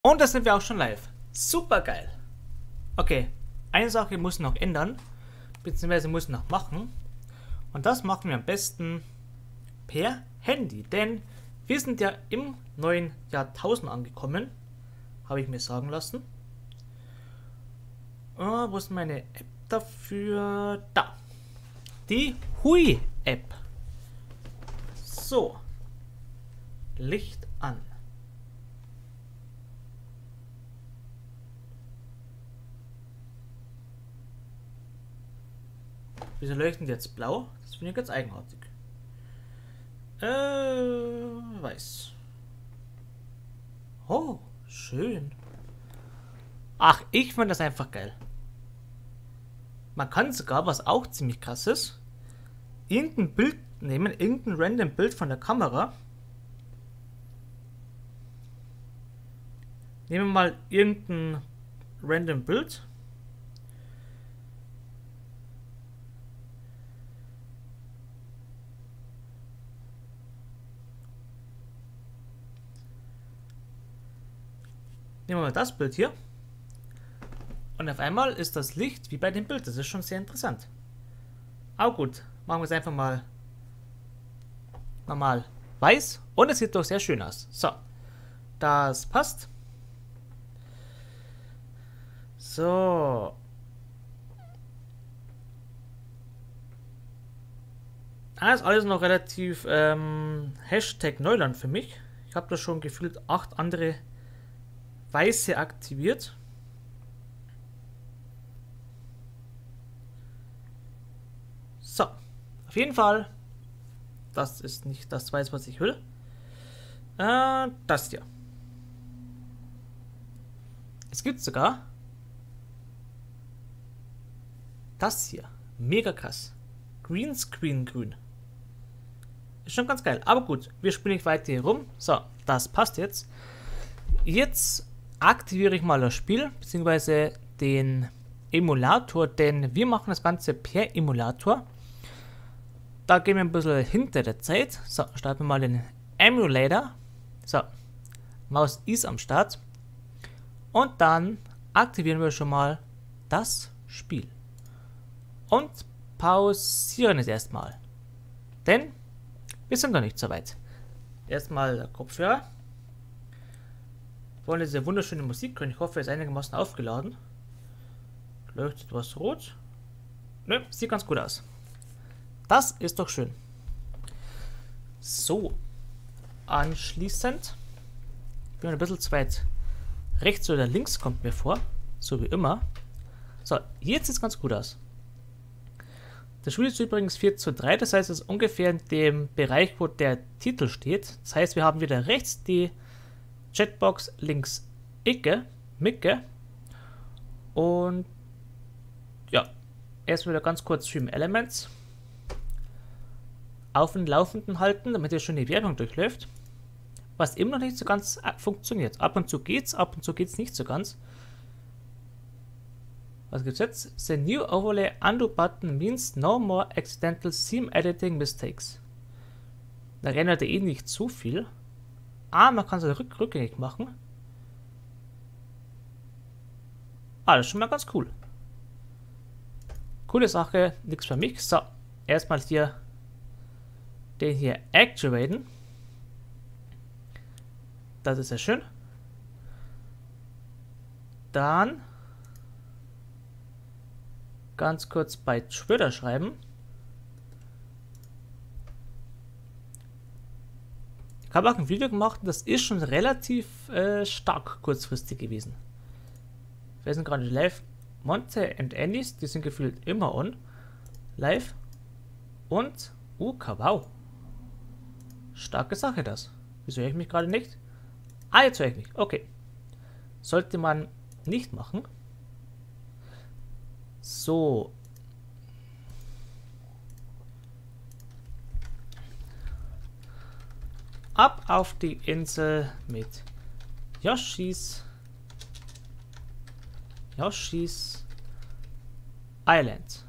Und da sind wir auch schon live. Super geil. Okay, eine Sache muss noch ändern, beziehungsweise muss noch machen. Und das machen wir am besten per Handy, denn wir sind ja im neuen Jahrtausend angekommen, habe ich mir sagen lassen. Wo ist meine App dafür? Da. Die Hui-App. So. Licht an. Wieso leuchten die jetzt blau? Das finde ich ganz eigenartig. Weiß. Oh, schön. Ach, ich finde das einfach geil. Man kann sogar, was auch ziemlich krass ist, irgendein Bild nehmen, irgendein random Bild von der Kamera. Nehmen wir mal irgendein random Bild. Nehmen wir mal das Bild hier. Und auf einmal ist das Licht wie bei dem Bild. Das ist schon sehr interessant. Aber gut, machen wir es einfach mal normal weiß. Und es sieht doch sehr schön aus. So, das passt. So. Das ist alles noch relativ Hashtag Neuland für mich. Ich habe da schon gefühlt 8 andere Weiße aktiviert. So, auf jeden Fall. Das ist nicht das Weiß, was ich will. Das hier. Es gibt sogar das hier. Mega krass. Greenscreen grün. Ist schon ganz geil. Aber gut, wir spielen nicht weiter hier rum. So, das passt jetzt. Jetzt aktiviere ich mal das Spiel, beziehungsweise den Emulator, denn wir machen das Ganze per Emulator. Da gehen wir ein bisschen hinter der Zeit. So, starten wir mal den Emulator. So, Maus ist am Start. Und dann aktivieren wir schon mal das Spiel. Und pausieren es erstmal. Denn wir sind noch nicht so weit. Erstmal der Kopfhörer. Wir wollen diese wunderschöne Musik hören. Ich hoffe, es ist einigermaßen aufgeladen. Leuchtet was rot? Nö, sieht ganz gut aus. Das ist doch schön. So. Anschließend. Ich bin ein bisschen zu weit rechts oder links, kommt mir vor. So wie immer. So, jetzt sieht es ganz gut aus. Das Spiel ist übrigens 4:3, das heißt, es ist ungefähr in dem Bereich, wo der Titel steht. Das heißt, wir haben wieder rechts die Chatbox, links Micke. Und ja, erst wieder ganz kurz Stream Elements auf den Laufenden halten, damit ihr schon die Werbung durchläuft. Was immer noch nicht so ganz funktioniert. Ab und zu geht's nicht so ganz. Was gibt's jetzt? The new overlay undo button means no more accidental theme editing mistakes. Da ändert eh nicht zu viel. Man kann es rückgängig machen. Das ist schon mal ganz cool. Coole Sache, nichts für mich. So, erstmal hier den hier activaten. Das ist ja schön. Dann ganz kurz bei Twitter schreiben. Ich habe auch ein Video gemacht und das ist schon relativ stark kurzfristig gewesen. Wir sind gerade live. Monte und Andys, die sind gefühlt immer on. Live. Und, wow. Starke Sache das. Wieso höre ich mich gerade nicht? Jetzt höre ich mich. Okay. Sollte man nicht machen. So. Ab auf die Insel mit Yoshi's Island.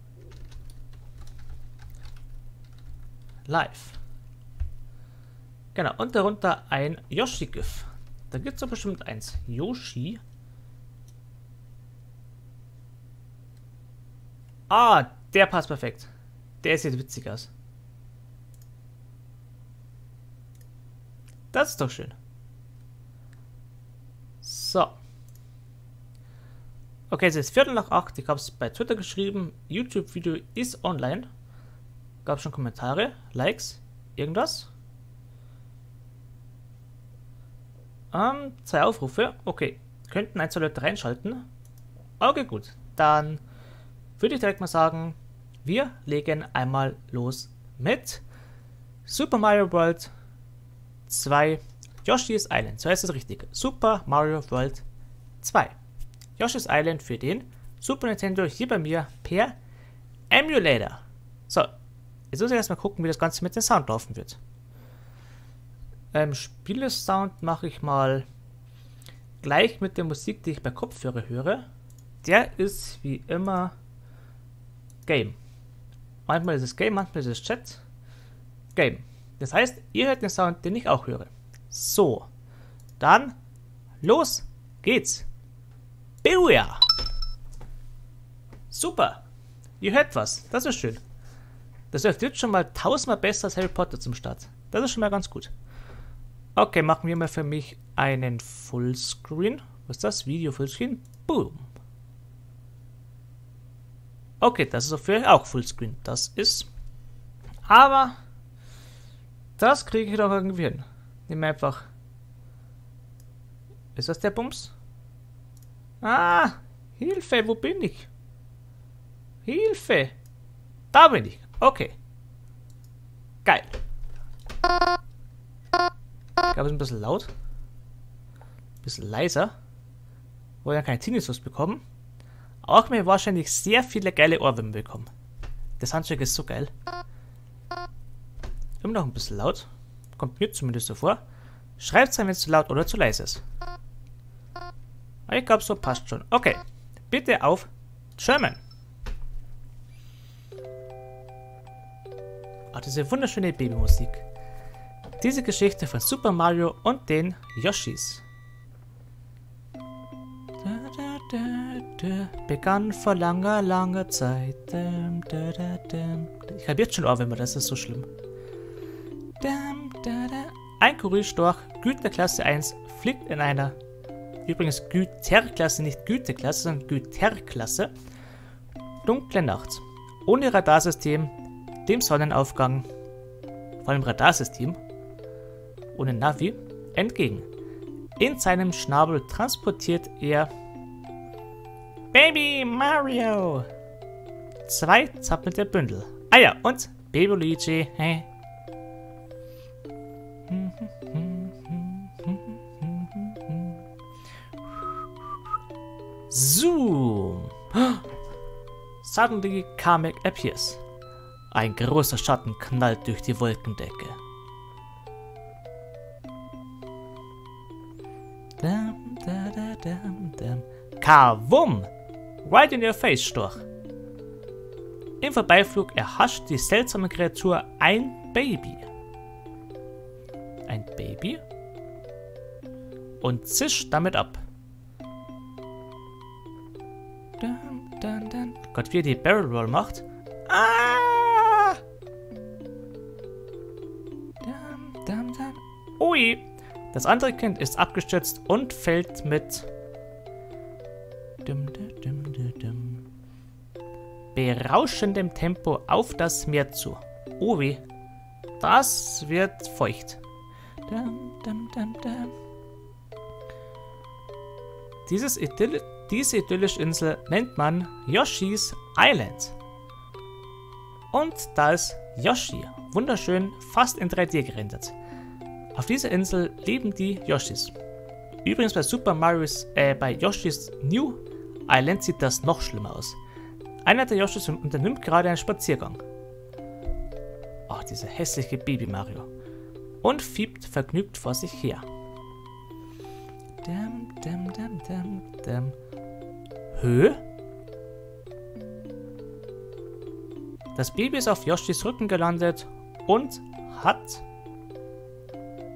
Live. Genau, und darunter ein Yoshi-GIF. Da gibt es doch bestimmt eins. Yoshi. Ah, der passt perfekt. Der sieht witzig aus. Das ist doch schön. So. Okay, es ist 7:45. Ich habe es bei Twitter geschrieben. YouTube-Video ist online. Gab es schon Kommentare, Likes, irgendwas? 2 Aufrufe. Okay, könnten 1, 2 Leute reinschalten. Okay, gut. Dann würde ich direkt mal sagen, wir legen einmal los mit Super Mario World 2 Yoshi's Island. So heißt es richtig. Super Mario World 2 Yoshi's Island für den Super Nintendo hier bei mir per Emulator. So, jetzt muss ich erstmal gucken, wie das Ganze mit dem Sound laufen wird. Spielesound mache ich mal gleich mit der Musik, die ich bei Kopfhörer höre. Der ist wie immer Game. Manchmal ist es Game, manchmal ist es Chat. Game. Das heißt, ihr hört den Sound, den ich auch höre. So, dann los geht's. Booyah! Super! Ihr hört was, das ist schön. Das läuft jetzt schon mal 1000-mal besser als Harry Potter zum Start. Das ist schon mal ganz gut. Okay, machen wir mal für mich einen Fullscreen. Was ist das? Video Fullscreen? Boom! Okay, das ist für euch auch Fullscreen. Das ist... Aber... Das kriege ich doch irgendwie hin. Nehmen wir einfach... Ist das der Bums? Ah! Hilfe, wo bin ich? Hilfe! Da bin ich. Okay. Geil. Ich glaube, es ist ein bisschen laut. Ein bisschen leiser. Wollen ja keinen Tinnitus bekommen. Auch mir wahrscheinlich sehr viele geile Ohrwürmer bekommen. Das Handstück ist so geil. Immer noch ein bisschen laut. Kommt mir zumindest so vor. Schreibt es rein, wenn es zu laut oder zu leise ist. Ich glaube, so passt schon. Okay. Bitte auf German. Ach, diese wunderschöne Babymusik. Diese Geschichte von Super Mario und den Yoshis. Begann vor langer, langer Zeit. Ich habe jetzt schon Ohrwürmer, das ist so schlimm. Ein Kurierstorch, Güterklasse 1, fliegt in einer, übrigens Güterklasse, nicht Güteklasse, sondern Güterklasse, dunkle Nacht. Ohne Radarsystem, dem Sonnenaufgang, vor allem Radarsystem, ohne Navi, entgegen. In seinem Schnabel transportiert er Baby Mario. 2 zappelte Bündel. Ah ja, und Baby Luigi. Hey. Zoom. Suddenly Kamek appears. Ein großer Schatten knallt durch die Wolkendecke. Kavum! Right in your face, Storch. Im Vorbeiflug erhascht die seltsame Kreatur ein Baby. Ein Baby? Und zischt damit ab. Gott, wie er die Barrel Roll macht. Ah! Ui! Das andere Kind ist abgestürzt und fällt mit berauschendem Tempo auf das Meer zu. Oh weh, das wird feucht. Diese idyllische Insel nennt man Yoshi's Island. Und da ist Yoshi, wunderschön, fast in 3D gerendert. Auf dieser Insel leben die Yoshis. Übrigens bei Yoshi's New Island sieht das noch schlimmer aus. Einer der Yoshis unternimmt gerade einen Spaziergang. Oh, dieser hässliche Baby Mario. Und fiebt vergnügt vor sich her. Hö? Das Baby ist auf Yoshis Rücken gelandet und hat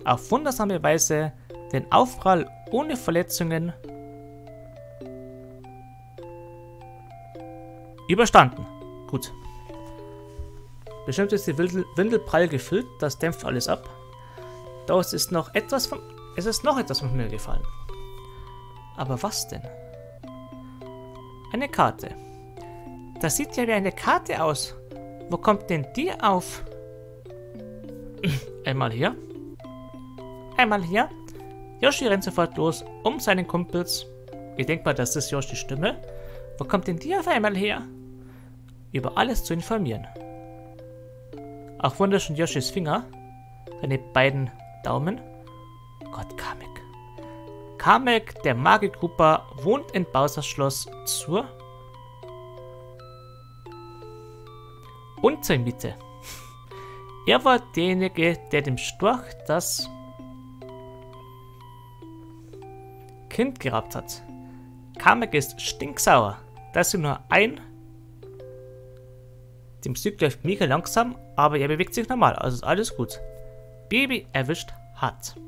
auf wundersame Weise den Aufprall ohne Verletzungen überstanden. Gut. Bestimmt ist die Windel prall gefüllt, das dämpft alles ab. Doch es ist noch etwas von mir gefallen. Aber was denn? Eine Karte. Das sieht ja wie eine Karte aus. Wo kommt denn die auf? Einmal hier. Einmal hier. Yoshi rennt sofort los, um seinen Kumpels. Ich denke mal, das ist Yoshis Stimme. Wo kommt denn die auf einmal her? Über alles zu informieren. Auch wunderschön Yoshis Finger. Seine beiden Daumen. Gott, Kamek. Kamek, der Magier-Koopa, wohnt in Bowsers Schloss zur Untermiete. Er war derjenige, der dem Storch das Kind geraubt hat. Kamek ist stinksauer, dass sie nur ein. Dem Stück läuft mega langsam, aber er bewegt sich normal, also ist alles gut. Baby erwischt hat.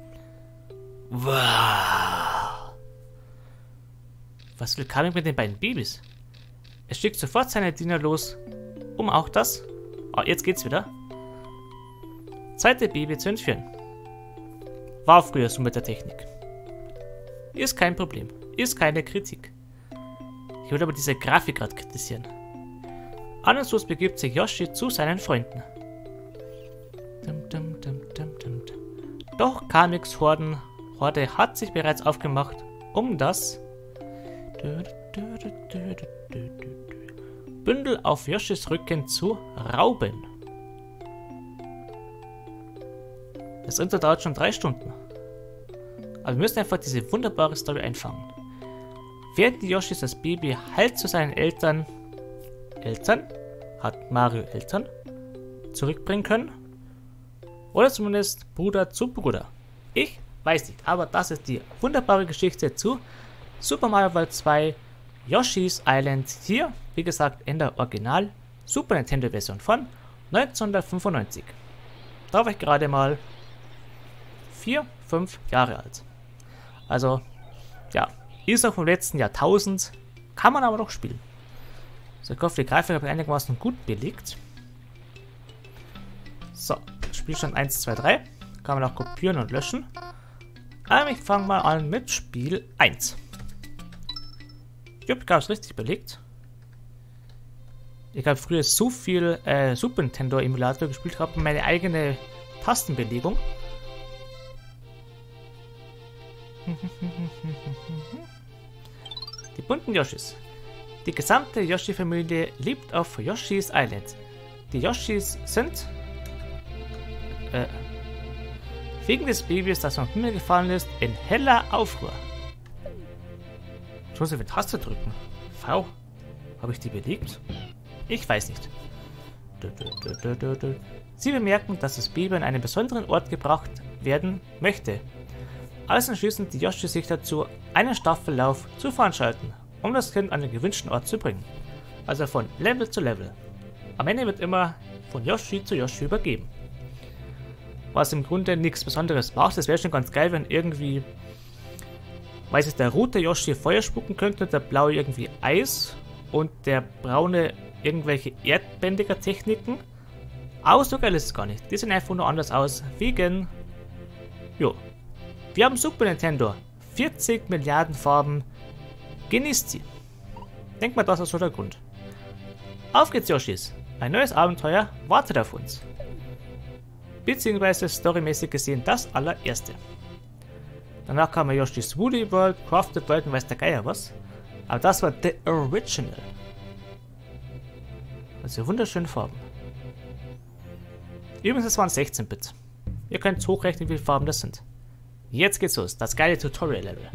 Wow. Was will Kamek mit den beiden Babys? Er schickt sofort seine Diener los, um auch das. Oh, jetzt geht's wieder. Zweite Baby zu entführen. War früher so mit der Technik. Ist kein Problem. Ist keine Kritik. Ich würde aber diese Grafik gerade kritisieren. Ahnungslos begibt sich Yoshi zu seinen Freunden. Doch Kameks Horde hat sich bereits aufgemacht, um das Bündel auf Yoshis Rücken zu rauben. Das Intro dauert schon 3 Stunden. Aber wir müssen einfach diese wunderbare Story einfangen. Werden die Yoshis das Baby heil zu seinen Eltern hat Mario Eltern zurückbringen können? Oder zumindest Bruder zu Bruder? Ich weiß nicht, aber das ist die wunderbare Geschichte zu Super Mario World 2 Yoshi's Island. Hier, wie gesagt, in der Original Super Nintendo Version von 1995. Da war ich gerade mal 4, 5 Jahre alt. Also, ja, ist auch vom letzten Jahrtausend, kann man aber noch spielen. So, ich hoffe, die Grafik habe ich einigermaßen gut belegt. So, Spielstand 1, 2, 3. Kann man auch kopieren und löschen. Aber ich fange mal an mit Spiel 1. Ich habe es richtig belegt. Ich habe früher so viel Super Nintendo Emulator gespielt, habe meine eigene Tastenbelegung. Die bunten Yoshis. Die gesamte Yoshi-Familie lebt auf Yoshi's Island. Die Yoshis sind wegen des Babys, das vom Himmel gefallen ist, in heller Aufruhr. Ich muss auf die Taste drücken. V. Habe ich die belegt? Ich weiß nicht. Sie bemerken, dass das Baby an einen besonderen Ort gebracht werden möchte. Also entschließen die Yoshi sich dazu, einen Staffellauf zu veranstalten, um das Kind an den gewünschten Ort zu bringen. Also von Level zu Level. Am Ende wird immer von Yoshi zu Yoshi übergeben. Was im Grunde nichts Besonderes macht. Es wäre schon ganz geil, wenn irgendwie, weiß ich, der rote Yoshi Feuer spucken könnte, der blaue irgendwie Eis und der braune irgendwelche erdbändiger Techniken. Aber so geil ist es gar nicht. Die sehen einfach nur anders aus. Wegen, jo. Wir haben Super Nintendo. 40 Milliarden Farben. Genießt sie. Denkt mal, das ist so der Grund. Auf geht's, Yoshis. Ein neues Abenteuer wartet auf uns. Beziehungsweise storymäßig gesehen das allererste. Danach kam Yoshi's Woolly World, Crafted World und weiß der Geier was. Aber das war the original. Also wunderschöne Farben. Übrigens, es waren 16-Bit. Ihr könnt hochrechnen, wie viele Farben das sind. Jetzt geht's los, das geile Tutorial-Level.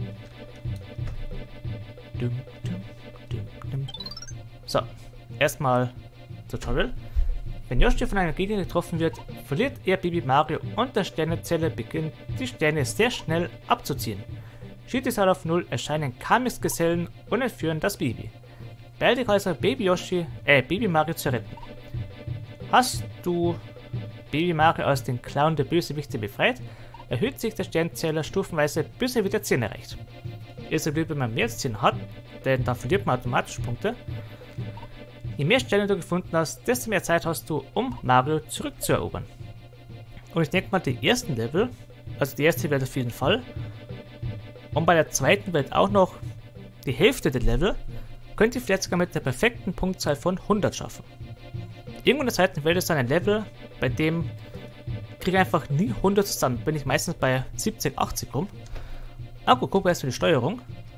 So, erstmal Tutorial. Wenn Yoshi von einem Gegner getroffen wird, verliert er Baby Mario und der Sternezelle beginnt, die Sterne sehr schnell abzuziehen. Steht die Zahl auf 0, erscheinen Kameks Gesellen und entführen das Baby. Beeile dich also Baby Mario zu retten. Hast du Baby Mario aus den Klauen der Bösewichte befreit, erhöht sich der Sternzähler stufenweise, bis er wieder 10 erreicht. Ist er blöd, wenn man mehr als 10 hat, denn dann verliert man automatisch Punkte. Je mehr Sterne du gefunden hast, desto mehr Zeit hast du, um Mario zurückzuerobern. Und ich denke mal, die ersten Level, also die erste Welt auf jeden Fall, und bei der zweiten Welt auch noch die Hälfte der Level, könnt ihr vielleicht sogar mit der perfekten Punktzahl von 100 schaffen. Irgendwo in der zweiten Welt ist dann ein Level, bei dem kriege ich einfach nie 100 zusammen, bin ich meistens bei 70, 80 rum. Aber gut, gucken wir erst für die Steuerung.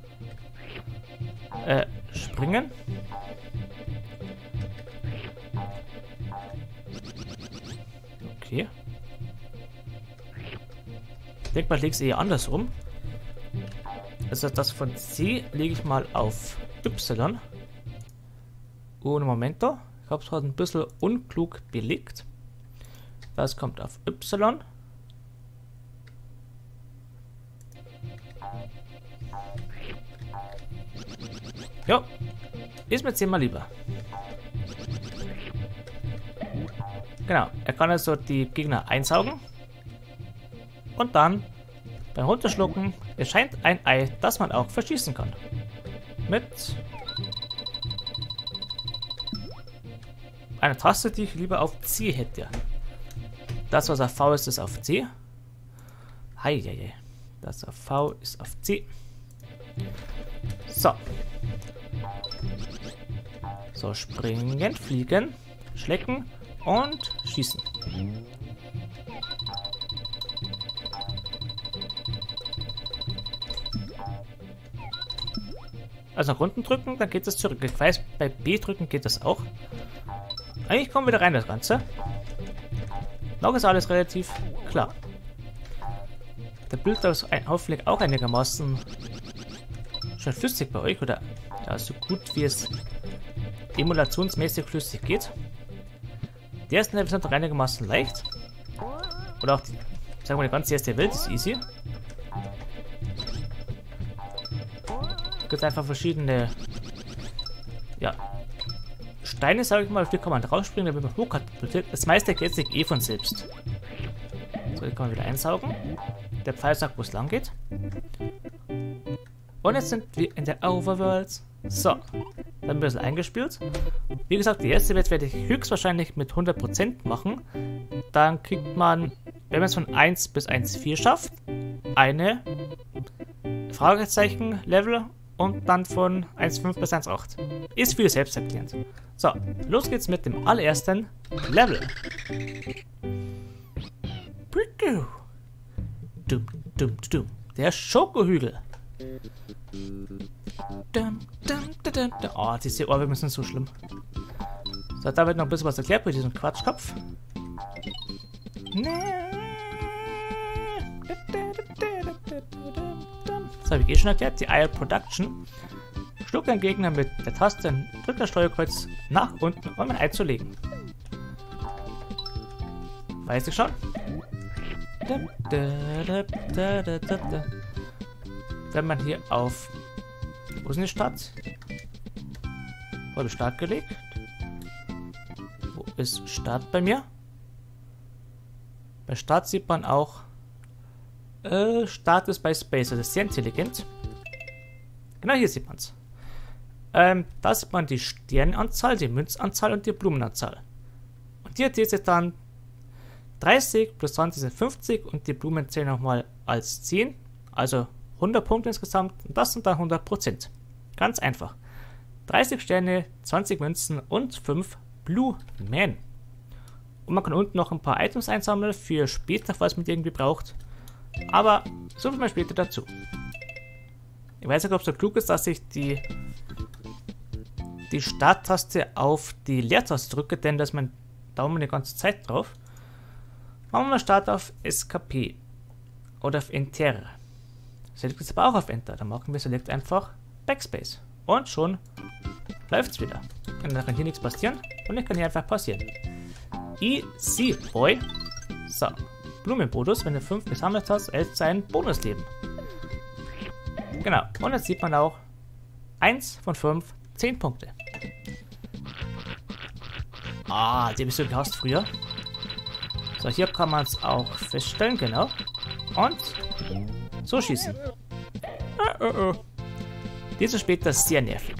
Springen. Okay. Ich denke mal, ich lege es eher andersrum. Also das von C lege ich mal auf Y. Und Momento. Ich habe es gerade ein bisschen unklug belegt. Das kommt auf Y. Ja, ist mir 10-mal lieber. Genau, er kann also die Gegner einsaugen. Und dann beim Runterschlucken erscheint ein Ei, das man auch verschießen kann. Mit einer Taste, die ich lieber auf C hätte. Das, was auf V ist, ist auf C. Heieiei. Das auf V ist auf C. So. So, springen, fliegen, schlecken und schießen. Also nach unten drücken, dann geht es zurück. Ich weiß, bei B drücken geht das auch. Eigentlich kommen wir wieder rein, das Ganze. Noch ist alles relativ klar. Der Bild ist hoffentlich auch einigermaßen schon flüssig bei euch, oder ja, so gut wie es emulationsmäßig flüssig geht. Die ersten Level sind doch einigermaßen leicht. Oder auch die, sagen wir, die ganze erste Welt ist easy. Es gibt einfach verschiedene, ja, Steine, sage ich mal, auf die kann man draufspringen, damit man hochkatapultiert. Das meiste geht sich eh von selbst. So, die kann man wieder einsaugen. Der Pfeil sagt, wo es lang geht. Und jetzt sind wir in der Overworld. So, dann ein bisschen eingespielt. Wie gesagt, die erste Welt werde ich höchstwahrscheinlich mit 100% machen. Dann kriegt man, wenn man es von 1 bis 1,4 schafft, eine Fragezeichen-Level und dann von 1,5 bis 1,8. Ist viel selbsterklärend. So, los geht's mit dem allerersten Level. Dum, dum, dum. Der Schokohügel. Oh, diese Ohrwürmer sind so schlimm. So, da wird noch ein bisschen was erklärt bei diesem Quatschkopf. Das habe ich eh schon erklärt. Die IL Production. Schluck einen Gegner mit der Taste und drückt das Steuerkreuz nach unten, um ein Ei zu legen. Weiß ich schon. Wenn man hier auf... Wo ist denn die Stadt? Wo habe ich Start gelegt? Wo ist Start bei mir? Bei Start sieht man auch... Start ist bei Space, das ist sehr intelligent. Genau hier sieht man es. Da sieht man die Sternenanzahl, die Münzanzahl und die Blumenanzahl. Und hier zählt sich dann 30 plus 20 sind 50 und die Blumen zählen nochmal als 10. Also 100 Punkte insgesamt und das sind dann 100%. Ganz einfach. 30 Sterne, 20 Münzen und 5 Blumen. Und man kann unten noch ein paar Items einsammeln für später, falls man die irgendwie braucht. Aber so viel mal später dazu. Ich weiß nicht, ob es so klug ist, dass ich die Starttaste auf die Leertaste drücke, denn da ist mein Daumen die ganze Zeit drauf. Machen wir mal Start auf SKP oder auf Enter. Select ist aber auch auf Enter. Dann machen wir Select einfach Backspace. Und schon läuft es wieder. Und dann kann hier nichts passieren und ich kann hier einfach passieren. Easy Boy. So. Blumenbonus, wenn du 5 gesammelt hast, erhältst du ein Bonusleben. Genau. Und jetzt sieht man auch 1 von 5, 10 Punkte. Ah, die bist du gehasst früher. So, hier kann man es auch feststellen, genau. Und so schießen. Diese später sehr nervig.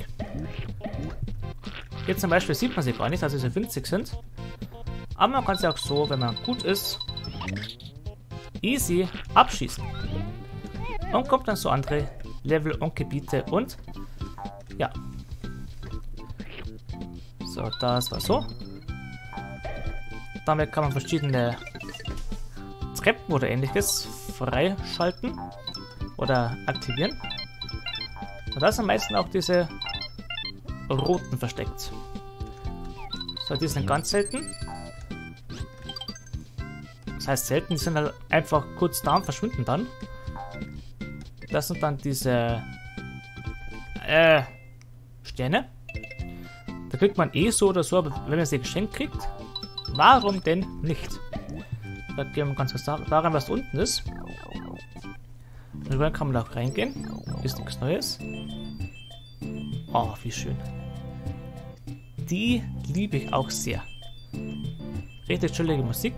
Hier zum Beispiel sieht man sie gar nicht, dass sie winzig sind. Aber man kann sie auch so, wenn man gut ist, easy abschießen. Und kommt dann so andere Level und Gebiete und ja. So, das war so. Damit kann man verschiedene Treppen oder ähnliches freischalten oder aktivieren. Und da sind meistens auch diese roten versteckt. So, die sind ganz selten. Das heißt selten, die sind halt einfach kurz da und verschwinden dann. Das sind dann diese Sterne. Da kriegt man eh so oder so, aber wenn man sie geschenkt kriegt, warum denn nicht? Da gehen wir ganz kurz daran, was da unten ist. Und dann kann man da auch reingehen. Ist nichts Neues. Oh, wie schön. Die liebe ich auch sehr. Richtig chillige Musik.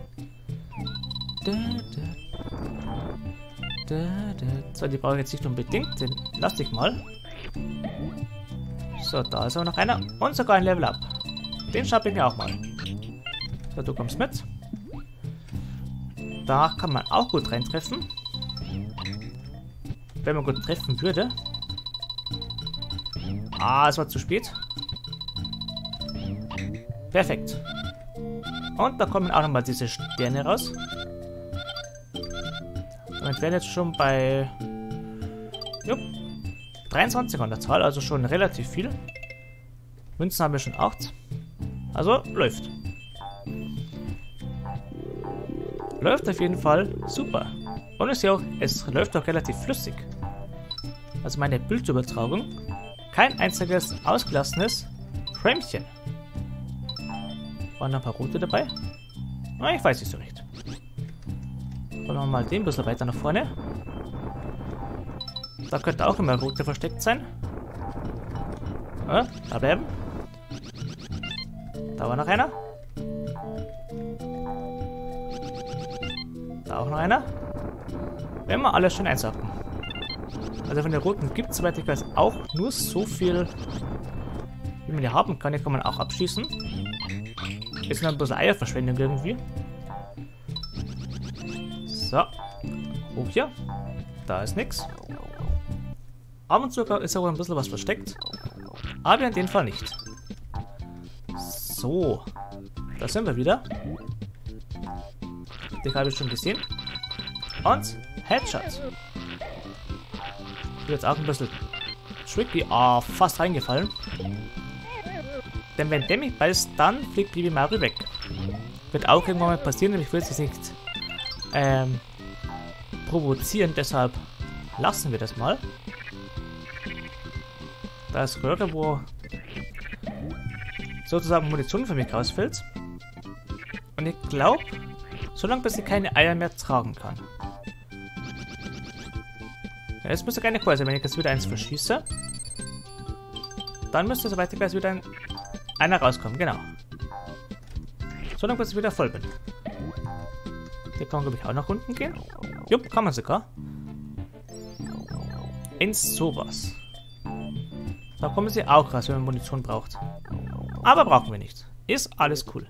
So, die brauche ich jetzt nicht unbedingt. Den lasse ich mal. So, da ist aber noch einer. Und sogar ein Level Up. Den schnappe ich mir auch mal. So, du kommst mit. Da kann man auch gut reintreffen. Wenn man gut treffen würde. Ah, es war zu spät. Perfekt. Und da kommen auch nochmal diese Sterne raus. Und werden jetzt schon bei 23 an der Zahl, also schon relativ viel. Münzen haben wir schon 8. Also läuft. Läuft auf jeden Fall super. Und ich sehe auch, es läuft auch relativ flüssig. Also meine Bildübertragung. Kein einziges ausgelassenes Främchen. Waren da ein paar rote dabei? Na, ich weiß nicht so recht. Wollen wir mal den ein bisschen weiter nach vorne. Da könnte auch immer rote versteckt sein. Da bleiben. Da war noch einer. Da auch noch einer. Wenn wir alles schön einsacken. Also von den roten gibt es, soweit ich weiß, auch nur so viel, wie man die haben kann. Hier kann man auch abschießen. Ist nur ein bisschen Eierverschwendung irgendwie. So. Hoch hier. Da ist nichts. Ab und zu ist auch ein bisschen was versteckt. Aber in dem Fall nicht. So. Da sind wir wieder. Den habe ich schon gesehen. Und Headshot. Jetzt auch ein bisschen tricky. Ah, fast reingefallen. Denn wenn der mich beißt, dann fliegt Baby Mario weg. Wird auch irgendwann mal passieren, aber ich will es jetzt nicht provozieren, deshalb lassen wir das mal. Da ist Röhre, wo sozusagen Munition für mich rausfällt. Und ich glaube, solange bis sie keine Eier mehr tragen kann. Ja, jetzt müsste keine Qual sein, wenn ich jetzt wieder eins verschieße. Dann müsste, soweit ich weiß, wieder einer rauskommen, genau. Solange bis ich wieder voll bin. Hier kann man, glaube ich, auch nach unten gehen. Jupp, kann man sogar. Ins sowas. Da kommen sie auch raus, wenn man Munition braucht. Aber brauchen wir nicht. Ist alles cool.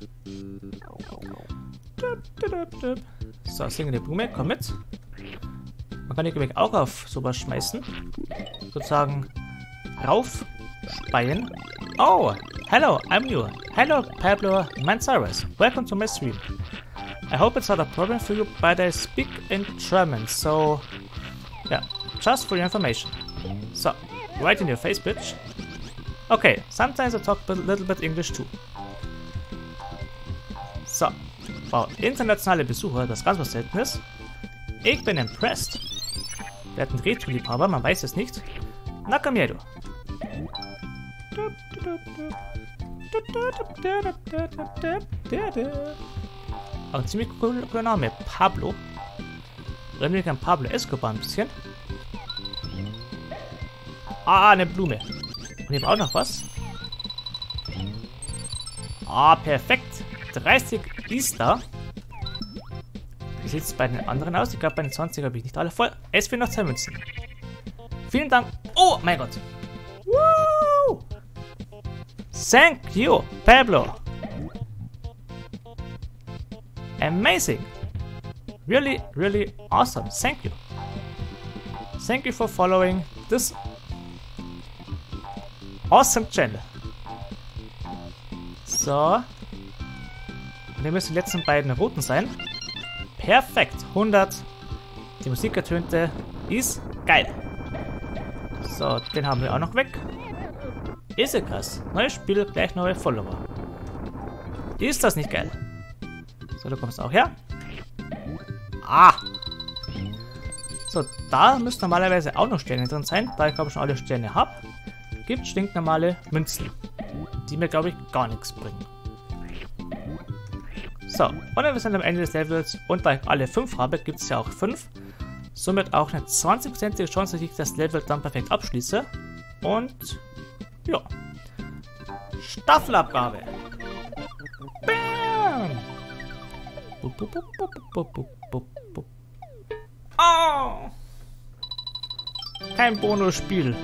So, singende Blume, komm mit. Man kann die, glaube ich, auch auf sowas schmeißen. Sozusagen raufspeien. Oh, hello, I'm new. Hello, Pablo Manzares. Welcome to my stream. I hope it's not a problem for you, but I speak in German, so yeah, just for your information. So, right in your face, bitch. Okay, sometimes I talk a little bit English too. So, wow, internationale Besucher, das ganz was selten ist. Ich bin impressed. Wir hatten Retro-Liebhaber, man weiß es nicht. Na komm her, du. Auch ein ziemlich cooler Name, Pablo. Erinnert mich an Pablo Escobar ein bisschen. Ah, eine Blume. Und hier auch noch was. Ah, perfekt. 30 ist da. sieht es bei den anderen aus? Ich glaube, bei den 20 habe ich nicht alle voll. Es fehlen noch 2 Münzen. Vielen Dank. Oh mein Gott. Woo! Thank you, Pablo. Amazing. Really, really awesome. Thank you. Thank you for following this awesome channel. So. Und hier müssen die letzten beiden roten sein. Perfekt. 100. Die Musik ertönte. Ist geil. So, den haben wir auch noch weg. Ist ja krass. Neues Spiel, gleich neue Follower. Ist das nicht geil? So, du kommst auch her. Ah! So, da müssen normalerweise auch noch Sterne drin sein. Da ich glaube schon alle Sterne habe, gibt es stinknormale Münzen. Die mir, glaube ich, gar nichts bringen. So, und wir sind am Ende des Levels. Und da ich alle 5 habe, gibt es ja auch 5. Somit auch eine 20%ige Chance, dass ich das Level dann perfekt abschließe. Und ja. Staffelabgabe. Bam! Oh! Kein Bonusspiel.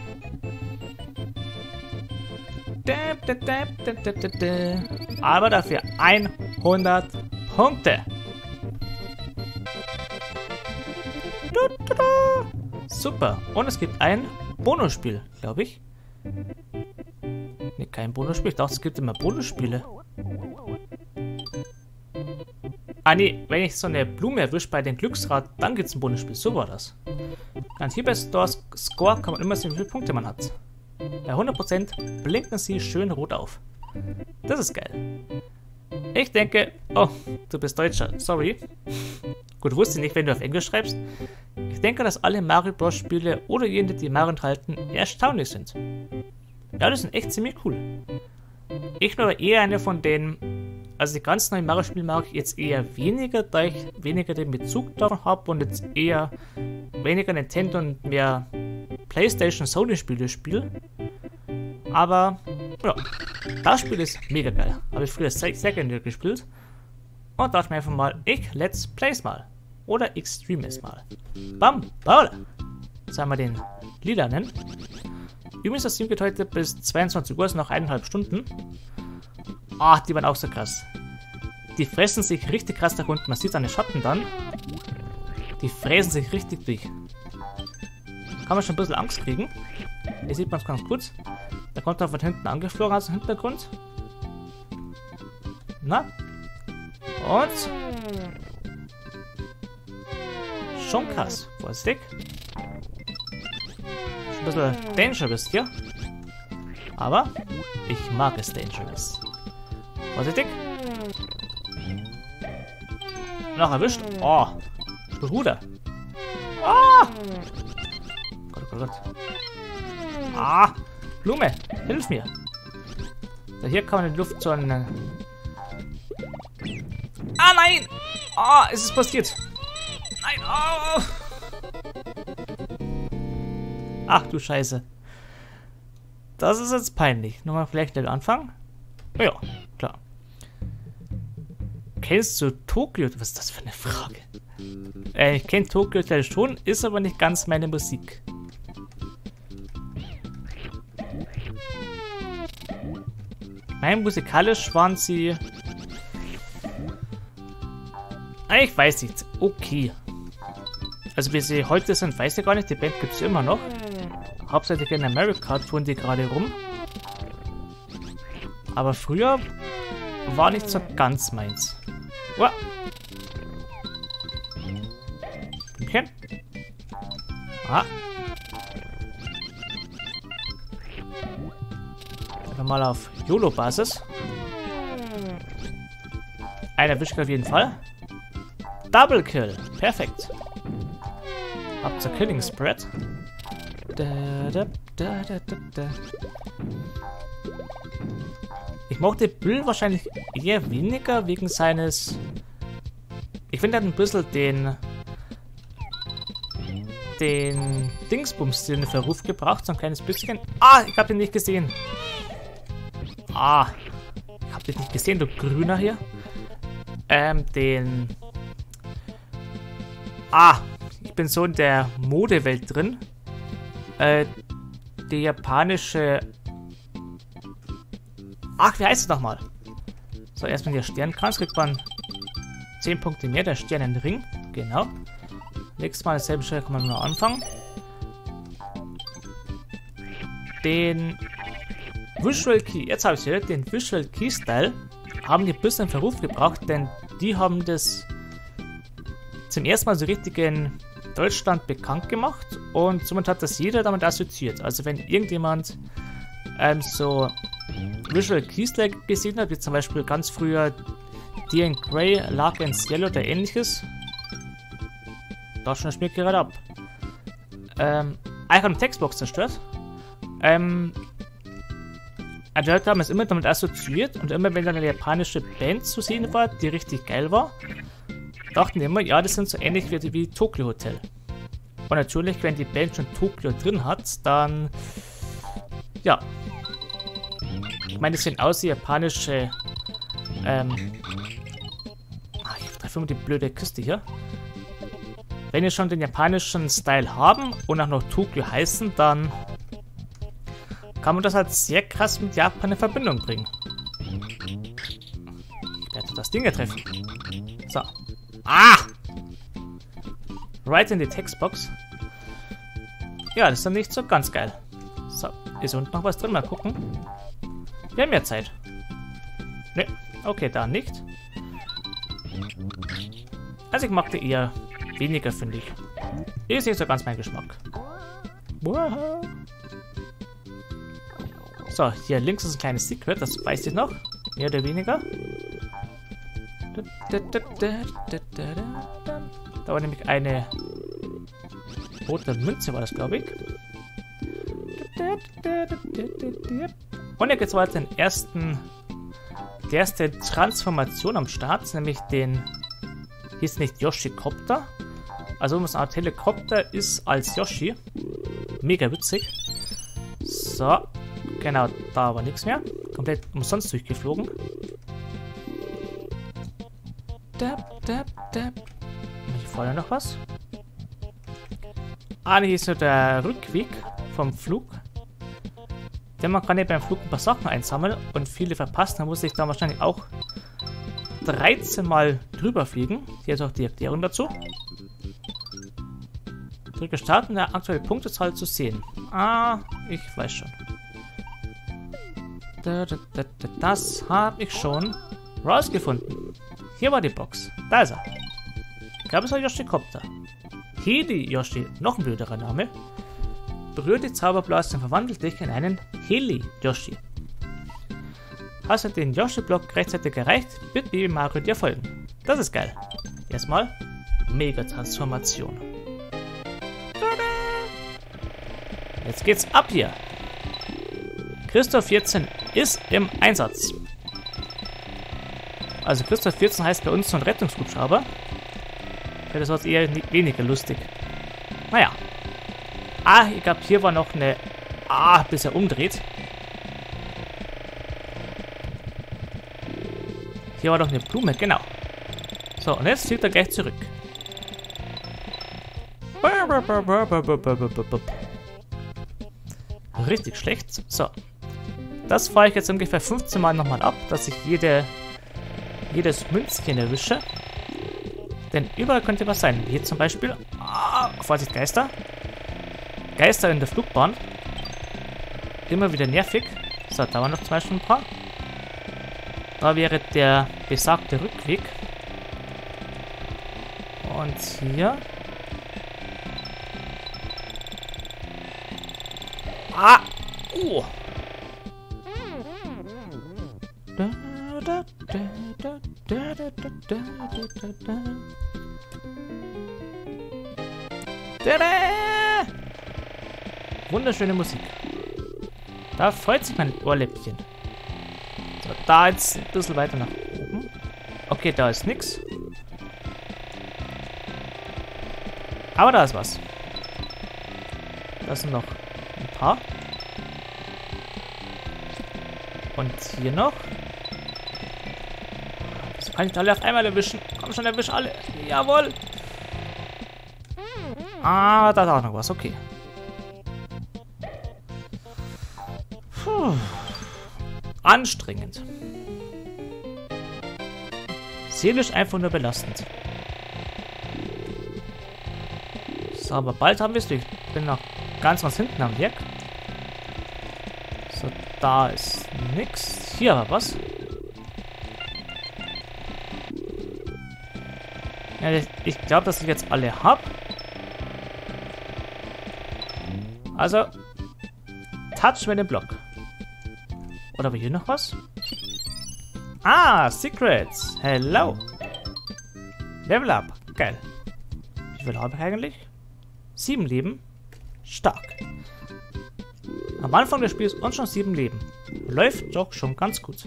Aber dafür 100 Punkte. Super. Und es gibt ein Bonusspiel, glaube ich. Ne, kein Bonusspiel. Ich dachte, es gibt immer Bonusspiele. Ah ne, wenn ich so eine Blume erwische bei den Glücksrad, dann gibt es ein Bonusspiel. So war das. Und hier bei Score kann man immer sehen, wie viele Punkte man hat. Bei 100% blinken sie schön rot auf. Das ist geil. Ich denke... Oh, du bist Deutscher. Sorry. Gut, wusste ich nicht, wenn du auf Englisch schreibst. Ich denke, dass alle Mario Bros. Spiele oder jene, die Mario enthalten, erstaunlich sind. Ja, das sind echt ziemlich cool. Ich bin aber eher einer von denen... Also die ganz neuen Mario-Spiele mag ich jetzt eher weniger, da ich weniger den Bezug darauf habe und jetzt eher weniger Nintendo und mehr PlayStation Sony-Spiele spiele. Aber, ja, das Spiel ist mega geil. Habe ich früher sehr gerne gespielt. Und dachte mir einfach mal, ich let's play's mal. Oder ich stream es mal. Bam, Paula. Jetzt haben wir den lilanen. Übrigens, das Stream geht heute bis 22 Uhr, also noch 1,5 Stunden. Ah, die waren auch so krass. Die fressen sich richtig krass nach unten. Man sieht seine Schatten dann. Die fräsen sich richtig durch. Kann man schon ein bisschen Angst kriegen. Hier sieht man es ganz gut. Da kommt er von hinten angeflogen aus dem Hintergrund. Na? Und? Schon krass. Vorsichtig. Schon ein bisschen dangerous hier. Aber ich mag es dangerous. Vorsichtig. Noch erwischt. Oh. Bruder. Ah. Gott, Gott, Gott. Ah. Blume. Hilf mir. So, hier kann man in die Luft so einen... Ah, nein. Ah, es ist passiert. Nein. Oh. Ach du Scheiße. Das ist jetzt peinlich. Nochmal vielleicht den Anfang. Ja, klar. Kennst du Tokyo? Was ist das für eine Frage? Ich kenne Tokyo Hotel schon, ist aber nicht ganz meine Musik. Nein, musikalisch waren sie... Ich weiß nicht. Okay. Also wie sie heute sind, weiß ich gar nicht. Die Band gibt es immer noch. Hauptsächlich in America tun die gerade rum. Aber früher war nicht so ganz meins. Uah. Blümchen. Ah. Einfach mal auf YOLO-Basis. Einer erwischt auf jeden Fall. Double Kill. Perfekt. Ab zur Killing Spread. Ich mochte Bill wahrscheinlich eher weniger wegen seines... Ich finde, er hat ein bisschen den Dingsbums in den Verruf gebracht, so ein kleines bisschen. Ah, ich habe den nicht gesehen. Ah, ich habe dich nicht gesehen, du Grüner hier. ich bin so in der Modewelt drin. Die japanische... Ach, wie heißt es nochmal? So, erstmal der Sternkranz. Kriegt man 10 Punkte mehr. Der Sternenring. Genau. Nächstes Mal dasselbe Stelle kann man nur anfangen. Den Visual Key. Jetzt habe ich gehört, den Visual Key Style haben die ein bisschen in Verruf gebracht, denn die haben das zum ersten Mal so richtig in Deutschland bekannt gemacht und somit hat das jeder damit assoziiert. Also wenn irgendjemand so Visual Key Style gesehen hat, wie zum Beispiel ganz früher Dean Grey, Lark and Yellow oder ähnliches, da schon das Spiel gerade ab. Ich habe eine Textbox zerstört. Die Leute haben es immer damit assoziiert und immer wenn dann eine japanische Band zu sehen war, die richtig geil war, dachten die immer, ja, das sind so ähnlich wie Tokyo Hotel. Und natürlich, wenn die Band schon Tokyo drin hat, dann, ja, ich meine, das sehen aus wie japanische, ich treffe immer die blöde Küste hier. Wenn die schon den japanischen Style haben und auch noch Tokyo heißen, dann kann man das halt sehr krass mit Japan in Verbindung bringen. Ich werde das Ding treffen. So. Right in die Textbox. Ja, das ist dann nicht so ganz geil. So, ist unten noch was drin? Mal gucken. Wir haben ja Zeit. Ne, okay, da nicht. Also ich mag die eher weniger, finde ich. Ist nicht so ganz mein Geschmack. Wow. So, hier links ist ein kleines Secret, das weiß ich noch. Mehr oder weniger. Da war nämlich eine rote Münze, war das, glaube ich. Und jetzt geht's weiter die erste Transformation am Start, nämlich den, hier ist nicht Yoshi-Copter. Also eine Art Helikopter ist als Yoshi. Mega witzig. So. Genau, da war nichts mehr. Komplett umsonst durchgeflogen. Hier vorne noch was. Hier ist nur der Rückweg vom Flug. Denn man kann ja beim Flug ein paar Sachen einsammeln und viele verpassen. Da muss ich dann wahrscheinlich auch 13 Mal drüber fliegen. Hier ist auch die Erklärung dazu. Drücke Start, um der aktuelle Punktezahl zu sehen. Ich weiß schon. Das habe ich schon rausgefunden. Hier war die Box. Da ist er. Ich glaube, es war Yoshi-Copter. Heli-Yoshi, noch ein blöderer Name. Berührt die Zauberblase und verwandelt dich in einen Heli-Yoshi. Hast du den Yoshi-Block rechtzeitig erreicht, wird Baby Mario dir folgen. Das ist geil. Erstmal Mega-Transformation. Jetzt geht's ab hier. Christoph 14 ist im Einsatz. Also Christoph 14 heißt bei uns so ein Rettungshubschrauber. Das war eher weniger lustig. Naja. Ich glaube, hier war noch eine... bis er umdreht. Hier war doch eine Blume, genau. So, und jetzt fliegt er gleich zurück. Richtig schlecht. So. Das fahre ich jetzt ungefähr 15 Mal nochmal ab, dass ich jedes Münzchen erwische. Denn überall könnte was sein. Hier zum Beispiel. Vorsicht, Geister. Geister in der Flugbahn. Immer wieder nervig. So, da waren noch zum Beispiel ein paar. Da wäre der besagte Rückweg. Und hier. Oh. Wunderschöne Musik. Da freut sich mein Ohrläppchen. So, da jetzt ein bisschen weiter nach oben. Okay, da ist nix. Aber da ist was. Das sind noch ein paar. Und hier noch. So kann ich alle auf einmal erwischen. Komm schon, erwisch alle. Jawohl. Ah, da ist auch noch was, okay. Puh. Anstrengend. Seelisch einfach nur belastend. So, aber bald haben wir es durch. Ich bin noch ganz hinten am Werk. So, da ist nix. Hier war was. Ja, ich glaube, dass ich jetzt alle habe. Also, touch mit dem Block. Oder war hier noch was? Ah, Secrets. Hello. Level up. Geil. Wie viel habe ich eigentlich? 7 Leben. Stark. Am Anfang des Spiels und schon 7 Leben. Läuft doch schon ganz gut.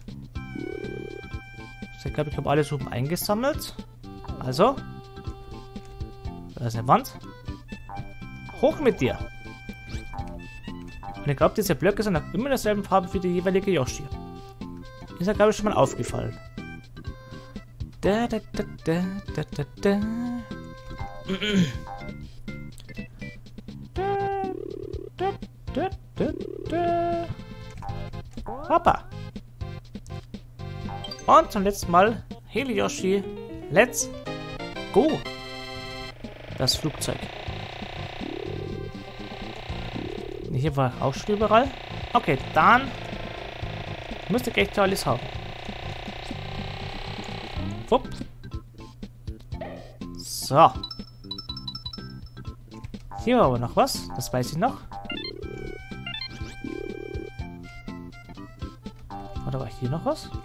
Ich glaube, ich habe alle Suppen eingesammelt. Also. Da ist eine Wand. Hoch mit dir. Und ich glaube, diese Blöcke sind auch immer derselben Farbe wie die jeweilige Yoshi. Ist ja, glaube ich, schon mal aufgefallen. Da, da, da, da, da, da, da. Da, da, da, da. Hoppa. Und zum letzten Mal, Heli Yoshi, let's go. Das Flugzeug. Hier war auch schon überall. Okay, dann müsste ich echt alles haben. Wupp. So. Hier war aber noch was. Das weiß ich noch. Oder war hier noch was?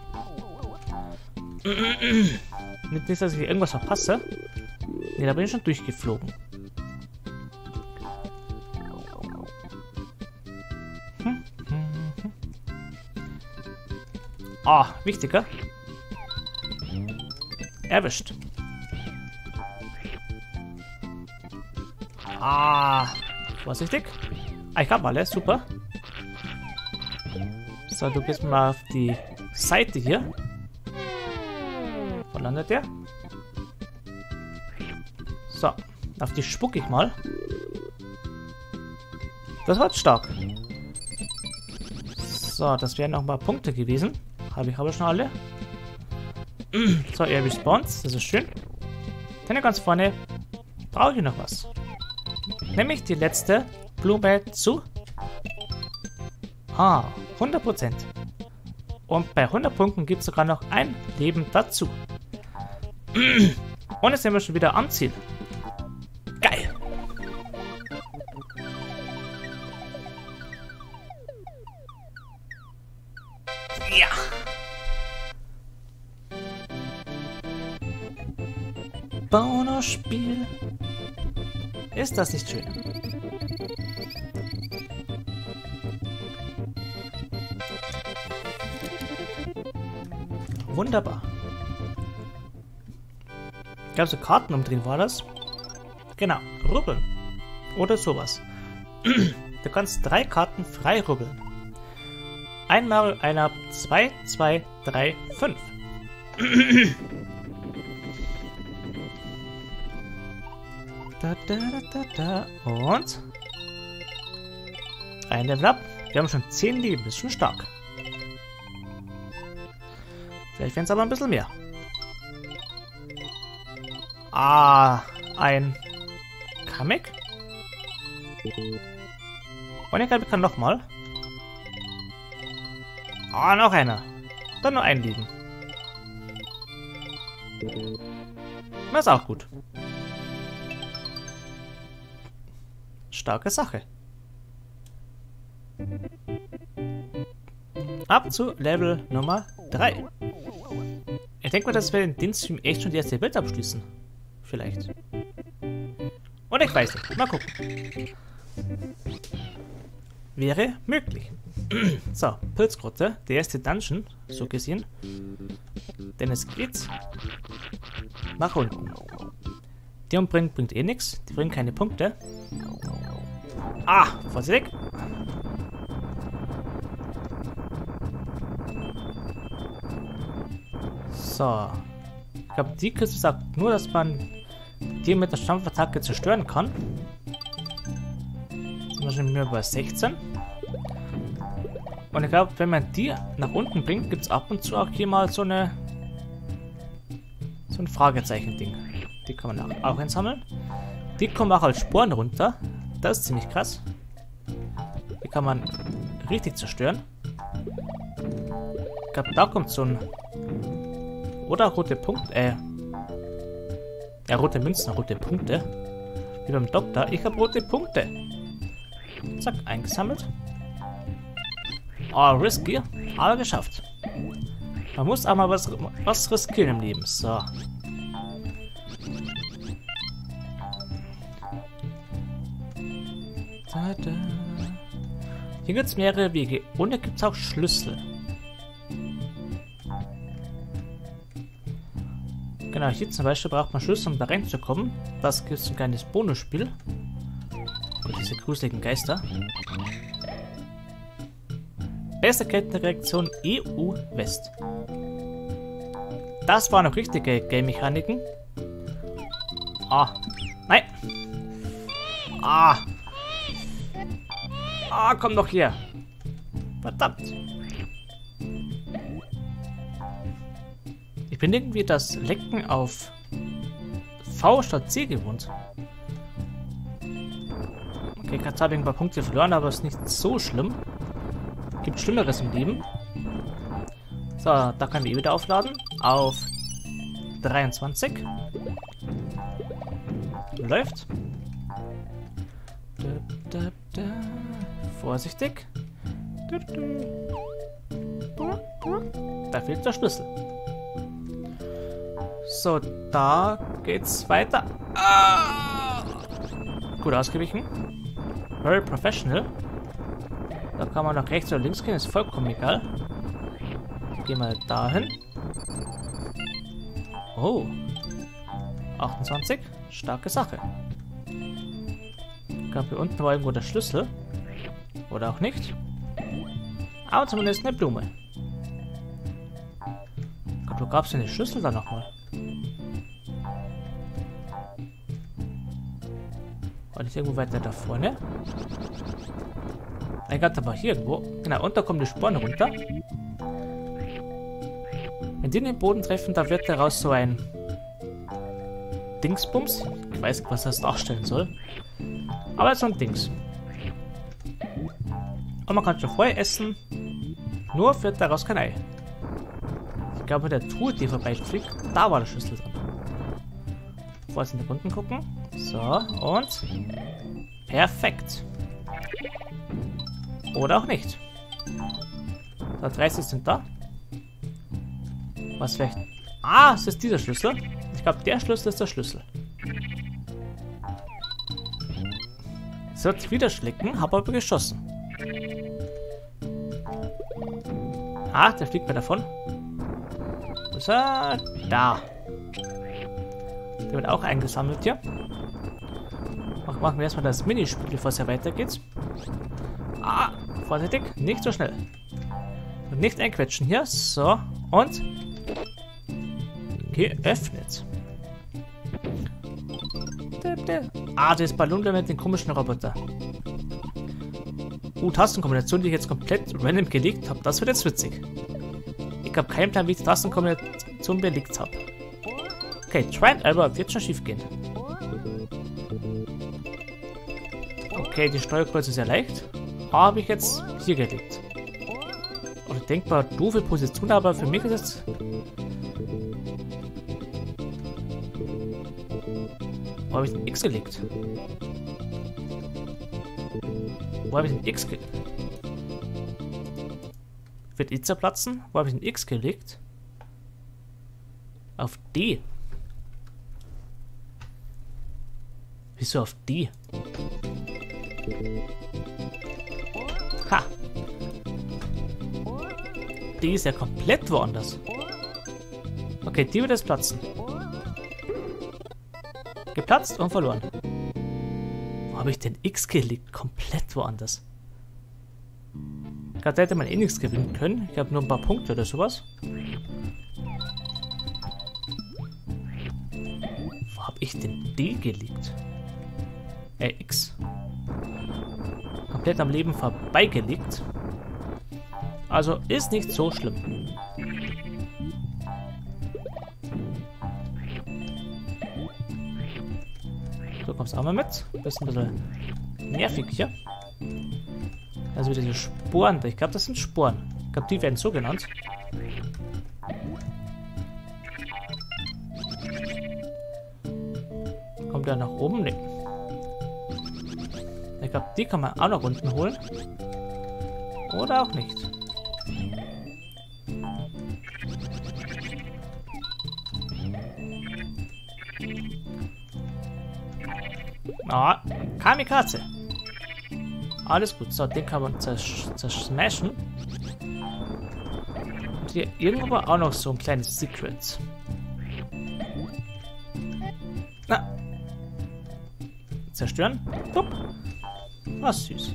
Nicht, dass ich irgendwas verpasse. Ne, da bin ich schon durchgeflogen. Ah, wichtiger. Erwischt. Ah, vorsichtig. Ah, ich habe alles, super. So, du gehst mal auf die Seite hier. Wo landet der? So, auf die spucke ich mal. Das war stark. So, das wären noch mal Punkte gewesen. Habe ich aber schon alle. So, er respawns. Das ist schön. Dann ganz vorne brauche ich noch was. Nämlich die letzte Blume zu 100%. Und bei 100 Punkten gibt es sogar noch ein Leben dazu. Und jetzt sind wir schon wieder am Ziel. Geil. Ja. Bonusspiel. Ist das nicht schön? Wunderbar. Ich glaube, so Karten umdrehen war das. Genau, rubbeln. Oder sowas. Du kannst 3 Karten frei rubbeln. Einmal einer 2, 2, 3, 5. Da, da, da, da, da. Und ein Level up. Wir haben schon 10 Leben. Das ist schon stark. Vielleicht werden es aber ein bisschen mehr. Ah, ein Kamek. Und ich glaube, ich kann nochmal. Ah, noch einer. Dann nur ein Leben. Das ist auch gut. Starke Sache. Ab zu Level Nummer 3. Ich denke mal, dass wir in den Stream echt schon die erste Welt abschließen. Vielleicht. Und ich weiß nicht. Mal gucken. Wäre möglich. So, Pilzgrotte. Der erste Dungeon, so gesehen. Denn es geht nach unten. Die umbringen bringt eh nichts. Die bringen keine Punkte. Ah, vorsichtig. So. Ich glaube, die Kiste sagt nur, dass man die mit der Stampfattacke zerstören kann. wir schon mehr bei 16. Und ich glaube, wenn man die nach unten bringt, gibt es ab und zu auch hier mal so ein Fragezeichen-Ding. Die kann man auch einsammeln. Die kommen auch als Sporen runter. Das ist ziemlich krass. Die kann man richtig zerstören. Ich glaube, da kommt so ein... Oder rote Punkte. Ja, rote Münzen, rote Punkte. Wie beim Doktor. Ich habe rote Punkte. Zack, eingesammelt. Oh, risky. Aber geschafft. Man muss auch mal was riskieren im Leben. So. Da. Hier gibt es mehrere Wege. Und hier gibt es auch Schlüssel. Genau, hier zum Beispiel braucht man Schlüssel, um da reinzukommen. Das gibt es ein kleines Bonusspiel. Und diese gruseligen Geister. Beste Kettenreaktion EU West. Das waren noch richtige Game-Mechaniken. Ah, nein. Ah. Ah, komm doch hier. Verdammt. Ich bin irgendwie das Lecken auf V statt C gewohnt. Okay, gerade habe ich ein paar Punkte verloren, aber ist nicht so schlimm. Gibt Schlimmeres im Leben. So, da können wir wieder aufladen. Auf 23. Läuft. Vorsichtig. Da fehlt der Schlüssel. So, da geht's weiter. Ah! Gut ausgewichen. Very professional. Da kann man nach rechts oder links gehen, ist vollkommen egal. Gehen wir dahin. Oh. 28. Starke Sache. Ich glaube, hier unten war irgendwo der Schlüssel. Oder auch nicht. Aber zumindest eine Blume. Ich glaube, wo gab es denn die Schlüssel da nochmal? War nicht irgendwo weiter da vorne? Ich glaube, da war hier irgendwo. Genau, und da kommen die Sporen runter. Wenn die den Boden treffen, da wird daraus so ein Dingsbums. Ich weiß nicht, was das darstellen soll. Aber so ein Dings. Und man kann schon vorher essen. Nur wird daraus kein Ei. Ich glaube, der Truhe, die vorbeifliegt, da war der Schlüssel drin. Vorsichtig nach unten gucken. So, und perfekt. Oder auch nicht. Da 30 sind da. Was vielleicht... Ah, es ist dieser Schlüssel. Ich glaube, der Schlüssel ist der Schlüssel. Es wird wieder schlecken, habe aber geschossen. Ah, der fliegt mir davon. Wo ist er? Da. Der wird auch eingesammelt hier. Machen wir erstmal das Minispiel, bevor es ja weitergeht. Ah, vorsichtig, nicht so schnell. Und nicht einquetschen hier. So, und geöffnet. Ah, das Ballon mit den komischen Roboter. Tastenkombination, die ich jetzt komplett random gelegt habe. Das wird jetzt witzig. Ich habe keinen Plan, wie ich die Tastenkombination belegt habe. Okay, Try and Error wird schon schief gehen. Okay, die Steuerkreuz ist sehr leicht. Habe ich jetzt hier gelegt. Eine denkbar doofe Position, aber für mich ist es... Wo habe ich den X gelegt? Wo habe ich den X gelegt? Wird I zerplatzen? Wo habe ich den X gelegt? Auf D. Wieso auf D? Ha! Die ist ja komplett woanders. Okay, die wird jetzt platzen. Geplatzt und verloren. Wo habe ich den X gelegt? Komplett woanders. Gerade hätte man eh nichts gewinnen können. Ich habe nur ein paar Punkte oder sowas. Wo habe ich denn D gelegt? X. komplett am Leben vorbeigelegt. Also ist nicht so schlimm. Du kommst auch mal mit. Bist ein bisschen nervig hier. Also diese Sporen. Ich glaube, das sind Sporen. Ich glaube, die werden so genannt. Kommt der nach oben? Nee. Ich glaube, die kann man auch nach unten holen. Oder auch nicht. Ah, Kamikaze. Alles gut. So, den kann man zersmashen. Und hier irgendwo war auch noch so ein kleines Secret. Na. Zerstören. Pup. Was süß.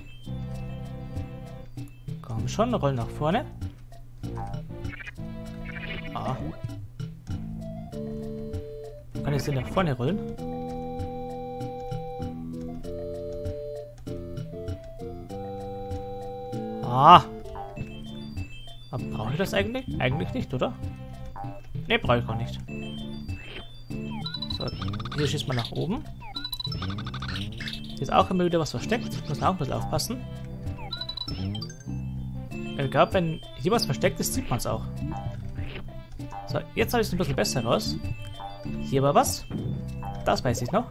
Komm schon, roll nach vorne. Ah. Kann ich den nach vorne rollen? Ah. Aber brauche ich das eigentlich? Eigentlich nicht, oder? Ne, brauche ich gar nicht. So, hier schießt man nach oben. Hier ist auch immer wieder was versteckt. Muss man auch ein bisschen aufpassen. Ich glaube, wenn hier was versteckt ist, sieht man es auch. So, jetzt habe ich es ein bisschen besser raus. Hier war was. Das weiß ich noch.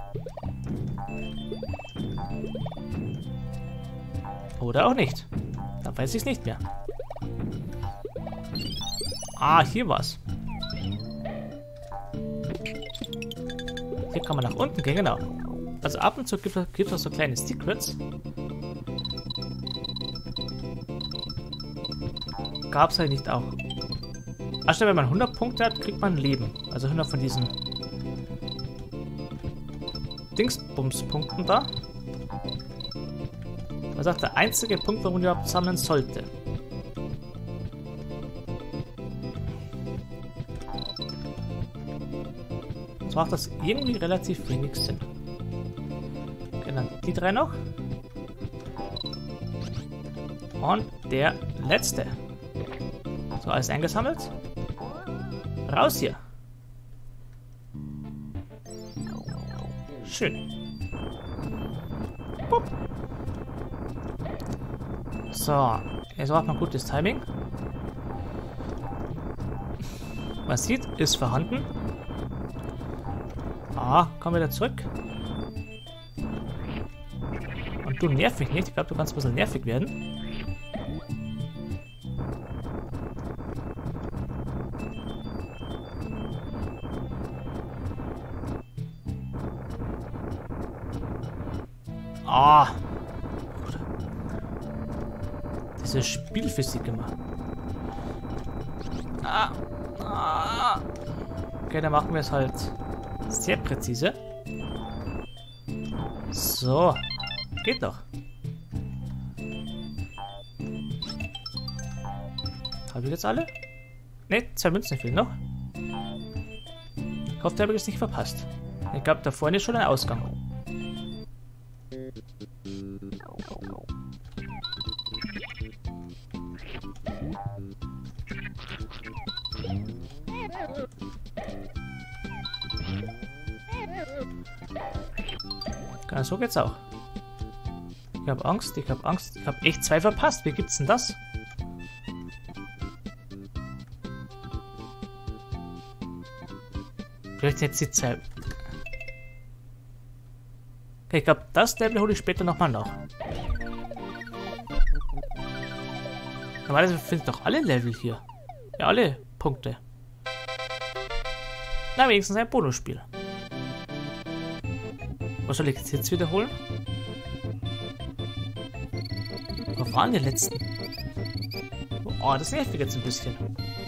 Oder auch nicht. Dann weiß ich es nicht mehr. Ah, hier war's. Hier kann man nach unten gehen, genau. Also ab und zu gibt es so kleine Secrets. Gab es halt nicht auch. Anstatt wenn man 100 Punkte hat, kriegt man Leben. Also 100 von diesen Dingsbums-Punkten da. Das ist auch der einzige Punkt, warum man überhaupt sammeln sollte. So macht das irgendwie relativ wenig Sinn. Okay, dann die drei noch. Und der letzte. So, alles eingesammelt. Raus hier. Schön. Pup. So, jetzt macht man gutes Timing. Man sieht, ist vorhanden. Ah, komm wieder zurück. Und du nervt mich nicht. Ich glaube, du kannst ein bisschen nervig werden. Ah. Diese Spielphysik immer. Ah. Ah. Okay, dann machen wir es halt sehr präzise. So. Geht doch. Habe ich jetzt alle? Ne, 2 Münzen fehlen noch. Ich hoffe, der habe ich es nicht verpasst. Ich glaube, da vorne ist schon ein Ausgang. So geht's auch. Ich habe Angst, ich habe Angst. Ich habe echt 2 verpasst. Wie gibt's denn das? Vielleicht jetzt die 2. Okay, ich glaube, das Level hole ich später nochmal nach. Normalerweise finde ich doch alle Level hier. Ja, alle Punkte. Na, wenigstens ein Bonusspiel. Was soll ich jetzt wiederholen? Wo waren die letzten? Oh, das nervt mich jetzt ein bisschen.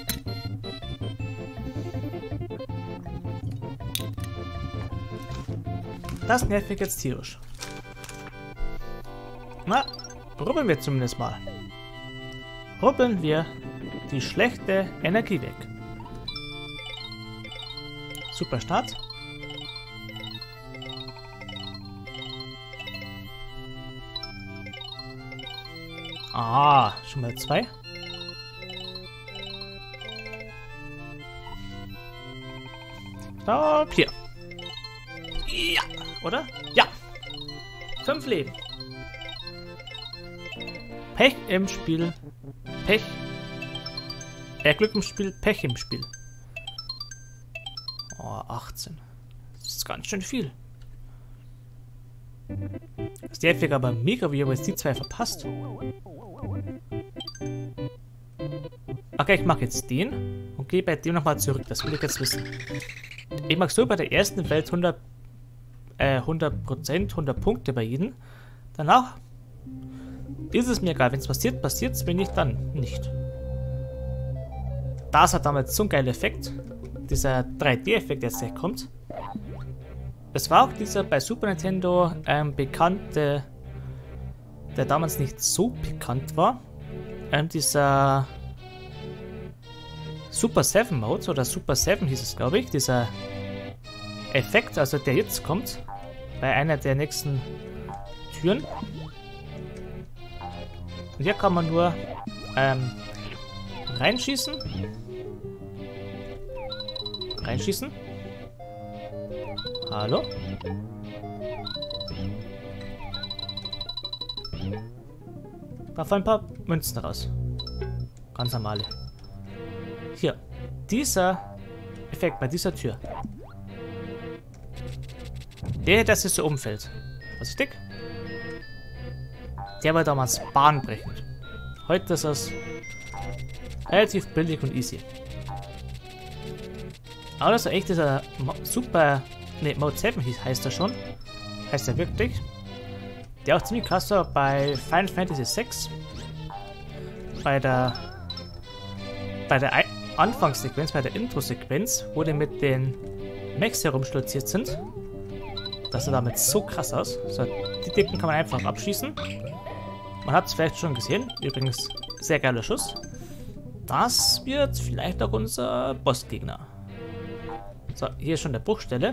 Das nervt mich jetzt tierisch. Na, rubbeln wir zumindest mal. Rubbeln wir die schlechte Energie weg. Super Start. Ah, schon mal 2. Stopp, hier. Ja, oder? Ja. 5 Leben. Pech im Spiel. Pech. Glück im Spiel, Pech im Spiel. Oh, 18. Das ist ganz schön viel. Das ist nervig, aber mega, wie wir jetzt die 2 verpasst. Okay, ich mache jetzt den und gehe bei dem nochmal zurück. Das will ich jetzt wissen. Ich mache so bei der ersten Welt 100%, 100 Punkte bei jedem. Danach ist es mir egal. Wenn es passiert, passiert es. Wenn nicht, dann nicht. Das hat damals so einen geilen Effekt. Dieser 3D-Effekt, der jetzt gleich kommt. Es war auch dieser bei Super Nintendo bekannte, der damals nicht so bekannt war. Dieser Super 7 Mode oder Super 7 hieß es, glaube ich. Dieser Effekt, also der jetzt kommt, bei einer der nächsten Türen. Und hier kann man nur reinschießen. Reinschießen. Hallo? Da fallen ein paar Münzen raus. Ganz normale. Hier. Dieser Effekt bei dieser Tür. Der, das ist so umfällt. Vorsichtig. Der war damals bahnbrechend. Heute ist das relativ billig und easy. Aber das ist echt dieser Super... Ne, Mode 7 heißt er schon. Heißt er wirklich. Der auch ziemlich krass war bei Final Fantasy 6. Bei der Anfangssequenz, bei der Intro-Sequenz, wo die mit den Mechs herumstolziert sind. Das sah damit so krass aus. So, die Dicken kann man einfach abschießen. Man hat es vielleicht schon gesehen. Übrigens, sehr geiler Schuss. Das wird vielleicht auch unser Bossgegner. So, hier ist schon der Bruchstelle.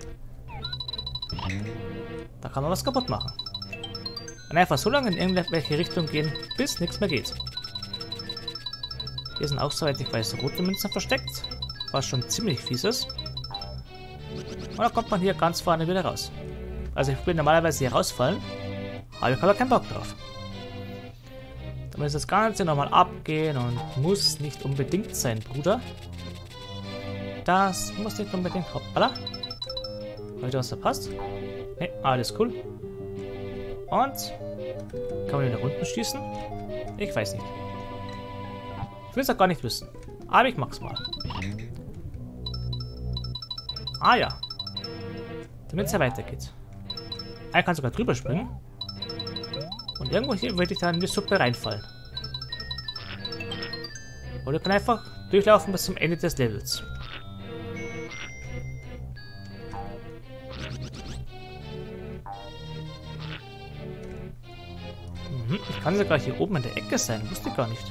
Da kann man was kaputt machen. Und einfach so lange in irgendwelche Richtung gehen, bis nichts mehr geht. Hier sind auch, soweit ich weiß, rote Münzen versteckt. Was schon ziemlich fies ist. Und dann kommt man hier ganz vorne wieder raus. Also ich will normalerweise hier rausfallen. Aber ich habe aber keinen Bock drauf. Da muss das Ganze nochmal abgehen und muss nicht unbedingt sein, Bruder. Das muss nicht unbedingt. Hoppala. Habe ich was verpasst? Ne, alles cool. Und kann man den da unten schießen? Ich weiß nicht. Ich will es auch gar nicht wissen. Aber ich mach's mal. Ah ja. Damit es ja weitergeht. Er kann sogar drüber springen. Und irgendwo hier würde ich dann in die Suppe reinfallen. Oder ich kann einfach durchlaufen bis zum Ende des Levels. Ich kann sogar hier oben in der Ecke sein. Wusste ich gar nicht.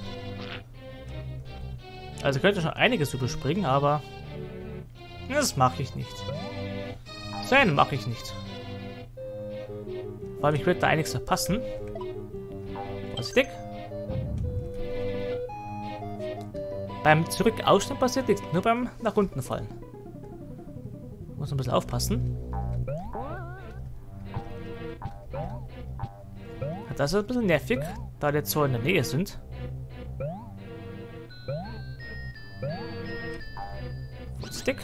Also könnte schon einiges überspringen, aber das mache ich nicht. So einen mache ich nicht. Vor allem, ich würde da einiges verpassen. Vorsichtig. Beim Zurück-Ausstellen passiert nichts, nur beim nach unten fallen. Muss ein bisschen aufpassen. Das ist ein bisschen nervig, da die jetzt so in der Nähe sind. Stick.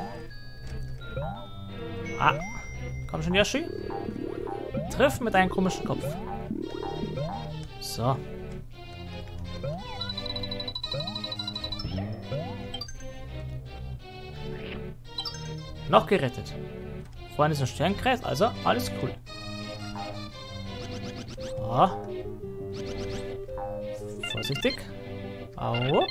Ah, komm schon, Yoshi. Triff mit deinem komischen Kopf. So. Noch gerettet. Vorne ist ein Sternkreis, also alles cool. So. Vorsichtig. Au.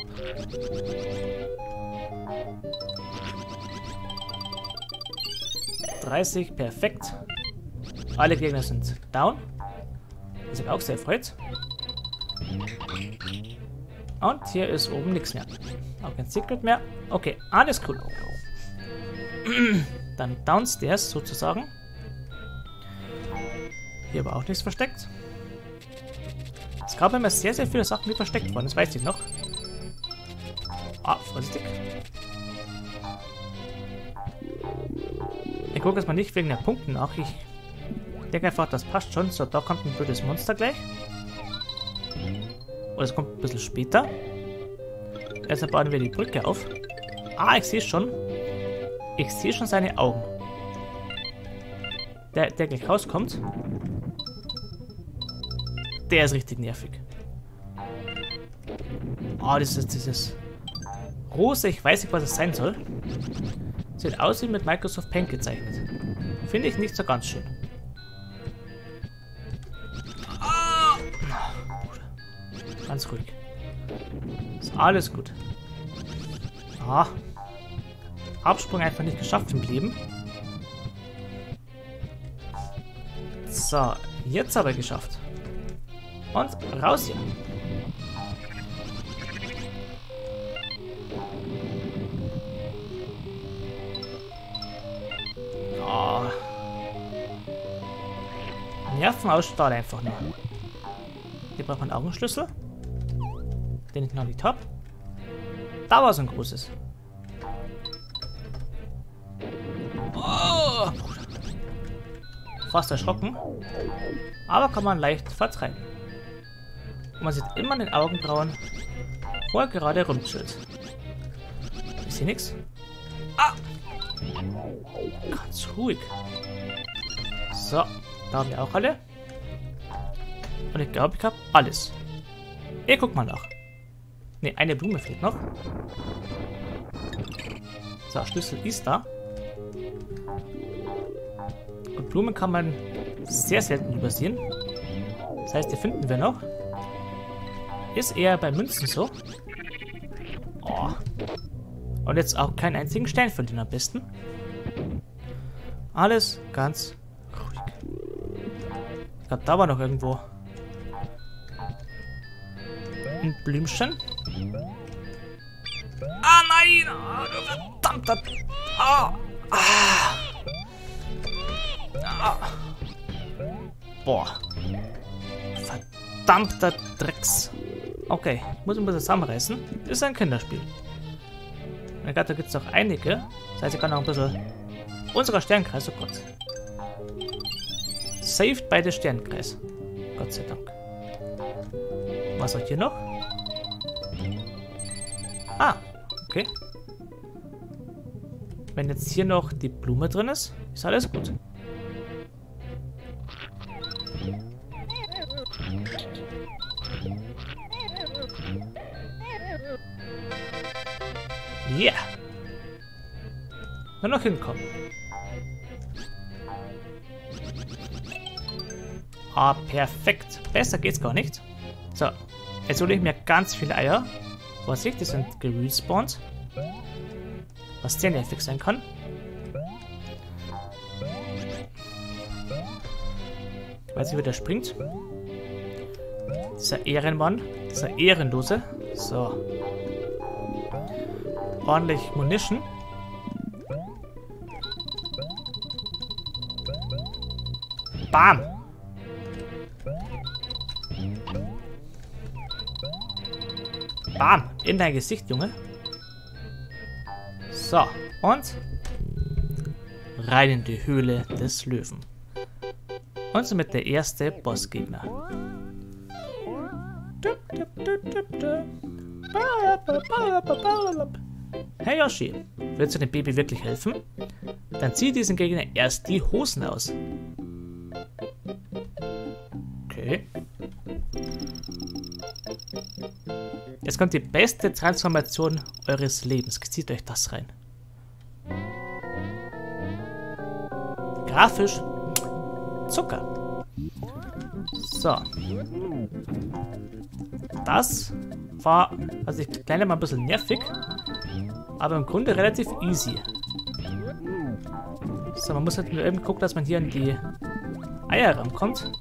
.30, perfekt. Alle Gegner sind down. Was mich auch sehr freut. Und hier ist oben nichts mehr. Auch kein Secret mehr. Okay, alles cool. Dann downstairs sozusagen. Hier war auch nichts versteckt. Es gab immer sehr, sehr viele Sachen, die versteckt waren. Das weiß ich noch. Ah, vorsichtig. Ich gucke jetzt mal nicht wegen der Punkten nach. Ich denke einfach, das passt schon. So, da kommt ein blödes Monster gleich. Oder es kommt ein bisschen später. Erstmal bauen wir die Brücke auf. Ah, ich sehe schon. Ich sehe schon seine Augen. Der gleich rauskommt. Der ist richtig nervig. Oh, das ist dieses Rose. Ich weiß nicht, was es sein soll. Sieht aus wie mit Microsoft Paint gezeichnet. Finde ich nicht so ganz schön. Ah! Ganz ruhig. Ist alles gut. Ah. Absprung einfach nicht geschafft im Leben. So, jetzt aber geschafft. Und raus hier. Oh. Nervenausstrahl einfach nur. Hier braucht man einen Augenschlüssel. Den ich noch nicht habe. Da war so ein großes. Oh. Fast erschrocken. Aber kann man leicht vertreiben. Und man sieht immer in den Augenbrauen, wo er gerade rumchillt. Ich sehe nichts. Ah! Ganz ruhig. So, da haben wir auch alle. Und ich glaube, ich habe alles. Ich guck mal nach. Ne, eine Blume fehlt noch. So, Schlüssel ist da. Und Blumen kann man sehr selten übersehen. Das heißt, die finden wir noch. Ist eher bei Münzen so. Oh. Und jetzt auch keinen einzigen Stein verlieren am besten. Alles ganz ruhig. Ich glaube, da war noch irgendwo ein Blümchen. Ah, nein! Oh, du verdammter... Ah! Ah! Ah! Boah. Verdammter Drecks. Okay, ich muss ein bisschen zusammenreißen. Ist ein Kinderspiel. Ich glaube, da gibt es auch einige. Das heißt, ich kann auch ein bisschen... Unserer Sternkreis, oh Gott. Saved by the Sternkreis. Gott sei Dank. Was hat hier noch? Ah, okay. Wenn jetzt hier noch die Blume drin ist, ist alles gut. Yeah. Nur noch hinkommen. Ah, perfekt. Besser geht's gar nicht. So, jetzt hole ich mir ganz viele Eier. Vorsicht, die sind gerespawnt. Was sehr nervig sein kann. Ich weiß nicht, wie der springt. Dieser Ehrenmann. Dieser Ehrenlose. So. Ordentlich Munition. Bam! Bam! In dein Gesicht, Junge. So, und rein in die Höhle des Löwen. Und somit der erste Bossgegner. Hey Yoshi, willst du dem Baby wirklich helfen? Dann zieh diesem Gegner erst die Hosen aus. Okay. Jetzt kommt die beste Transformation eures Lebens. Zieht euch das rein. Grafisch Zucker. So. Das war, also ich kleine mal ein bisschen nervig, aber im Grunde relativ easy. So, man muss halt nur eben gucken, dass man hier in die Eier rankommt.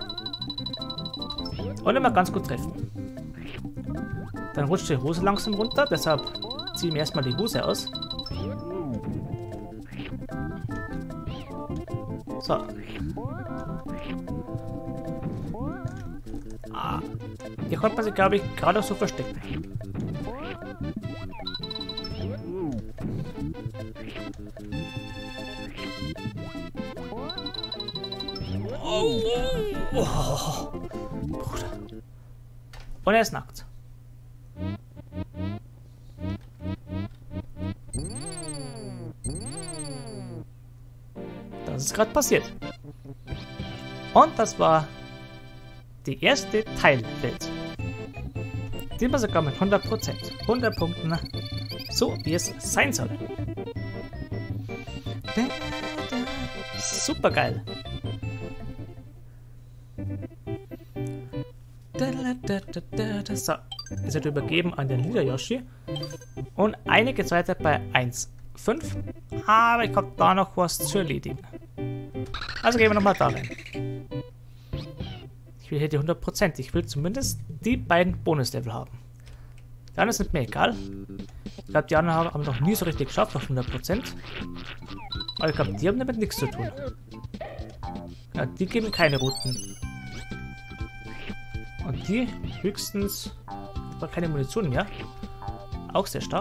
Und immer ganz gut treffen. Dann rutscht die Hose langsam runter, deshalb ziehen wir erstmal die Hose aus. So. Ah. Hier konnte man sich, glaube ich, gerade so verstecken. Oh. Bruder. Und er ist nackt. Das ist gerade passiert. Und das war die erste Teilwelt. Die war sogar mit 100%. 100 Punkten. So wie es sein soll. Super geil. So, ist er übergeben an den Leader Yoshi. Und einige geht's weiter bei 1,5. Aber ich habe da noch was zu erledigen. Also gehen wir nochmal da rein. Ich will hier die 100%. Ich will zumindest die beiden Bonuslevel haben. Die anderen sind mir egal. Ich glaube, die anderen haben noch nie so richtig geschafft auf 100%. Aber ich glaube, die haben damit nichts zu tun. Ja, die geben keine Routen. Und die höchstens aber keine Munition mehr. Auch sehr stark.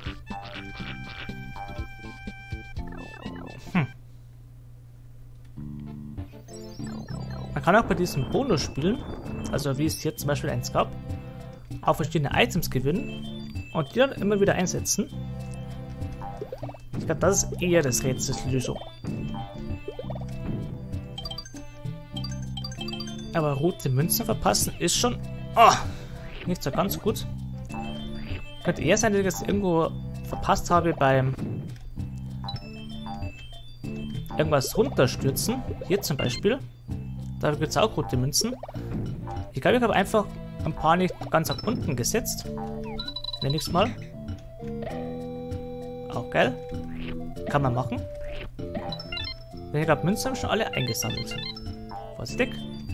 Man kann auch bei diesem Bonus spielen, also wie es hier zum Beispiel eins gab, auch verschiedene Items gewinnen und die dann immer wieder einsetzen. Ich glaube, das ist eher das Rätsels Lösung. Aber rote Münzen verpassen ist schon nicht so ganz gut. Könnte eher sein, dass ich das irgendwo verpasst habe beim irgendwas runterstürzen. Hier zum Beispiel. Da gibt es auch rote Münzen. Ich glaube, ich habe einfach ein paar nicht ganz nach unten gesetzt. Nenne ich es mal. Auch geil. Kann man machen. Denn ich glaube, Münzen haben schon alle eingesammelt. Vorsichtig.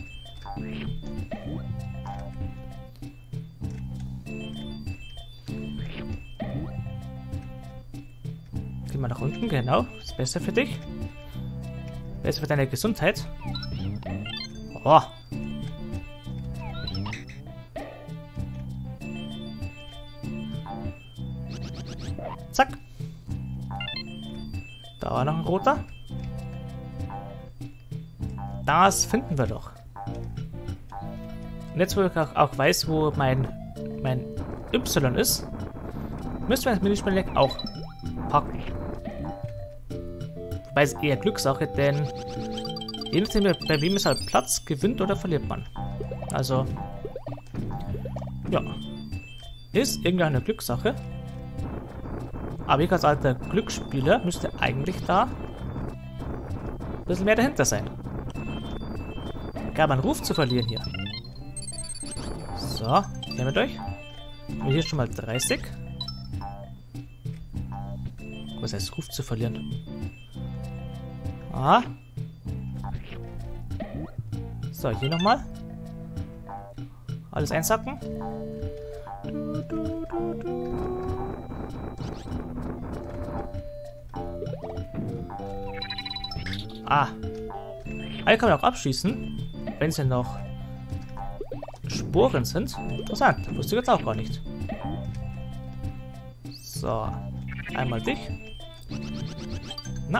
Geh mal nach unten, genau. Ist besser für dich. Besser für deine Gesundheit. Oh. Zack. Da war noch ein roter. Das finden wir doch. Und jetzt, wo ich auch weiß, wo mein Y ist, müssen wir das Minispiel auch packen. Wobei es eher Glückssache, denn je nachdem, bei wem es halt Platz gewinnt oder verliert man. Also, ja. Ist irgendwie eine Glückssache. Aber ich als alter Glücksspieler müsste eigentlich da ein bisschen mehr dahinter sein. Gab einen Ruf zu verlieren hier. So, nehmt euch. Und hier schon mal 30. Was heißt Ruf zu verlieren? Ah. So, hier nochmal. Alles einsacken. Ah. Alle kann man auch abschießen, wenn es ja noch Sporen sind. Interessant, wusste ich jetzt auch gar nicht. So, einmal dich. Na.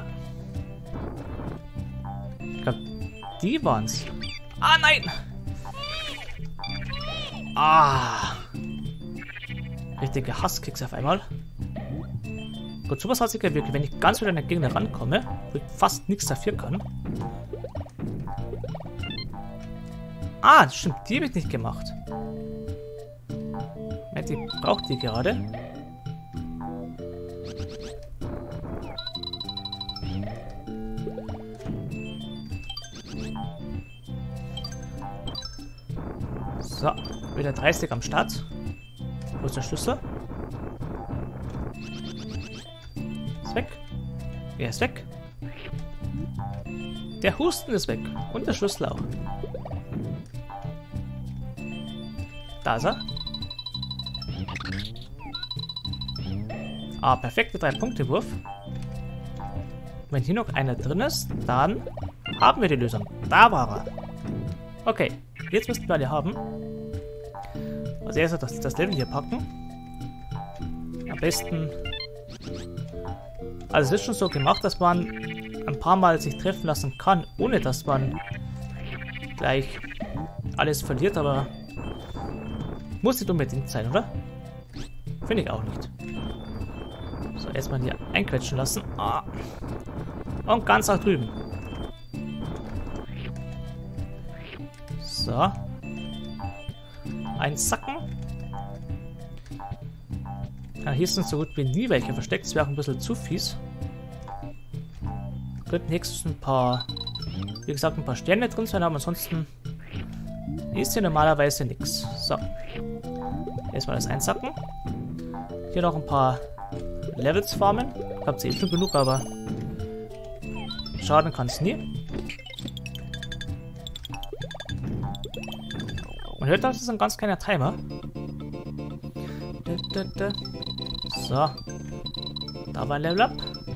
Ich glaube, die waren's. Ah, nein! Ah. Richtige Hasskicks auf einmal. Gut, sowas hat sich ja wirklich, wenn ich ganz wieder an den Gegner rankomme, wo ich fast nichts dafür kann. Ah, das stimmt, die habe ich nicht gemacht. Die braucht die gerade. So, wieder 30 am Start. Wo ist der Schlüssel? Ist weg. Er ist weg. Der Husten ist weg. Und der Schlüssel auch. Da ist er. Ah, perfekte 3-Punkte-Wurf. Wenn hier noch einer drin ist, dann haben wir die Lösung. Da war er. Okay, jetzt müssten wir alle haben. Also erst das Level hier packen. Am besten... Also es ist schon so gemacht, dass man ein paar Mal sich treffen lassen kann, ohne dass man gleich alles verliert, aber muss nicht unbedingt sein, oder? Finde ich auch nicht. So, erstmal hier einquetschen lassen. Ah. Und ganz nach drüben. So. Einsacken. Ja, hier sind so gut wie nie welche versteckt. Das wäre auch ein bisschen zu fies. Könnten höchstens ein paar, wie gesagt, ein paar Sterne drin sein, aber ansonsten ist hier normalerweise nichts. So. Erstmal das einsacken. Hier noch ein paar Levels farmen. Ich habe eh schon genug, aber schaden kann es nie. Man hört, das ist ein ganz kleiner Timer. So. Da war ein Level Up.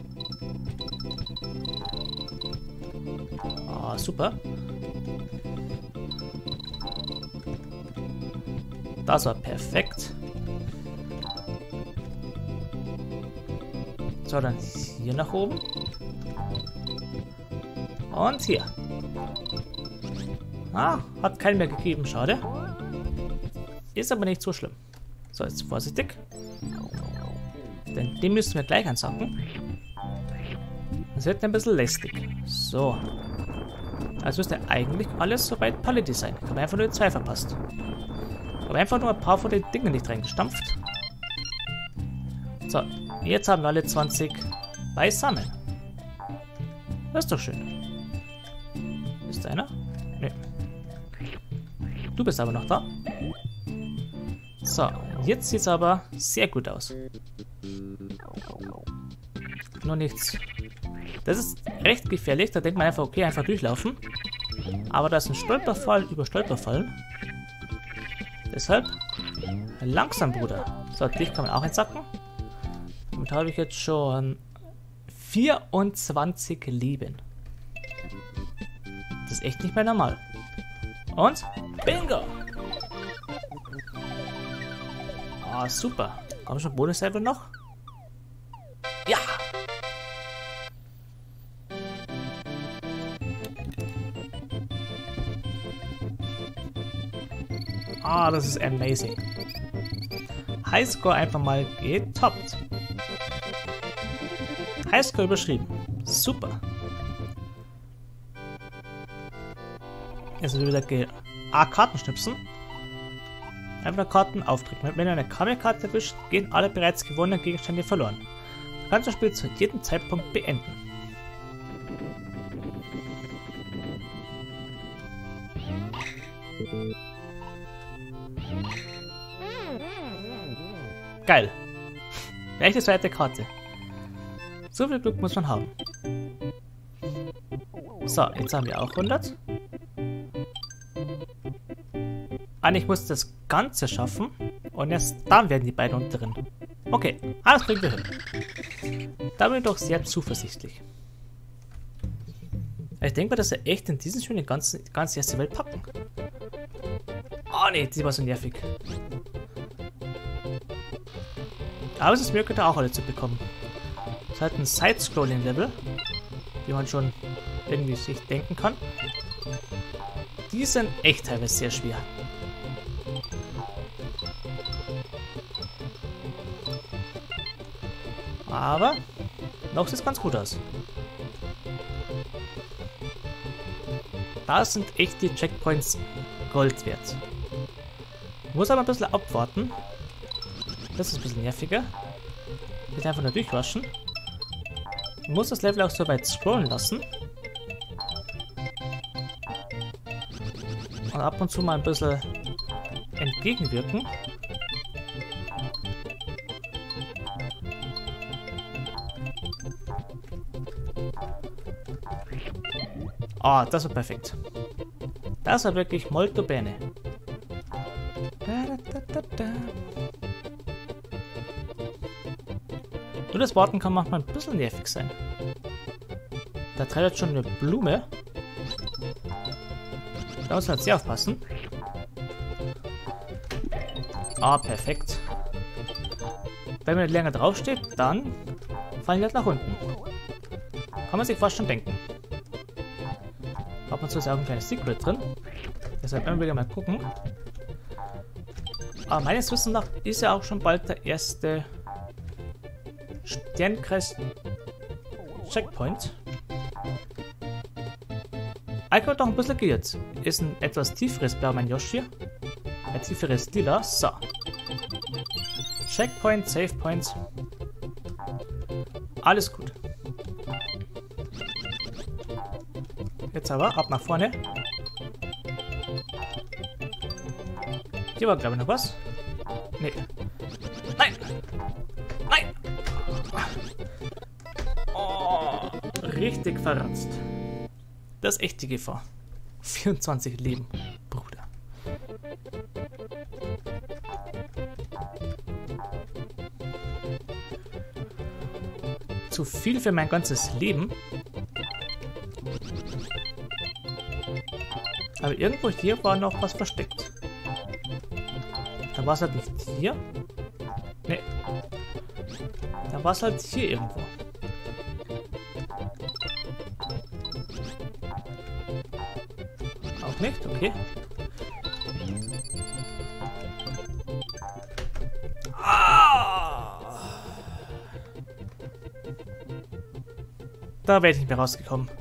Ah, super. Das war perfekt. So, dann hier nach oben. Und hier. Ah, hat keinen mehr gegeben, schade. Ist aber nicht so schlimm. So, jetzt vorsichtig. Denn den müssen wir gleich einsacken. Das wird ein bisschen lästig. So. Also müsste eigentlich alles soweit Paletti sein. Ich habe einfach nur 2 verpasst. Ich habe einfach nur ein paar von den Dingen nicht reingestampft. So, jetzt haben wir alle 20 beisammen. Das ist doch schön. Ist da einer? Nee. Du bist aber noch da. So, jetzt sieht es aber sehr gut aus. Nur nichts. Das ist recht gefährlich. Da denkt man einfach, okay, einfach durchlaufen. Aber das ist ein Stolperfall über Stolperfallen. Deshalb langsam, Bruder. So, dich kann man auch einsacken. Damit habe ich jetzt schon 24 Leben. Das ist echt nicht mehr normal. Und Bingo! Ah, super. Komm schon, Bonus-Level noch? Ja! Ah, das ist amazing. Highscore einfach mal getoppt. Highscore überschrieben. Super. Jetzt wieder Karten schnipsen. Einfach Karten aufdrücken. Wenn ihr eine Kammerkarte erwischt, gehen alle bereits gewonnenen Gegenstände verloren. Du kannst das Spiel zu jedem Zeitpunkt beenden. Geil. Gleich die zweite Karte. So viel Glück muss man haben. So, jetzt haben wir auch 100. Eigentlich muss das Ganze schaffen. Und erst dann werden die beiden unteren. Okay, alles kriegen wir hin. Da bin ich doch sehr zuversichtlich. Ich denke mal, dass wir echt in diesem Spiel die ganze erste Welt packen. Oh ne, die war so nervig. Aber es ist möglich, da auch alle zu bekommen. Das ist halt ein Side-Scrolling-Level, wie man schon irgendwie sich denken kann. Die sind echt teilweise sehr schwer. Aber noch sieht es ganz gut aus. Da sind echt die Checkpoints Gold wert. Muss aber ein bisschen abwarten. Das ist ein bisschen nerviger. Jetzt einfach nur durchwaschen. Muss das Level auch so weit scrollen lassen. Und ab und zu mal ein bisschen entgegenwirken. Ah, das war perfekt. Das war wirklich molto bene. Nur das Warten kann manchmal ein bisschen nervig sein. Da treibt schon eine Blume. Da muss man halt sehr aufpassen. Ah, perfekt. Wenn man länger draufsteht, dann fallen die halt nach unten. Kann man sich fast schon denken. Ab und zu ist auch ein kleines Secret drin. Deshalb immer wieder mal gucken. Aber meines Wissens nach ist ja auch schon bald der erste Sternkreis Checkpoint. Ich habe doch ein bisschen geirrt. Ist ein etwas tieferes Blau, mein Yoshi. Ein tieferes Lila. So. Checkpoint, Save Points. Alles gut. Jetzt aber ab nach vorne. Hier war, glaube ich, noch was. Nee. Nein! Nein! Oh, richtig verratzt. Das ist echt die Gefahr. 24 Leben, Bruder. Zu viel für mein ganzes Leben. Aber irgendwo hier war noch was versteckt. Da war es halt nicht hier. Nee. Da war es halt hier irgendwo. Auch nicht? Okay. Ah! Da wäre ich nicht mehr rausgekommen.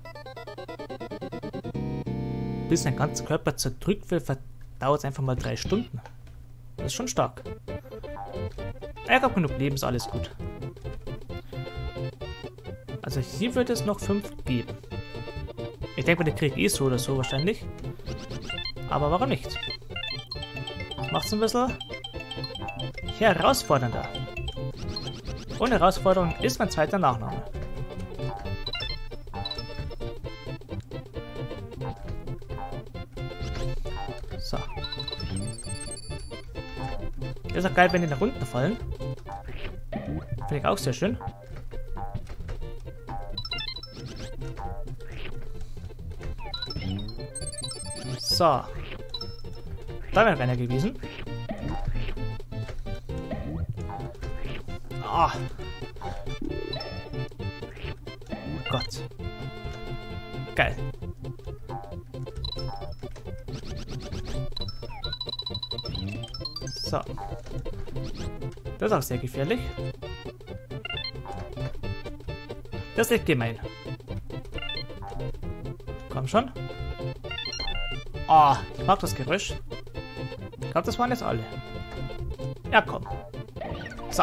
Bis mein ganzer Körper zerdrückt wird, dauert es einfach mal 3 Stunden. Das ist schon stark. Ich habe genug Leben, ist alles gut. Also hier wird es noch 5 geben. Ich denke mal, den kriege ich eh so oder so wahrscheinlich. Aber warum nicht? Macht's ein bisschen herausfordernder. Und Herausforderung ist mein zweiter Nachname. So. Das ist auch geil, wenn die nach unten fallen. Finde ich auch sehr schön. So. Da wäre einer gewesen. Ah. Oh Gott. Geil. So. Das ist auch sehr gefährlich. Das ist echt gemein. Komm schon. Oh, ich mag das Geräusch. Ich glaube, das waren jetzt alle. Ja, komm. So.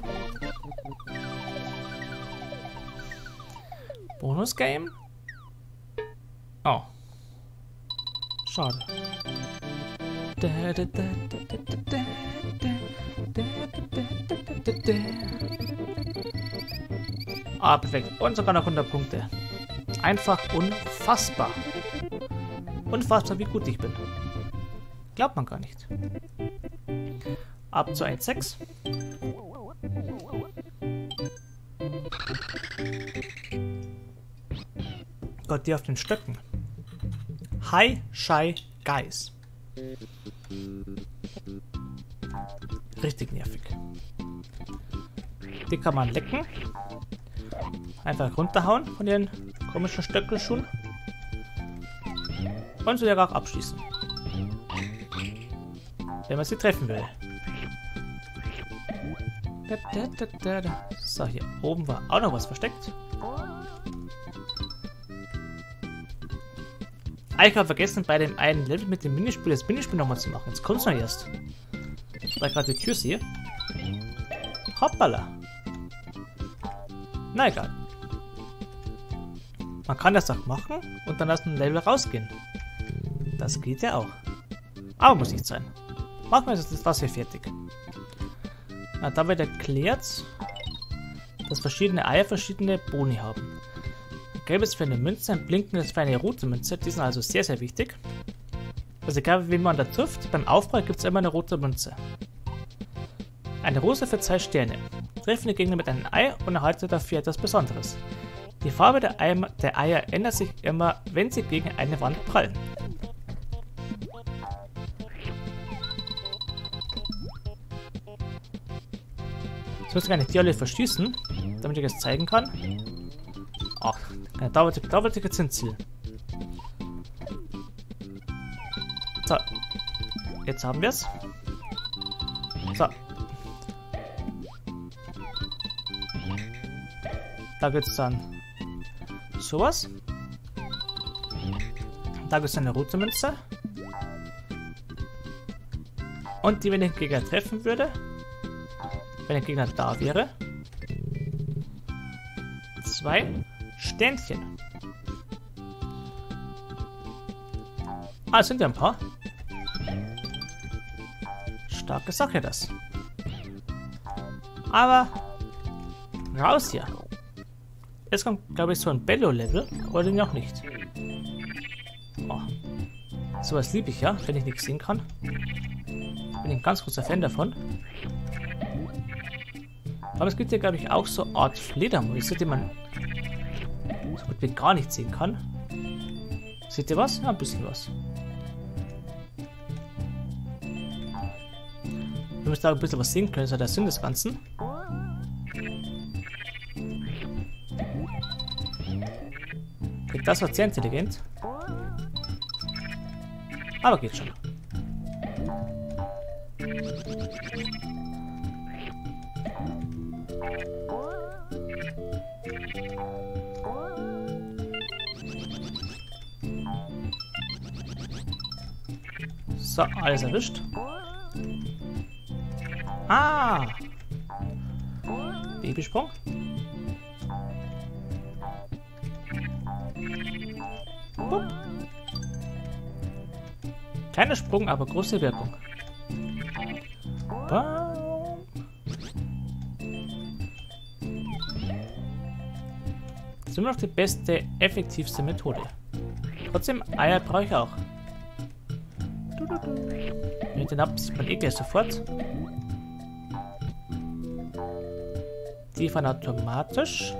Bonus-Game? Oh. Schade. Ah, perfekt. Und sogar noch 100 Punkte. Einfach unfassbar. Unfassbar, wie gut ich bin. Glaubt man gar nicht. Ab zu 1,6. Gott, die auf den Stöcken. Hi, Shy Guys. Richtig nervig. Die kann man lecken. Einfach runterhauen von den komischen Stöckelschuhen. Und sie auch abschießen. Wenn man sie treffen will. So, hier oben war auch noch was versteckt. Ich habe vergessen, bei dem einen Level mit dem Minispiel das Minispiel nochmal zu machen. Jetzt kommt es noch erst. Weil ich gerade die Tür sehe. Hoppala. Na egal. Man kann das auch machen und dann aus dem Level rausgehen. Das geht ja auch. Aber muss nicht sein. Machen wir jetzt das hier fertig. Na, da wird erklärt, dass verschiedene Eier verschiedene Boni haben. Gelb ist für eine Münze, ein blinkendes für eine rote Münze. Die sind also sehr, sehr wichtig. Also egal wie man da trifft, beim Aufprall gibt es immer eine rote Münze. Eine Rose für 2 Sterne. Treffen die Gegner mit einem Ei und erhalte dafür etwas Besonderes. Die Farbe der Eier ändert sich immer, wenn sie gegen eine Wand prallen. Jetzt kann ich die alle verschießen, damit ich es zeigen kann. Ach, da wollte ich jetzt hinziehen. So. Jetzt haben wir es. So. Da gibt es dann sowas. Da gibt es eine rote Münze. Und die, wenn ich den Gegner treffen würde, wenn der Gegner da wäre, 2 Sternchen. Ah, es sind ja ein paar. Starke Sache das. Aber raus hier. Jetzt kommt, glaube ich, so ein Bello-Level. Oder noch nicht. Oh. Sowas liebe ich ja, wenn ich nichts sehen kann. Bin ein ganz großer Fan davon. Aber es gibt ja, glaube ich, auch so eine Art Fledermäuse, die man so gut wie gar nicht sehen kann. Seht ihr was? Ja, ein bisschen was. Wir müssen da ein bisschen was sehen können, das ist ja der Sinn des Ganzen. Okay, das war sehr intelligent. Aber geht schon. So, alles erwischt. Ah! Babysprung. Bup. Kleiner Sprung, aber große Wirkung. Bam. Das ist immer noch die beste, effektivste Methode. Trotzdem, Eier brauche ich auch. Wenn ich den habe, sieht man eh gleich sofort. Die fahren automatisch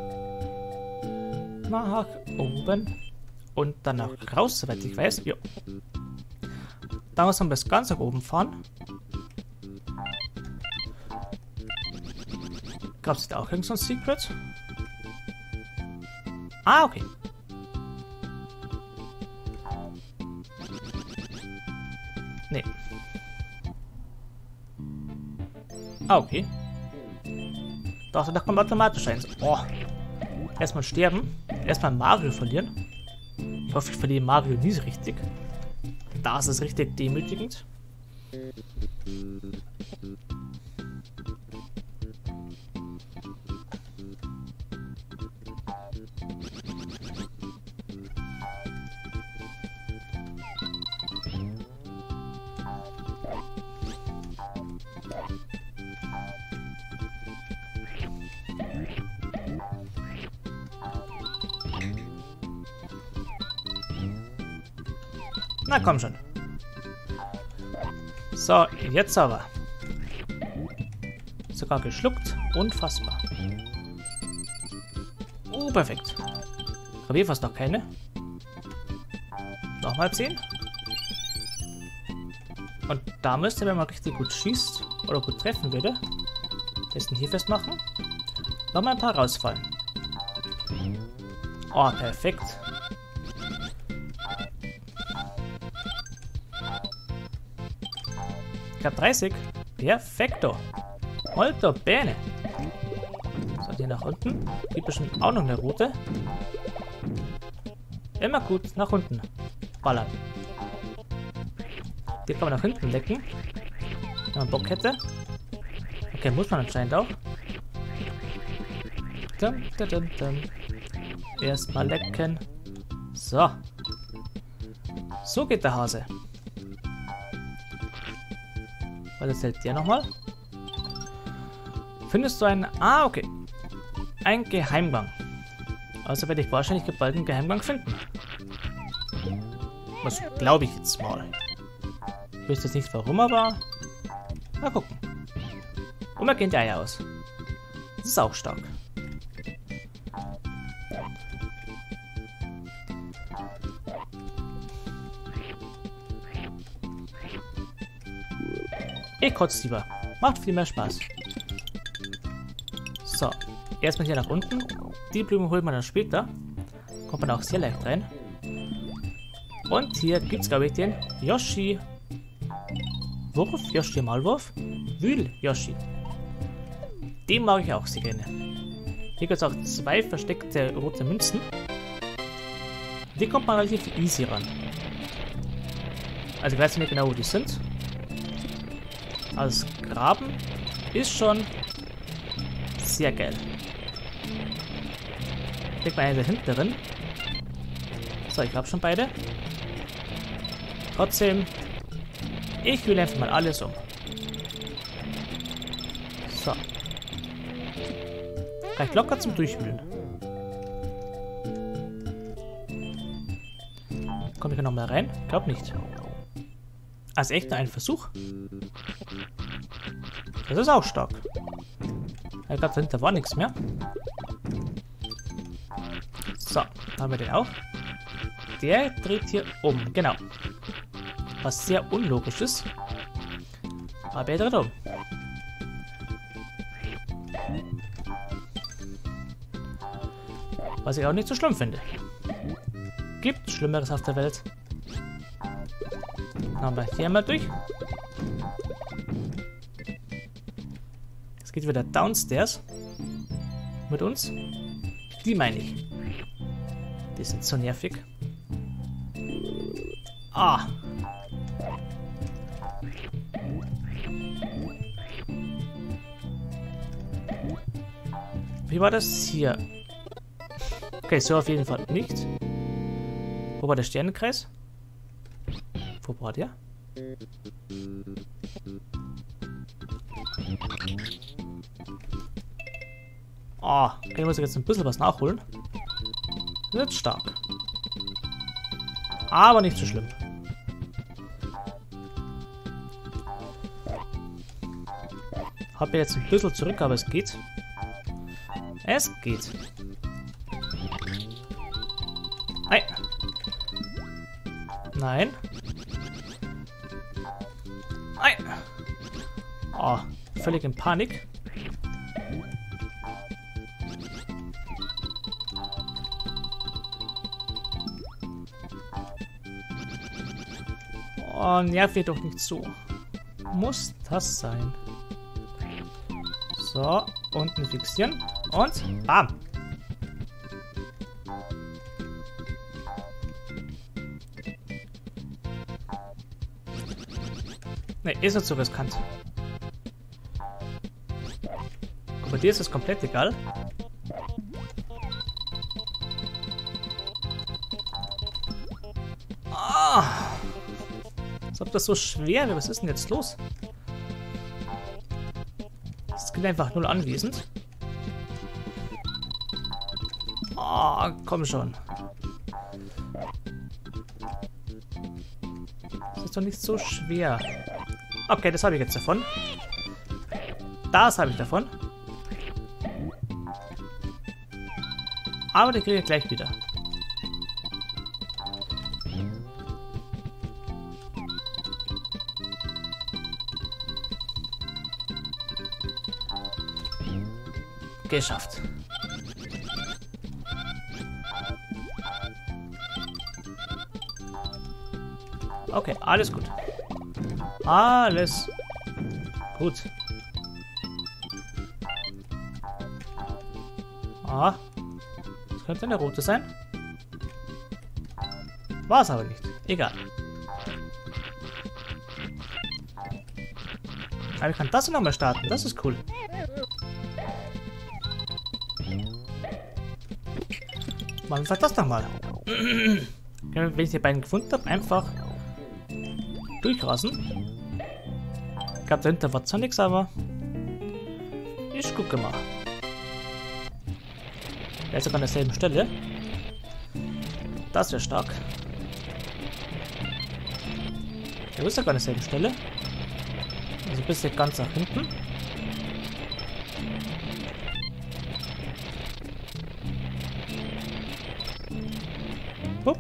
nach oben und dann nach raus, soweit ich weiß. Ja. Dann müssen wir das ganz nach oben fahren. Gab es da auch irgend so ein Secret? Ah, okay. Nee. Ah, okay. Doch, da kommt automatisch eins. Oh. Erstmal sterben. Erstmal Mario verlieren. Ich hoffe, ich verliere Mario nie so richtig. Das ist richtig demütigend. Na komm schon. So, jetzt aber. Sogar geschluckt. Unfassbar. Perfekt. Habe hier fast noch keine. Nochmal 10. Und da müsste, wenn man richtig gut schießt oder gut treffen würde, besten hier festmachen, nochmal ein paar rausfallen. Oh, perfekt. Ich habe 30. Perfekto. Molto bene. So, die nach unten. Gibt bestimmt auch noch eine rote. Immer gut nach unten ballern. Die kann man nach hinten lecken. Wenn man Bock hätte. Okay, muss man anscheinend auch. Dum, dum, dum, dum. Erstmal lecken. So. So geht der Hase. Was erzählt der nochmal? Findest du einen... Ah, okay. Ein Geheimgang. Also werde ich wahrscheinlich bald einen Geheimgang finden. Was glaube ich jetzt mal. Ich wüsste jetzt nicht warum, aber... Mal gucken. Und wir gehen die Eier aus. Das ist auch stark. Ich kotze lieber. Macht viel mehr Spaß. So, erstmal hier nach unten. Die Blumen holt man dann später. Kommt man auch sehr leicht rein. Und hier gibt es, glaube ich, den Yoshi. Wurf? Yoshi Maulwurf? Wühl-Yoshi. Den mag ich auch sehr gerne. Hier gibt es auch 2 versteckte rote Münzen. Die kommt man relativ easy ran. Also ich weiß nicht genau, wo die sind. Aber das Graben ist schon sehr geil. Leg mal einen da hinten drin. So, ich habe schon beide. Trotzdem, ich will einfach mal alles um. So. Reicht locker zum Durchwühlen. Komme ich hier nochmal rein? Glaub nicht. Also echt nur ein Versuch. Das ist auch stark. Ich glaube, dahinter war nichts mehr. So, haben wir den auch. Der dreht hier um, genau. Was sehr unlogisch ist. Aber er dreht um. Was ich auch nicht so schlimm finde. Gibt Schlimmeres auf der Welt. Dann haben wir hier einmal durch. Es geht wieder downstairs. Mit uns. Die meine ich. Die sind so nervig. Ah. Wie war das hier? Okay, so auf jeden Fall nicht. Wo war der Sternenkreis? Wo war der? Ah, okay, ich muss jetzt ein bisschen was nachholen. Wird stark. Aber nicht so schlimm. Habe jetzt ein bisschen zurück, aber es geht. Es geht. Nein. Nein. Nein. Oh, völlig in Panik. Oh, nerv mir doch nicht so. Muss das sein? So, unten fixieren. Und bam. Ne, ist nicht so riskant. Aber dir ist es komplett egal. Ah. Als ob das so schwer wäre. Was ist denn jetzt los? Das geht einfach null anwesend. Ah, komm schon. Das ist doch nicht so schwer. Okay, das habe ich jetzt davon. Das habe ich davon. Aber den kriege ich gleich wieder. Geschafft. Okay, alles gut. Alles gut. Ah, das könnte eine rote sein. War es aber nicht. Egal. Aber ich kann das nochmal starten. Das ist cool. Machen wir das nochmal. Wenn ich die beiden gefunden habe, einfach durchrasen. Ich glaube, dahinter war zwar nichts, aber ich gucke mal. Er ist sogar an derselben Stelle. Das wäre stark. Er ist sogar an derselben Stelle. Also ein bisschen ganz nach hinten. Hup.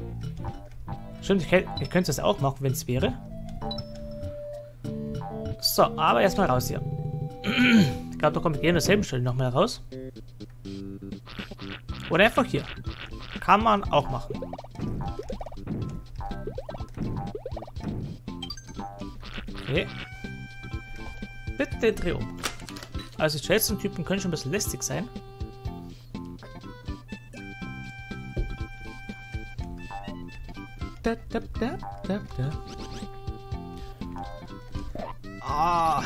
Stimmt, ich könnte es auch machen, wenn es wäre. So, aber erstmal raus hier. Ich glaube, da kommt mit derselben Stelle nochmal raus. Oder einfach hier. Kann man auch machen. Okay. Bitte dreh um. Also die Chelsea-Typen können schon ein bisschen lästig sein. Ah.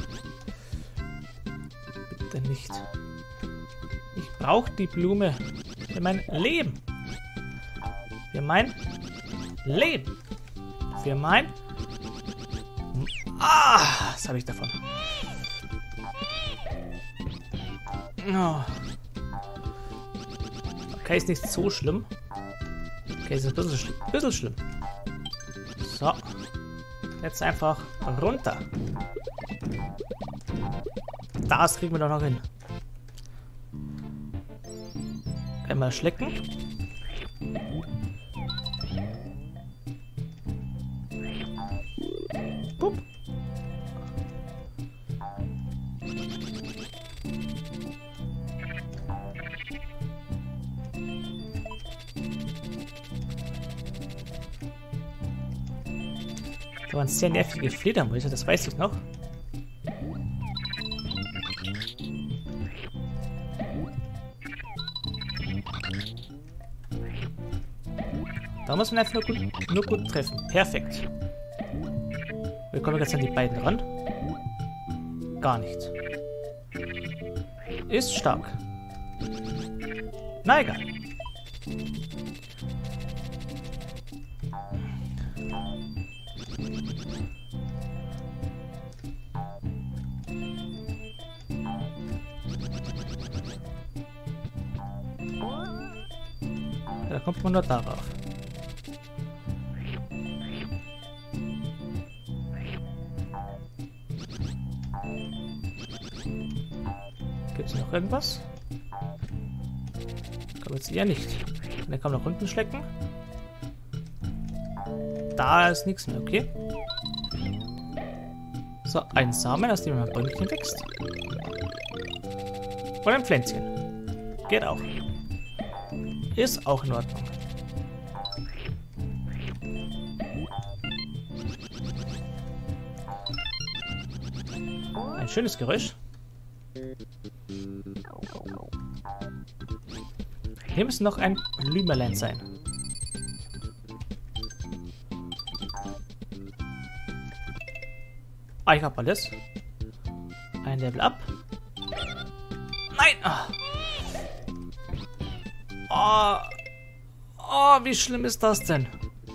Bitte nicht. Ich brauche die Blume für mein Leben. Für mein Leben. Für mein... Ah, was habe ich davon? Oh. Okay, ist nicht so schlimm. Okay, ist ein bisschen schlimm. So. Jetzt einfach runter. Das kriegen wir doch noch hin. Einmal schlecken. Pup. Da waren sehr nervige Fledermäuse, das weiß ich noch. Da muss man einfach nur gut treffen. Perfekt. Wir kommen jetzt an die beiden ran. Gar nicht. Ist stark. Na egal. Da kommt man nur darauf. Gibt es noch irgendwas? Kann jetzt eher nicht. Der kann nach unten schlecken. Da ist nichts mehr, okay. So, ein Samen, aus dem ein Bäumchen wächst. Und ein Pflänzchen. Geht auch. Ist auch in Ordnung. Ein schönes Geräusch. Hier müssen noch ein Blümerlein sein. Ah, ich hab alles. Ein Level up. Nein! Oh. Oh, wie schlimm ist das denn?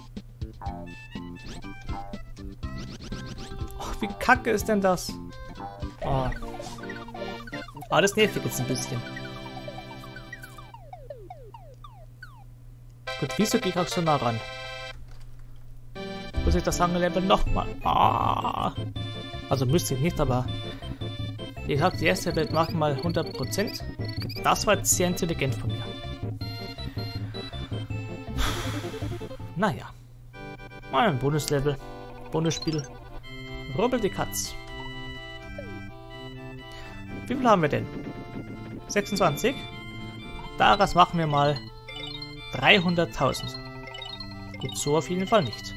Oh, wie kacke ist denn das? Oh. Ah, das nervt jetzt ein bisschen. Gut, wieso gehe ich auch so nah ran? Muss ich das Angellevel nochmal? Ah. Also müsste ich nicht, aber ich habe die erste Welt machen mal 100%. Das war jetzt sehr intelligent von mir. Naja. Mal ein Bonuslevel. Bonusspiel. Rubbel die Katz. Wie viel haben wir denn? 26? Daraus machen wir mal 300.000. Gut, so auf jeden Fall nicht.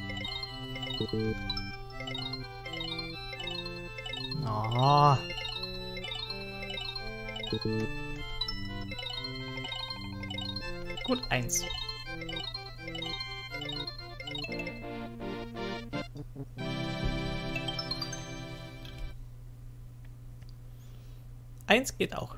Ah. Gut, 1. Eins geht auch.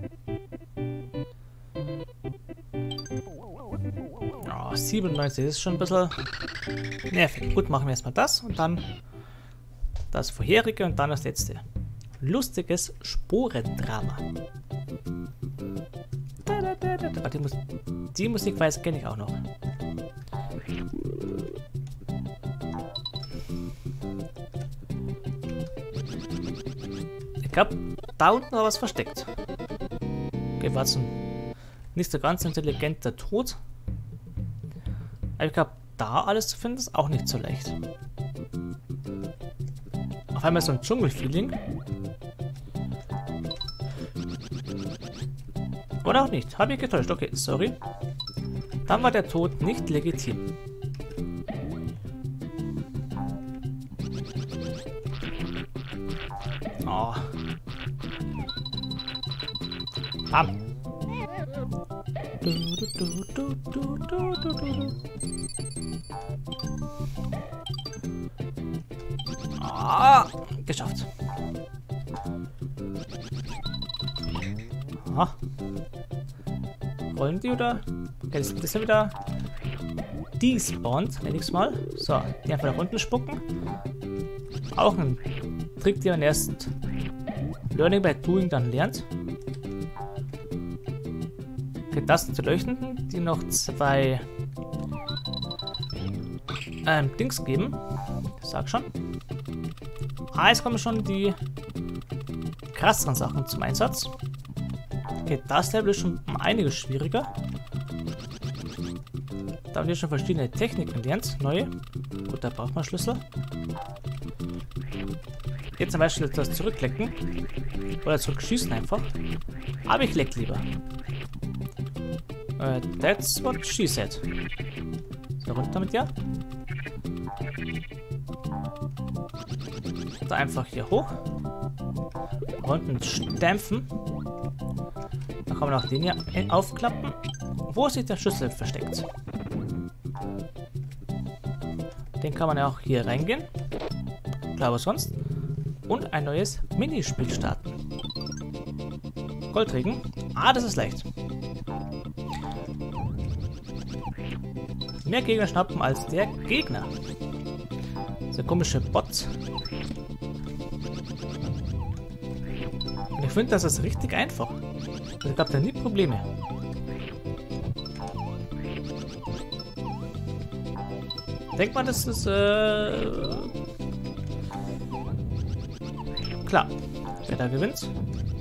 Oh, 97 ist schon ein bisschen nervig. Gut, machen wir erstmal das und dann das vorherige und dann das letzte. Lustiges Sporendrama. Die Musikweise kenne ich auch noch. Ich glaube, da unten war was versteckt. Okay, war so ein nicht so ganz intelligenter Tod. Aber ich glaube, da alles zu finden ist auch nicht so leicht. Auf einmal so ein Dschungel-Feeling. Oder auch nicht. Habe ich getäuscht. Okay, sorry. Dann war der Tod nicht legitim. Oh. Bam. Ah, geschafft. Aha. Rollen die oder? Okay, das ist ja wieder despawned, nenne ich es mal. So, die einfach nach unten spucken. Auch ein Trick, den man erst Learning by Doing dann lernt. Okay, das sind die Leuchtenden, die noch 2 Dings geben. Ich sag schon. Ah, jetzt kommen schon die krasseren Sachen zum Einsatz. Okay, das Level ist schon um einiges schwieriger. Da haben wir schon verschiedene Techniken gelernt. Neue. Gut, da braucht man Schlüssel. Jetzt zum Beispiel das Zurücklecken. Oder zurückschießen einfach. Aber ich leck lieber. That's what she said. So, runter mit ja. Da einfach hier hoch. Unten stampfen. Dann kann man auch den hier aufklappen. Wo sich der Schlüssel versteckt. Den kann man ja auch hier reingehen. Klar, was sonst. Und ein neues Minispiel starten. Goldregen. Ah, das ist leicht. Mehr Gegner schnappen als der Gegner. Dieser komische Bot. Und ich finde, das ist richtig einfach. Ich gab da nie Probleme. Denkt man, das ist klar. Wer da gewinnt?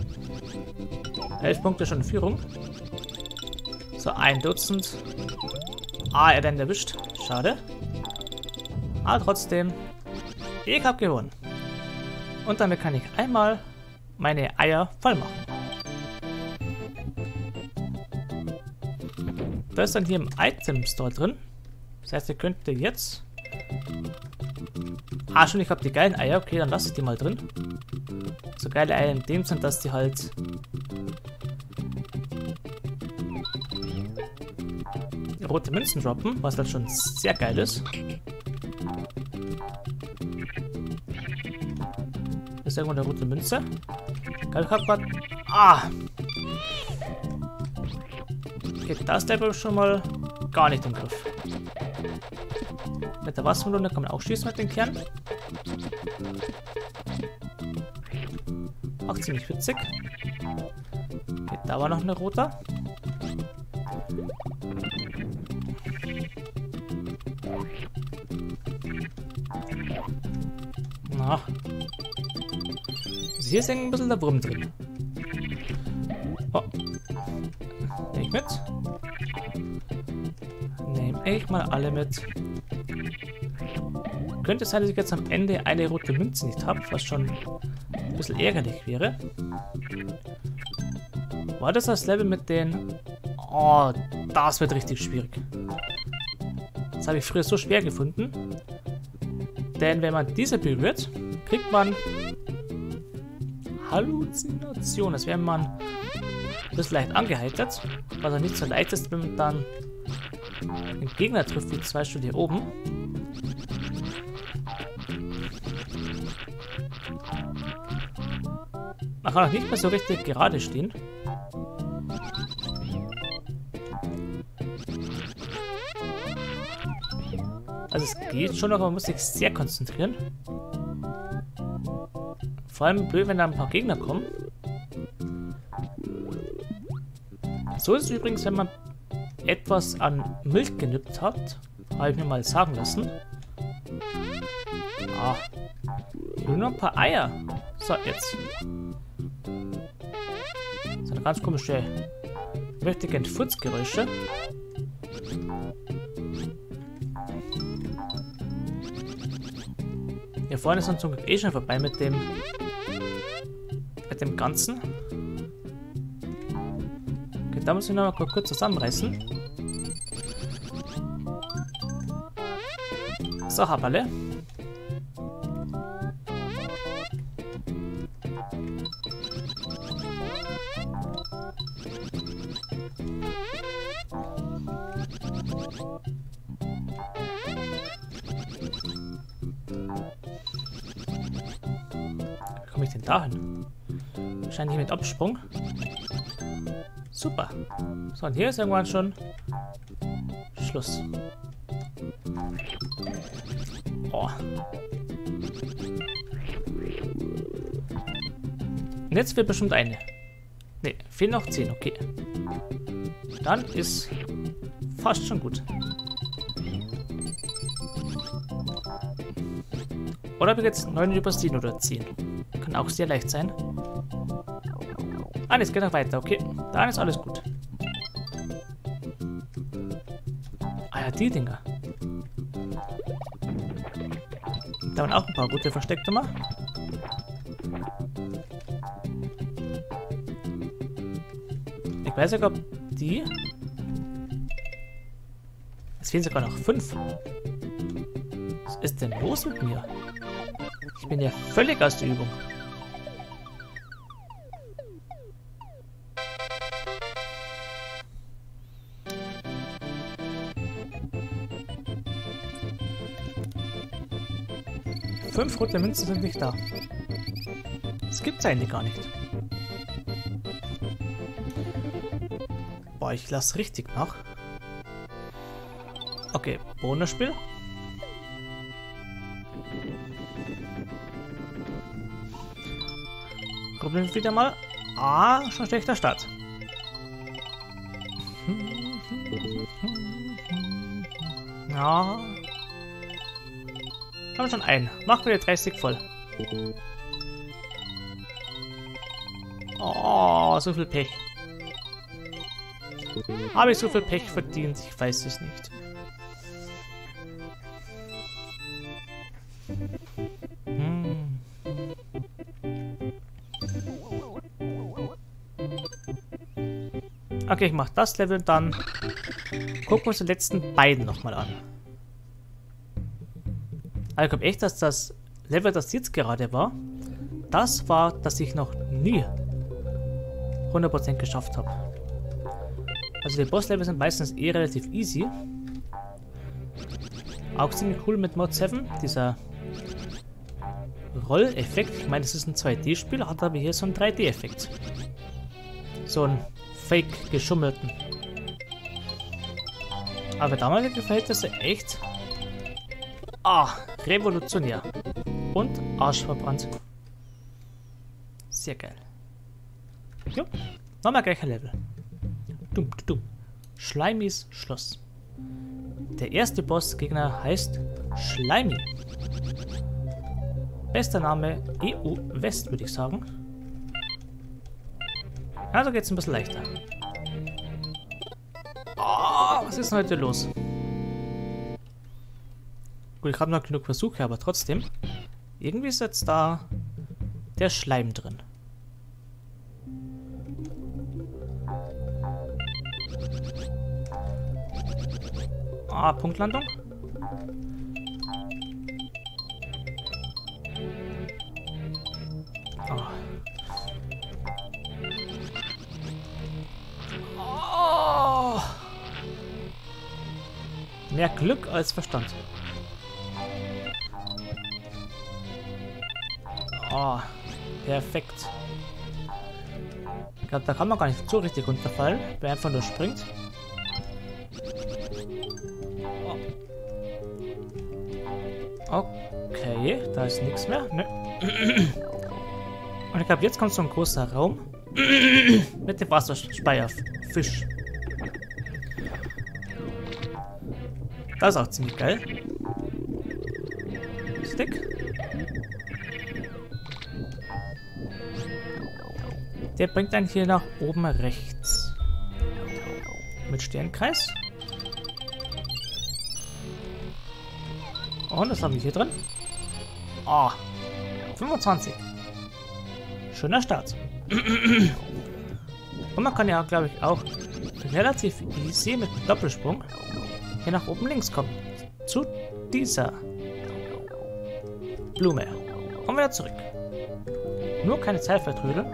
11 Punkte schon in Führung. So, 1 Dutzend. Ah, er dann erwischt. Schade. Aber trotzdem, ich habe gewonnen. Und damit kann ich einmal meine Eier voll machen. Das ist dann hier im Item Store drin. Das heißt, ihr könnt jetzt... Ah, schon, ich habe die geilen Eier. Okay, dann lasse ich die mal drin. So geile Eier in dem Sinn, dass die halt... rote Münzen droppen, was halt schon sehr geil ist. Ist irgendwo eine rote Münze? Ah! Okay, das ist der schon mal gar nicht im Griff. Mit der Wassermelone kann man auch schießen mit den Kernen. Auch ziemlich witzig. Okay, da war noch eine rote. Na. Also hier ist ein bisschen der Wurm drin. Oh. Nehme ich mit. Nehme ich mal alle mit. Könnte sein, dass ich jetzt am Ende eine rote Münze nicht habe, was schon ein bisschen ärgerlich wäre. War das Level mit den... Oh, das wird richtig schwierig. Das habe ich früher so schwer gefunden. Denn wenn man diese berührt, kriegt man Halluzinationen. Das wäre man das vielleicht angeheitert, was auch nicht so leicht ist, wenn man dann den Gegner trifft, wie zum Beispiel hier oben. Man kann auch nicht mehr so richtig gerade stehen. Also es geht schon, aber man muss sich sehr konzentrieren. Vor allem blöd, wenn da ein paar Gegner kommen. So ist es übrigens, wenn man etwas an Milch genippt hat. Habe ich mir mal sagen lassen. Ah. Nur noch ein paar Eier. So, jetzt. So eine ganz komische möchte Furzgeräusche. Hier vorne ist uns zum Glück eh schon vorbei mit dem Ganzen. Okay, da muss ich noch mal kurz zusammenreißen. So, Haberle. Wie komme ich denn da hin? Wahrscheinlich mit Absprung. Super. So, und hier ist irgendwann schon Schluss. Oh. Und jetzt wird bestimmt eine. Ne, fehlen noch 10, okay. Dann ist fast schon gut. Oder habe ich jetzt 9 übersehen oder 10? Kann auch sehr leicht sein. Ah, jetzt geht noch weiter, okay. Dann ist alles gut. Ah ja, die Dinger. Da waren auch ein paar gute versteckte mal. Ich weiß nicht, ob die... Es fehlen sogar noch 5. Was ist denn los mit mir? Ich bin ja völlig aus der Übung. Fünf rote Münzen sind nicht da. Das gibt's eigentlich gar nicht. Boah, ich lasse richtig nach. Okay, Bonusspiel. Probieren wir wieder mal. Ah, schon schlechter Start. Ja. Haben wir schon einen. Machen wir 30 voll. Oh, so viel Pech. Habe ich so viel Pech verdient? Ich weiß es nicht. Okay, ich mache das Level und dann gucken wir uns die letzten beiden nochmal an. Also ich glaube echt, dass das Level, das jetzt gerade war, das war, dass ich noch nie 100% geschafft habe. Also die Boss-Level sind meistens eh relativ easy. Auch ziemlich cool mit Mod 7, dieser Rolleffekt. Ich meine, das ist ein 2D-Spiel, hat aber hier so einen 3D-Effekt. So ein Fake geschummelten. Aber damals gefällt das echt revolutionär. Und arschverbrannt. Sehr geil. Jo, nochmal gleicher Level. Dumm, dumm. Schleimys Schloss. Der erste Bossgegner heißt Schleimy. Bester Name EU West, würde ich sagen. Also geht's ein bisschen leichter. Oh, was ist denn heute los? Gut, ich habe noch genug Versuche, aber trotzdem. Irgendwie ist jetzt da der Schleim drin. Ah, Punktlandung. Ah. Oh. Mehr Glück als Verstand. Oh, perfekt. Ich glaube, da kann man gar nicht so richtig runterfallen, wer einfach nur springt. Oh. Okay, da ist nichts mehr. Ne. Und ich glaube, jetzt kommt so ein großer Raum mit dem Wasserspeicherfisch. Das ist auch ziemlich geil. Stick. Der bringt einen hier nach oben rechts. Mit Sternkreis. Und was haben wir hier drin? Oh, 25. Schöner Start. Und man kann ja, glaube ich, auch relativ easy mit einem Doppelsprung hier nach oben links kommen. Zu dieser Blume. Und wieder zurück. Nur keine Zeit vertrödeln.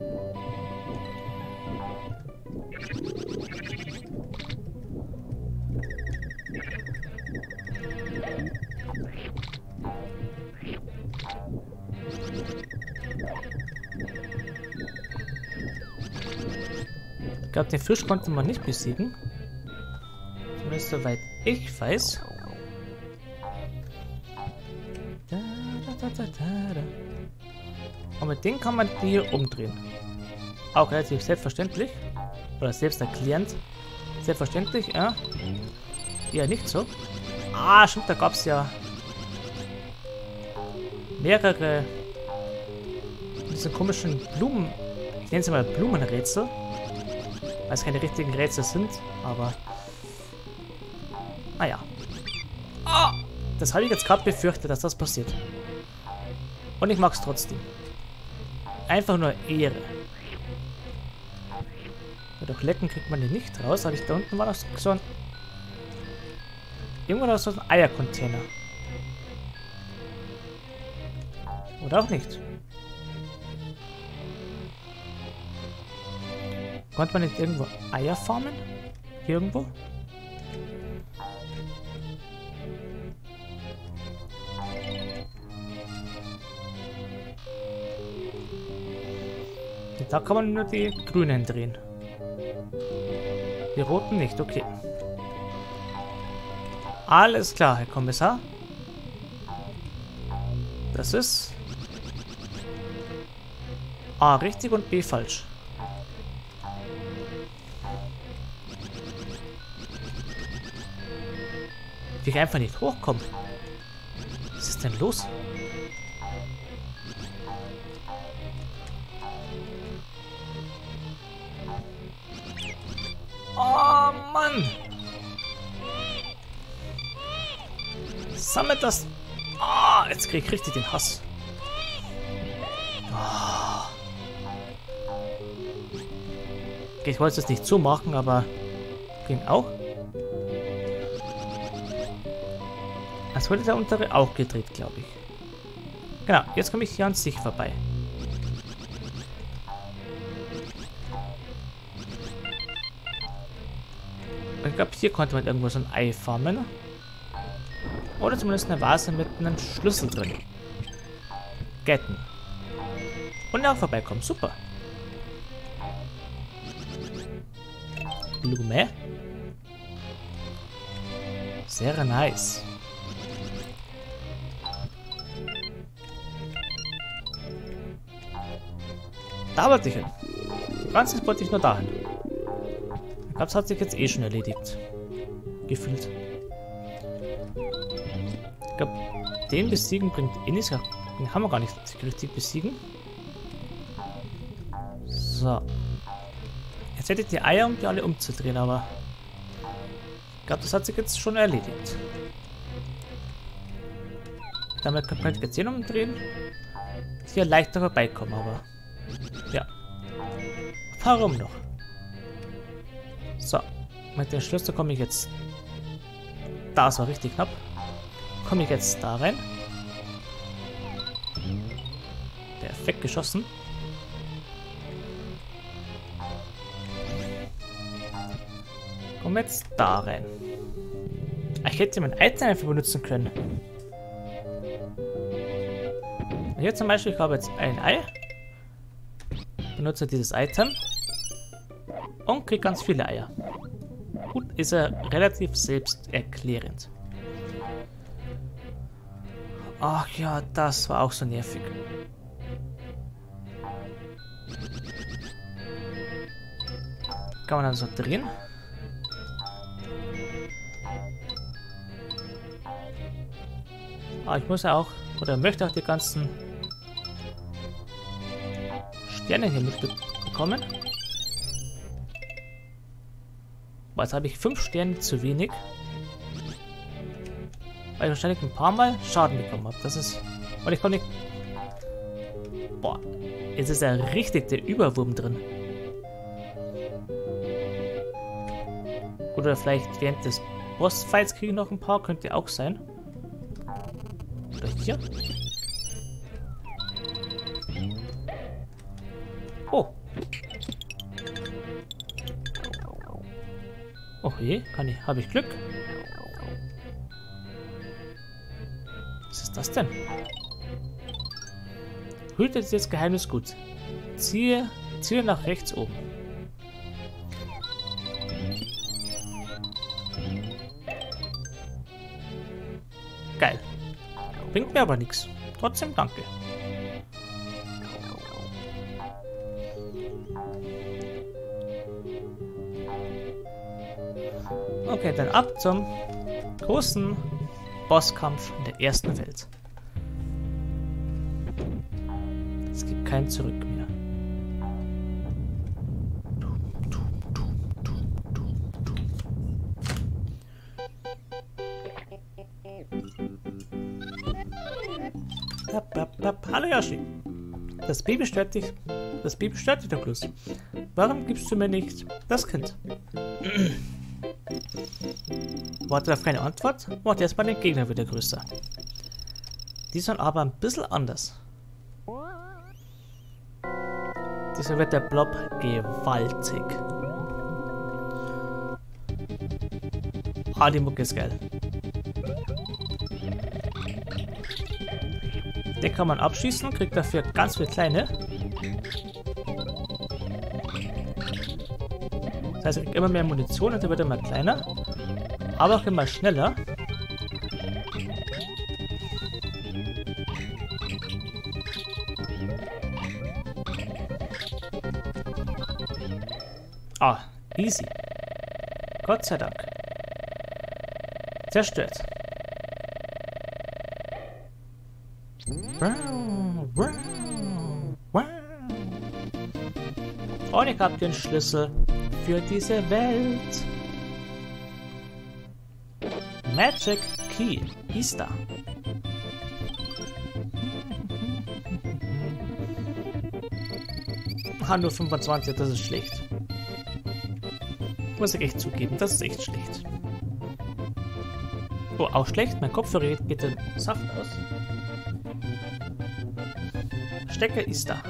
Ich glaube, den Fisch konnte man nicht besiegen. Zumindest soweit ich weiß. Und mit dem kann man die hier umdrehen. Auch relativ selbstverständlich. Oder selbsterklärend. Selbstverständlich, ja. Eher nicht so. Ah, stimmt, da gab es ja mehrere diese komischen Blumen. Ich nenne sie mal Blumenrätsel. Weil es keine richtigen Rätsel sind, aber naja. Oh, das habe ich jetzt gerade befürchtet, dass das passiert. Und ich mag es trotzdem. Einfach nur Ehre. Ja, durch Lecken kriegt man die nicht raus, aber da unten war noch so ein... Irgendwo noch so ein Eiercontainer. Oder auch nicht. Konnte man nicht irgendwo Eier farmen? Hier irgendwo? Da kann man nur die grünen drehen. Die roten nicht, okay. Alles klar, Herr Kommissar. Das ist A richtig und B falsch. Wie ich einfach nicht hochkomme. Was ist denn los? Oh Mann! Sammelt das. Oh, jetzt krieg ich richtig den Hass. Oh. Okay, ich wollte es nicht zumachen, aber ging auch. Es wurde der untere auch gedreht, glaube ich. Genau, jetzt komme ich hier an sich vorbei. Ich glaube, hier konnte man irgendwo so ein Ei farmen. Oder zumindest eine Vase mit einem Schlüssel drin. Getten. Und auch vorbeikommen. Super. Blume. Sehr nice. Da wollte ich hin. Ganz wollte ich nur dahin. Ich glaube, es hat sich jetzt eh schon erledigt. Gefühlt. Ich glaube, den besiegen bringt eh nichts. Den haben wir gar nicht richtig besiegen. So. Jetzt hätte ich die Eier, um die alle umzudrehen, aber ich glaube, das hat sich jetzt schon erledigt. Damit könnte ich jetzt hier umdrehen. Hier leichter vorbeikommen, aber ja. Warum noch? So. Mit dem Schlüssel komme ich jetzt. Das war richtig knapp. Komme ich jetzt da rein. Perfekt geschossen. Komme jetzt da rein. Ich hätte mein Item einfach benutzen können. Hier zum Beispiel, ich habe jetzt ein Ei. Benutze dieses Item. Und kriege ganz viele Eier. Gut, ist er relativ selbsterklärend. Ach ja, das war auch so nervig. Kann man dann so drehen. Aber ich muss ja auch, oder möchte auch die ganzen Sterne hier mitbekommen. Boah, jetzt habe ich 5 Sterne zu wenig. Weil ich wahrscheinlich ein paar Mal Schaden bekommen habe. Das ist Und ich konnte nicht... Boah, jetzt ist ja richtig der Überwurm drin. Oder vielleicht während des Bossfights kriege ich noch ein paar, könnte auch sein. Oder hier. Oh. Oh je, habe ich Glück. Was ist das denn? Hütet das Geheimnis gut. Ziehe nach rechts oben. Geil. Bringt mir aber nichts. Trotzdem danke. Okay, dann ab zum großen Bosskampf in der ersten Welt. Es gibt kein Zurück mehr. Hallo Yoshi. Das Baby stört dich doch bloß. Warum gibst du mir nicht das Kind? Warte auf keine Antwort, macht erstmal den Gegner wieder größer. Diesmal aber ein bisschen anders. Diesmal wird der Blob gewaltig. Ah, die Mucke ist geil. Den kann man abschießen, kriegt dafür ganz viele kleine. Das heißt, er kriegt immer mehr Munition und er wird immer kleiner. Aber auch immer schneller. Ah, easy. Gott sei Dank. Zerstört. Und ich habe den Schlüssel für diese Welt. Magic Key ist da. Ah, nur 25, das ist schlecht. Muss ich echt zugeben, das ist echt schlecht. Oh, auch schlecht, mein Kopfhörer geht den Saft aus. Stecker ist da.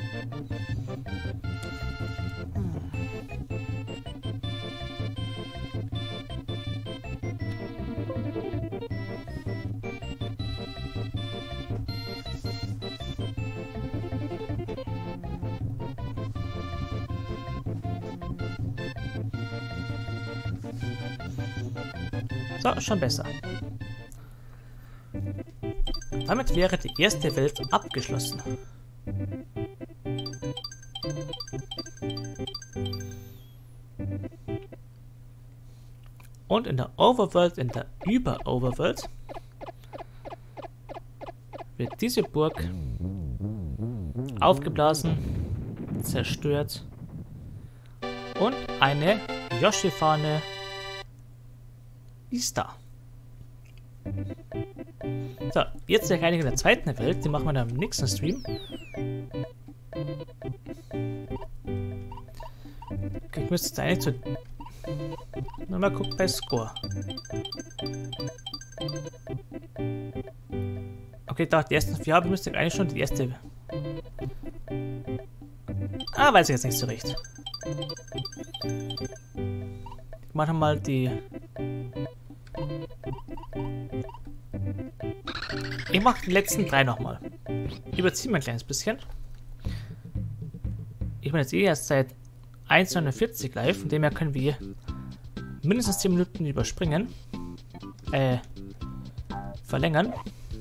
So, schon besser. Damit wäre die erste Welt abgeschlossen. Und in der Overworld, in der Über-Overworld, wird diese Burg aufgeblasen, zerstört und eine Yoshi-Fahne ist da. So, jetzt der Reiniger der zweiten Welt, die machen wir dann im nächsten Stream. Okay, ich müsste jetzt eigentlich zu... Mal gucken bei Score. Okay, da die ersten 4 habe ich müsste eigentlich schon die erste... Ah, weiß ich jetzt nicht so recht. Ich mache mal die... Ich mache die letzten 3 nochmal. Überziehe mal ein kleines bisschen. Ich bin jetzt erst seit 1,49 live, von dem her können wir mindestens 10 Minuten überspringen. Verlängern.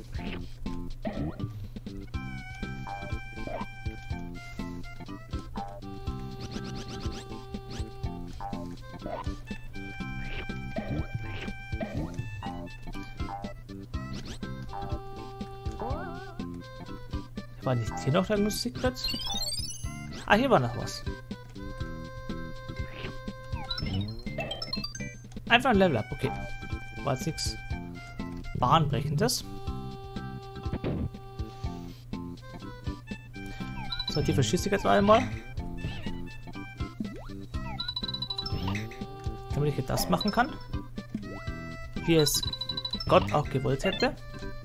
War nicht hier noch der Musikplatz? Ah, hier war noch was. Einfach ein Level Up, okay. War jetzt nichts Bahnbrechendes. So, die verschieße ich jetzt einmal. Damit ich hier das machen kann. Wie es Gott auch gewollt hätte.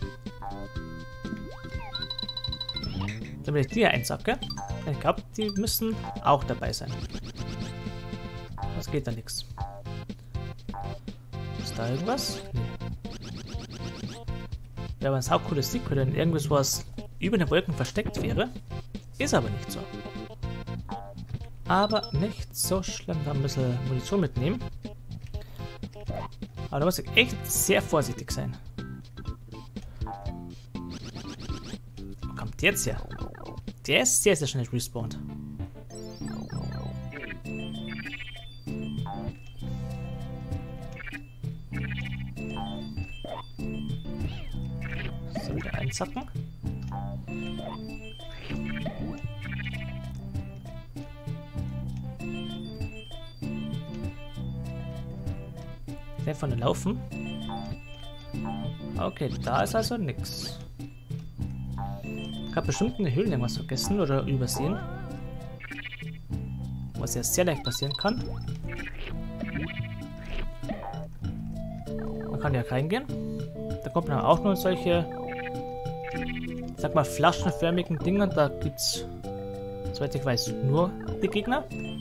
Damit ich die hier einsacke. Ich glaube, die müssen auch dabei sein. Das geht da nichts. Ist da irgendwas? Nee. Wäre aber ein saucooles Secret, wenn irgendwas was über den Wolken versteckt wäre. Ist aber nicht so. Aber nicht so schlimm. Da ein bisschen Munition mitnehmen. Aber da muss ich echt sehr vorsichtig sein. Wo kommt der jetzt her? Der ist sehr, sehr schnell respawned. So, wieder einzacken. Der von den Laufen. Okay, da ist also nix. Ich habe bestimmt in der Höhle irgendwas vergessen oder übersehen. Was ja sehr leicht passieren kann. Man kann ja reingehen. Da kommt man auch nur solche, ich sag mal, flaschenförmigen Dinger. Da gibt's, soweit ich weiß, nur die Gegner.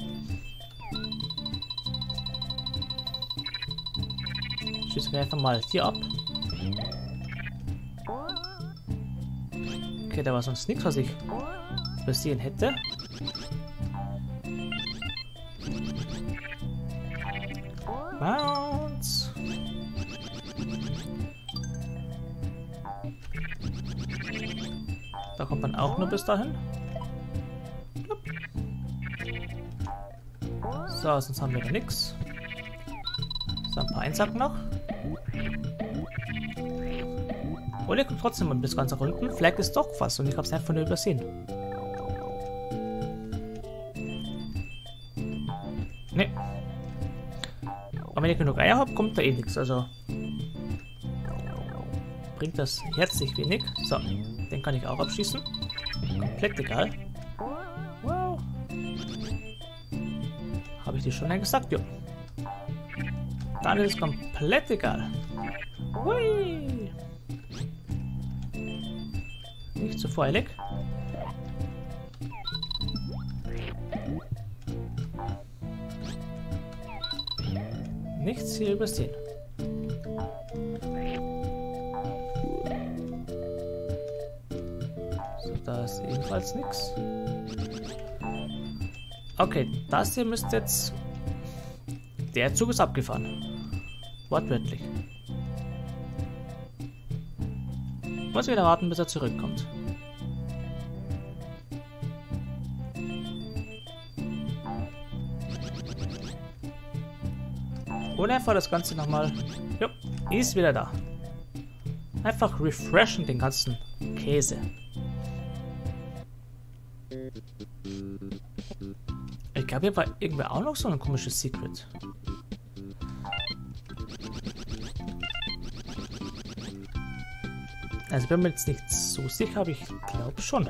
Schießen wir einfach mal hier ab. Okay, da war sonst nichts, was ich übersehen hätte. Bounce. Da kommt man auch nur bis dahin. So, sonst haben wir da nichts. So, ein paar Einsacken noch. Oder ihr kommt trotzdem bis ganz nach unten. Vielleicht ist doch was und ich habe es einfach nur übersehen. Ne. Aber wenn ich genug Eier habe, kommt da eh nichts. Also bringt das herzlich wenig. So, den kann ich auch abschießen. Komplett egal. Wow. Habe ich dir schon gesagt? Ja. Dann ist es komplett egal. Hui. Nicht zu voreilig. Nichts hier übersehen. So, da ist ebenfalls nichts. Okay, das hier müsste jetzt... Der Zug ist abgefahren. Wortwörtlich. Muss wieder warten, bis er zurückkommt. Oder einfach das Ganze nochmal. Jo, ist wieder da. Einfach refreshen den ganzen Käse. Ich glaube, hier war irgendwie auch noch so ein komisches Secret. Also bin mir jetzt nicht so sicher, aber ich glaube schon.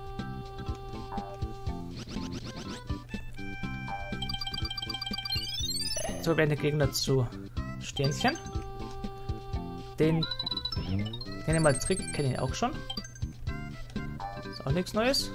So werden die Gegner zu Sternchen. Den kenne ich mal Trick, kenne ich auch schon. Ist auch nichts Neues.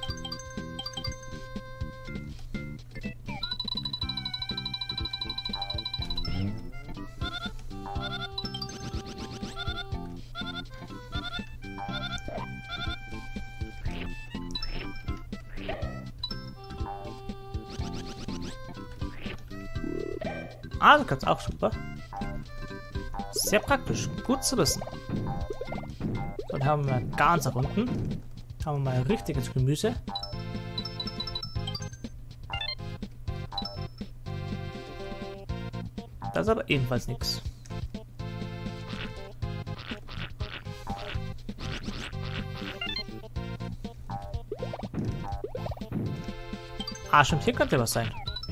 Ah, das kann's auch super. Sehr praktisch. Gut zu wissen. So, dann haben wir ganz nach unten. Haben wir mal richtiges Gemüse. Das ist aber ebenfalls nichts. Ah, stimmt, hier könnte was sein.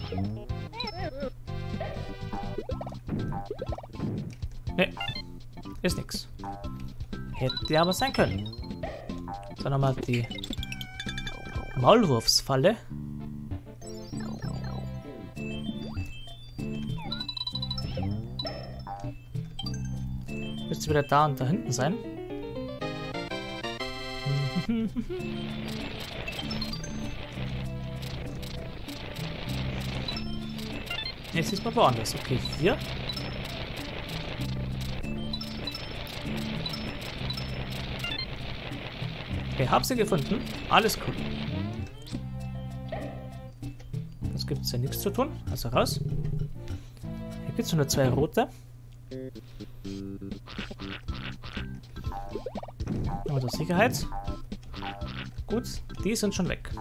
Ne, ist nix. Hätte aber sein können. So, nochmal die Maulwurfsfalle. Müsste wieder da und da hinten sein. Jetzt ist mal woanders. Okay, hier. Okay, hab sie gefunden. Alles cool. Das gibt es ja nichts zu tun. Also raus. Hier gibt es nur 2 rote. Oder Sicherheit. Gut, die sind schon weg.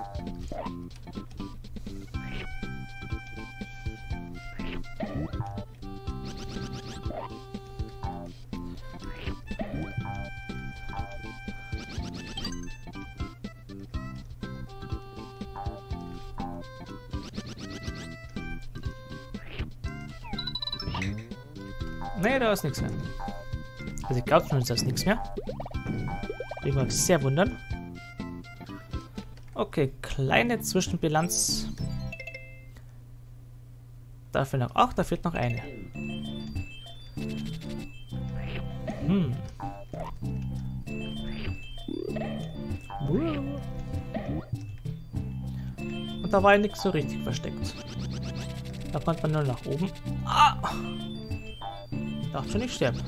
Nee, da ist nichts mehr. Also ich glaube zumindest, da ist nichts mehr. Ich mag sehr wundern. Okay, kleine Zwischenbilanz. Dafür noch. Ach, da fehlt noch eine. Und da war ja nichts so richtig versteckt. Da konnte man nur nach oben. Ah! Darf schon nicht sterben.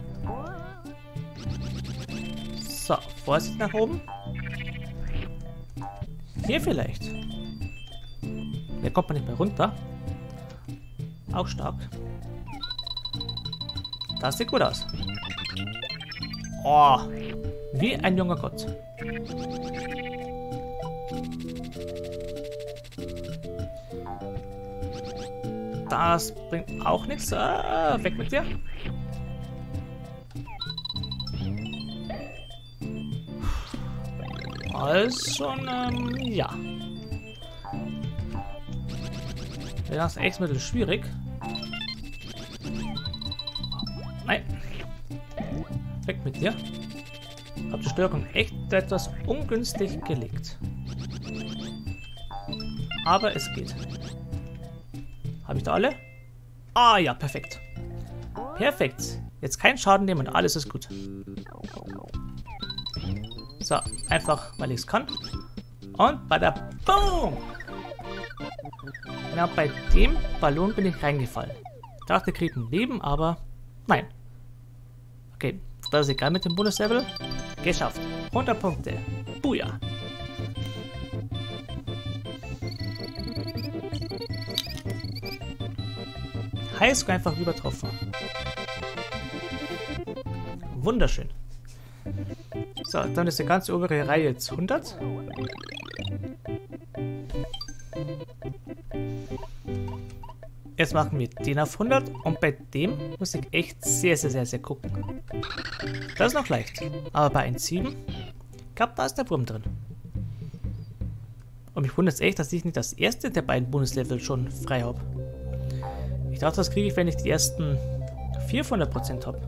So, Vorsicht nach oben. Hier vielleicht. Hier kommt man nicht mehr runter. Auch stark. Das sieht gut aus. Oh, wie ein junger Gott. Das bringt auch nichts. Ah, weg mit dir. Alles schon, ja. Das ist echt ein bisschen schwierig. Nein. Weg mit dir. Hab die Steuerung echt etwas ungünstig gelegt. Aber es geht. Habe ich da alle? Ah ja, perfekt. Perfekt. Jetzt kein Schaden nehmen und alles ist gut. So, einfach, weil ich es kann. Und bei der Boom! Genau, bei dem Ballon bin ich reingefallen. Ich dachte, ich kriege ein Leben, aber nein. Okay, das ist egal mit dem Bonuslevel. Geschafft. 100 Punkte. Buja. Highscore einfach übertroffen. Wunderschön. So, dann ist die ganze obere Reihe jetzt 100. Jetzt machen wir den auf 100 und bei dem muss ich echt sehr gucken. Das ist noch leicht, aber bei 1,7, ich glaube, da ist der Wurm drin. Und mich wundert es echt, dass ich nicht das erste der beiden Bonuslevel schon frei habe. Ich dachte, das kriege ich, wenn ich die ersten 400% habe.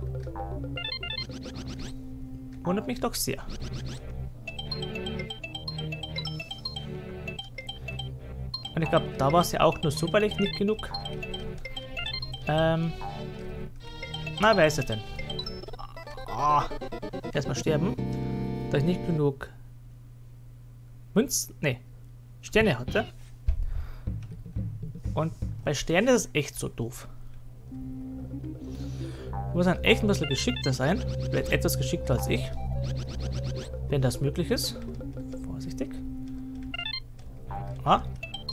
Wundert mich doch sehr. Und ich glaube, da war es ja auch nur so, weil ich nicht genug... Na, wer ist es denn? Oh, erstmal sterben. Da ich nicht genug... Münzen... Nee. Sterne hatte. Und bei Sternen ist es echt so doof. Du musst dann echt ein bisschen geschickter sein. Vielleicht etwas geschickter als ich. Wenn das möglich ist. Vorsichtig. Ah.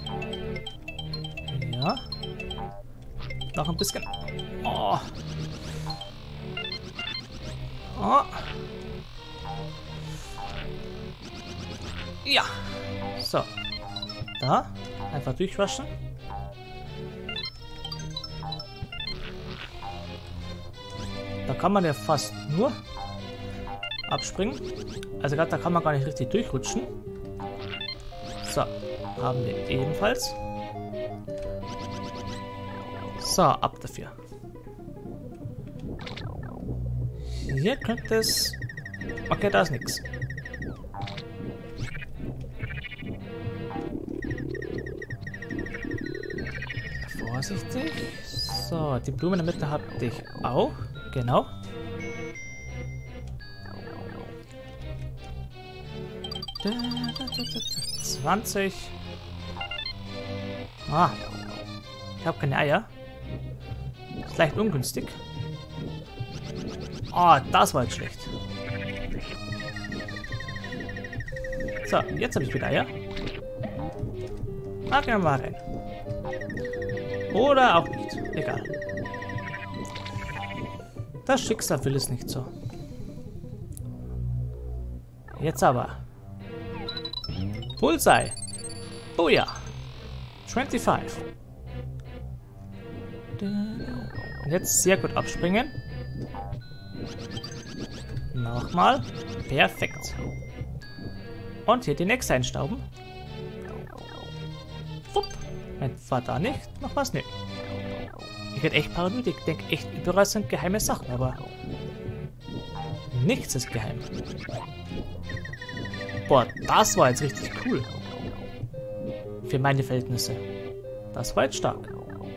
Ja. Noch ein bisschen. Oh. Oh. Ja. So. Da. Einfach durchwaschen. Da kann man ja fast nur abspringen. Also gerade da kann man gar nicht richtig durchrutschen. So, haben wir ebenfalls. So, ab dafür. Hier könnte es... Okay, da ist nichts. Vorsichtig. So, die Blume in der Mitte hatte ich auch. Genau. Da, da, da, da, 20. Ah. Ich habe keine Eier. Ist leicht ungünstig. Oh, das war jetzt schlecht. So, jetzt habe ich wieder Eier. Ah, gehen wir mal rein. Oder auch nicht. Egal. Das Schicksal will es nicht so. Jetzt aber. Bullseye. Oh ja. 25. Und jetzt sehr gut abspringen. Nochmal. Perfekt. Und hier die nächste einstauben. Wupp. War da nicht noch was? Nee. Ich werde echt paranoid. Ich denke echt, überall sind geheime Sachen, aber nichts ist geheim. Boah, das war jetzt richtig cool. Für meine Verhältnisse. Das war jetzt stark.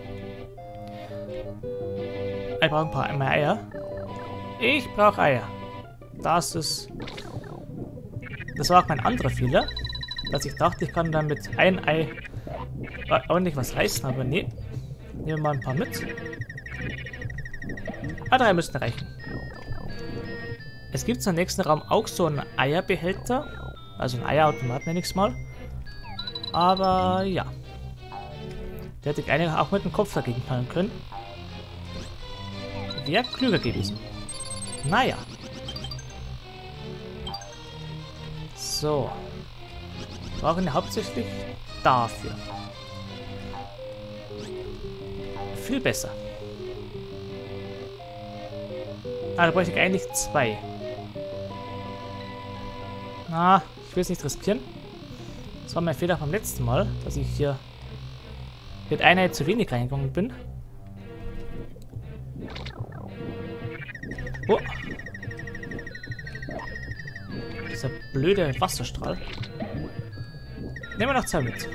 Ich brauche ein paar mehr Eier. Ich brauche Eier. Das war auch mein anderer Fehler. Dass ich dachte, ich kann dann mit einem Ei ordentlich was reißen, aber nee. Nehmen wir mal ein paar mit. 3 müssten reichen. Es gibt im nächsten Raum auch so einen Eierbehälter. Also ein Eierautomat nenne ich es mal. Aber ja. Der hätte ich eigentlich auch mit dem Kopf dagegen fallen können. Wäre klüger gewesen. Naja. So. Wir brauchen ihn hauptsächlich dafür. Viel besser. Ah, da bräuchte ich eigentlich 2. Na, ich will es nicht riskieren. Das war mein Fehler vom letzten Mal, dass ich hier mit einer zu wenig reingegangen bin. Oh. Dieser blöde Wasserstrahl. Nehmen wir noch 2 mit.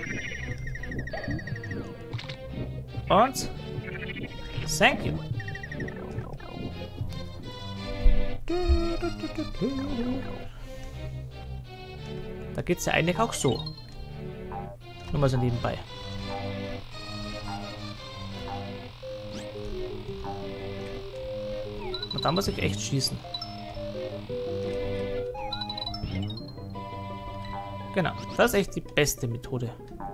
Und thank you. Da geht es ja eigentlich auch so. Nur mal so nebenbei. Und da muss ich echt schießen. Genau, das ist echt die beste Methode.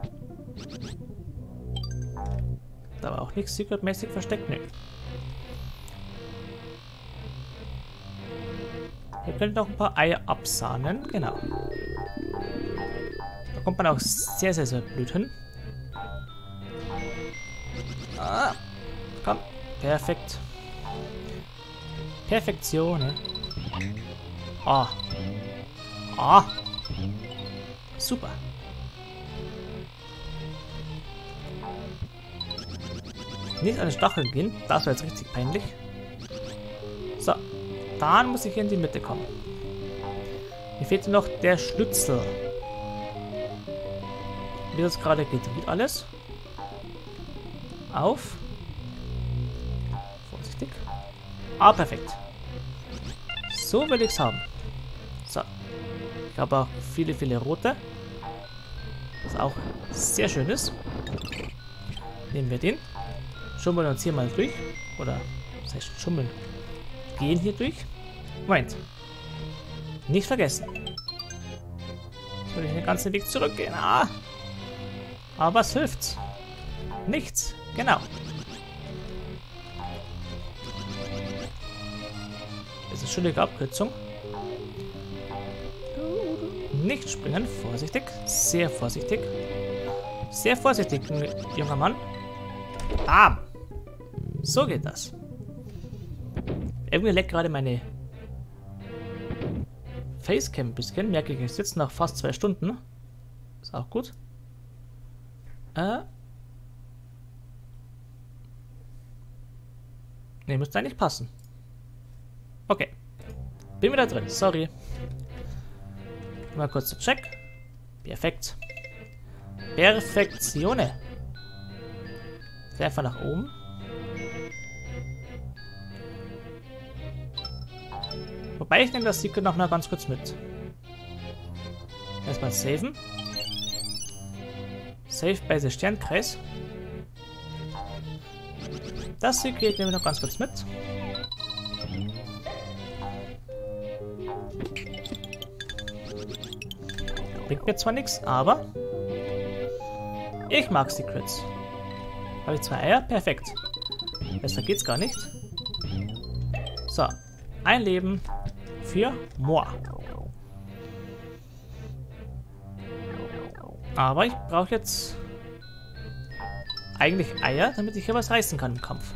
Da war auch nichts secretmäßig versteckt, ne. Hier können noch ein paar Eier absahnen, genau. Da kommt man auch sehr, sehr, sehr blöd hin. Ah, komm, perfekt. Perfektion, ne? Ah. Ah. Super. Nicht an den Stacheln gehen, das war jetzt richtig peinlich. So, dann muss ich hier in die Mitte kommen. Mir fehlt noch der Schlüssel. Wie das gerade geht, alles. Auf. Vorsichtig. Ah, perfekt. So will ich es haben. So. Ich habe auch viele, viele rote. Was auch sehr schön ist. Nehmen wir den. Schummeln uns hier mal durch. Oder, das heißt schummeln. Gehen hier durch. Moment. Nicht vergessen. Jetzt will ich den ganzen Weg zurückgehen. Ah. Aber was hilft's? Nichts. Genau. Das ist eine schöne Abkürzung. Nicht springen. Vorsichtig. Sehr vorsichtig. Sehr vorsichtig, junger Mann. Bam. So geht das. Irgendwie leckt gerade meine Facecam ein bisschen. Merke ich jetzt nach fast 2 Stunden. Ist auch gut. Ne, müsste eigentlich passen. Okay. Bin wieder drin. Sorry. Mal kurz zu check. Perfekt. Perfektione. Geh einfach nach oben. Wobei ich nehme das Secret noch mal ganz kurz mit. Erstmal saven. Save bei der Sternkreis. Das Secret nehme ich noch ganz kurz mit. Bringt mir zwar nichts, aber ich mag Secrets. Habe ich 2 Eier? Perfekt. Besser geht's gar nicht. So. Ein Leben für Moa. Aber ich brauche jetzt eigentlich Eier, damit ich hier was reißen kann im Kampf.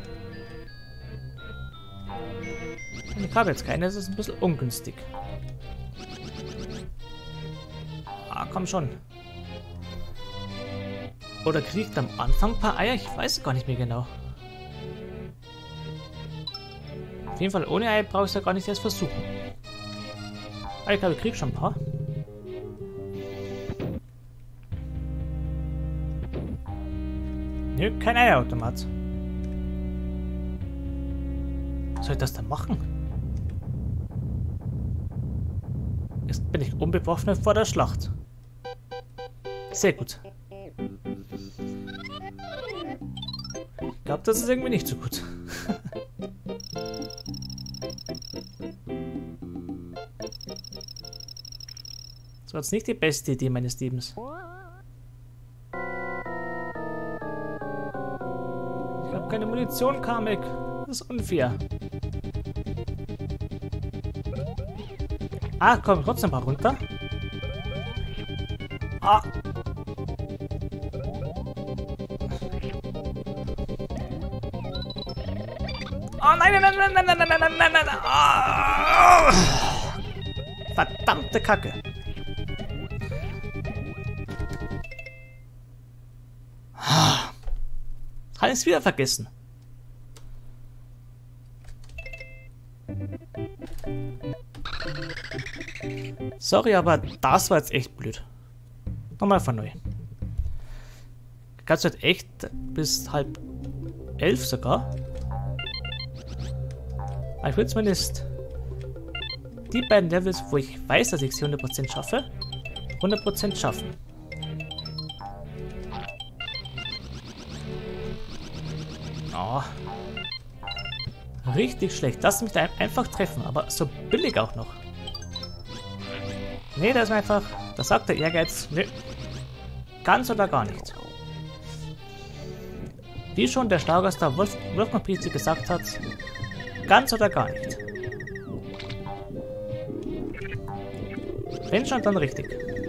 Und ich habe jetzt keine, das ist ein bisschen ungünstig. Ah, komm schon. Oder kriegt am Anfang ein paar Eier? Ich weiß gar nicht mehr genau. Auf jeden Fall ohne Eier brauche ich es ja gar nicht erst versuchen. Aber ich glaube, ich kriege schon ein paar. Nö, kein Eierautomat. Was soll ich das denn machen? Jetzt bin ich unbewaffnet vor der Schlacht. Sehr gut. Ich glaube, das ist irgendwie nicht so gut. Das war jetzt nicht die beste Idee meines Lebens. Ich habe keine Munition, Kamek. Das ist unfair. Ah, komm, trotzdem mal runter. Ah. Oh nein, nein, nein, nein, nein, nein, nein, nein, nein, nein, nein. Oh. Verdammte Kacke. Habe ich es wieder vergessen. Sorry, aber das war jetzt echt blöd. Nochmal von neu. Kannst du halt echt bis 10:30 sogar. Aber ich will zumindest die beiden Levels, wo ich weiß, dass ich sie 100% schaffe, 100% schaffen. Oh. Richtig schlecht. Lass mich da einfach treffen, aber so billig auch noch. Nee, das ist einfach, das sagt der Ehrgeiz, nö. Ganz oder gar nicht. Wie schon der Stargaster Wolfgang Pietzi gesagt hat, ganz oder gar nicht. Wenn schon, dann richtig.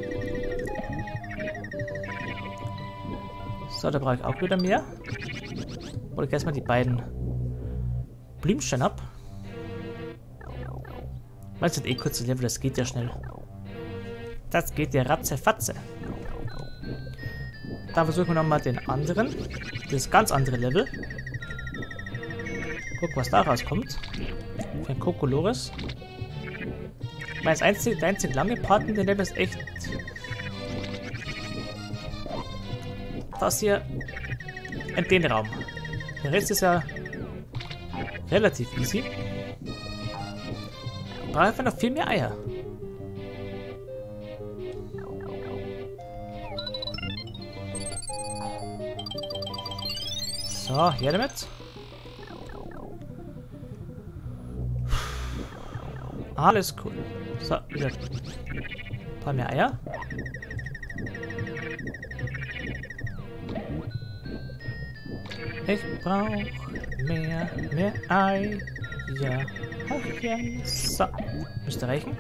So, da brauche ich auch wieder mehr. Oder ich erstmal die beiden Blümchen ab. Weil es sind eh kurze Level, das geht ja schnell. Das geht ja ratzefatze. Da versuchen wir nochmal den anderen. Das ganz andere Level. Guck, was da rauskommt. Für ein Kokolores. Der einzige lange Part in der Level ist echt das hier in den Raum. Der Rest ist ja relativ easy. Ich brauche einfach noch viel mehr Eier. So, hier damit. Alles cool. So, wieder ein paar mehr Eier. Ich brauche mehr Eier. So, müsste reichen.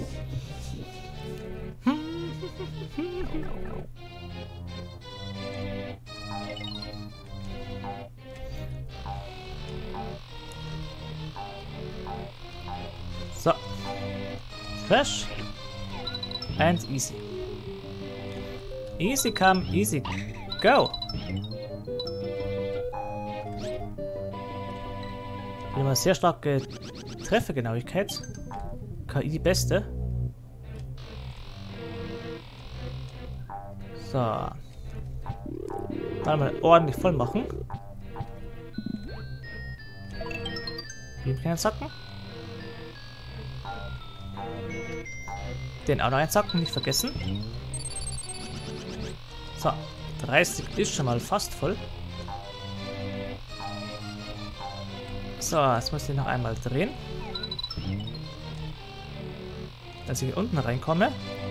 So. Fresh and easy. Easy come, easy go. Immer sehr starke Treffergenauigkeit. KI die beste. So. Dann mal ordentlich voll machen. Den kleinen Zacken. Den auch noch einzacken, nicht vergessen. So, 30 ist schon mal fast voll. So, jetzt muss ich noch einmal drehen. Dass ich hier unten reinkomme.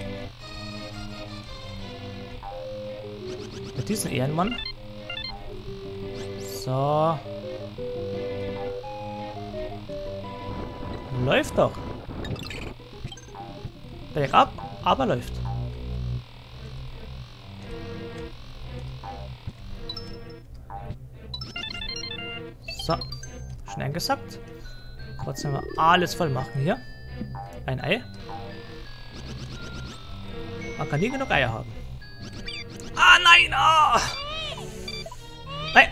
Mit diesem Ehrenmann. So. Läuft doch. Bergab, aber läuft. So. Schnell gesagt. Trotzdem mal alles voll machen hier. Ein Ei. Man kann nie genug Eier haben. Ah, nein! Ah! Nein!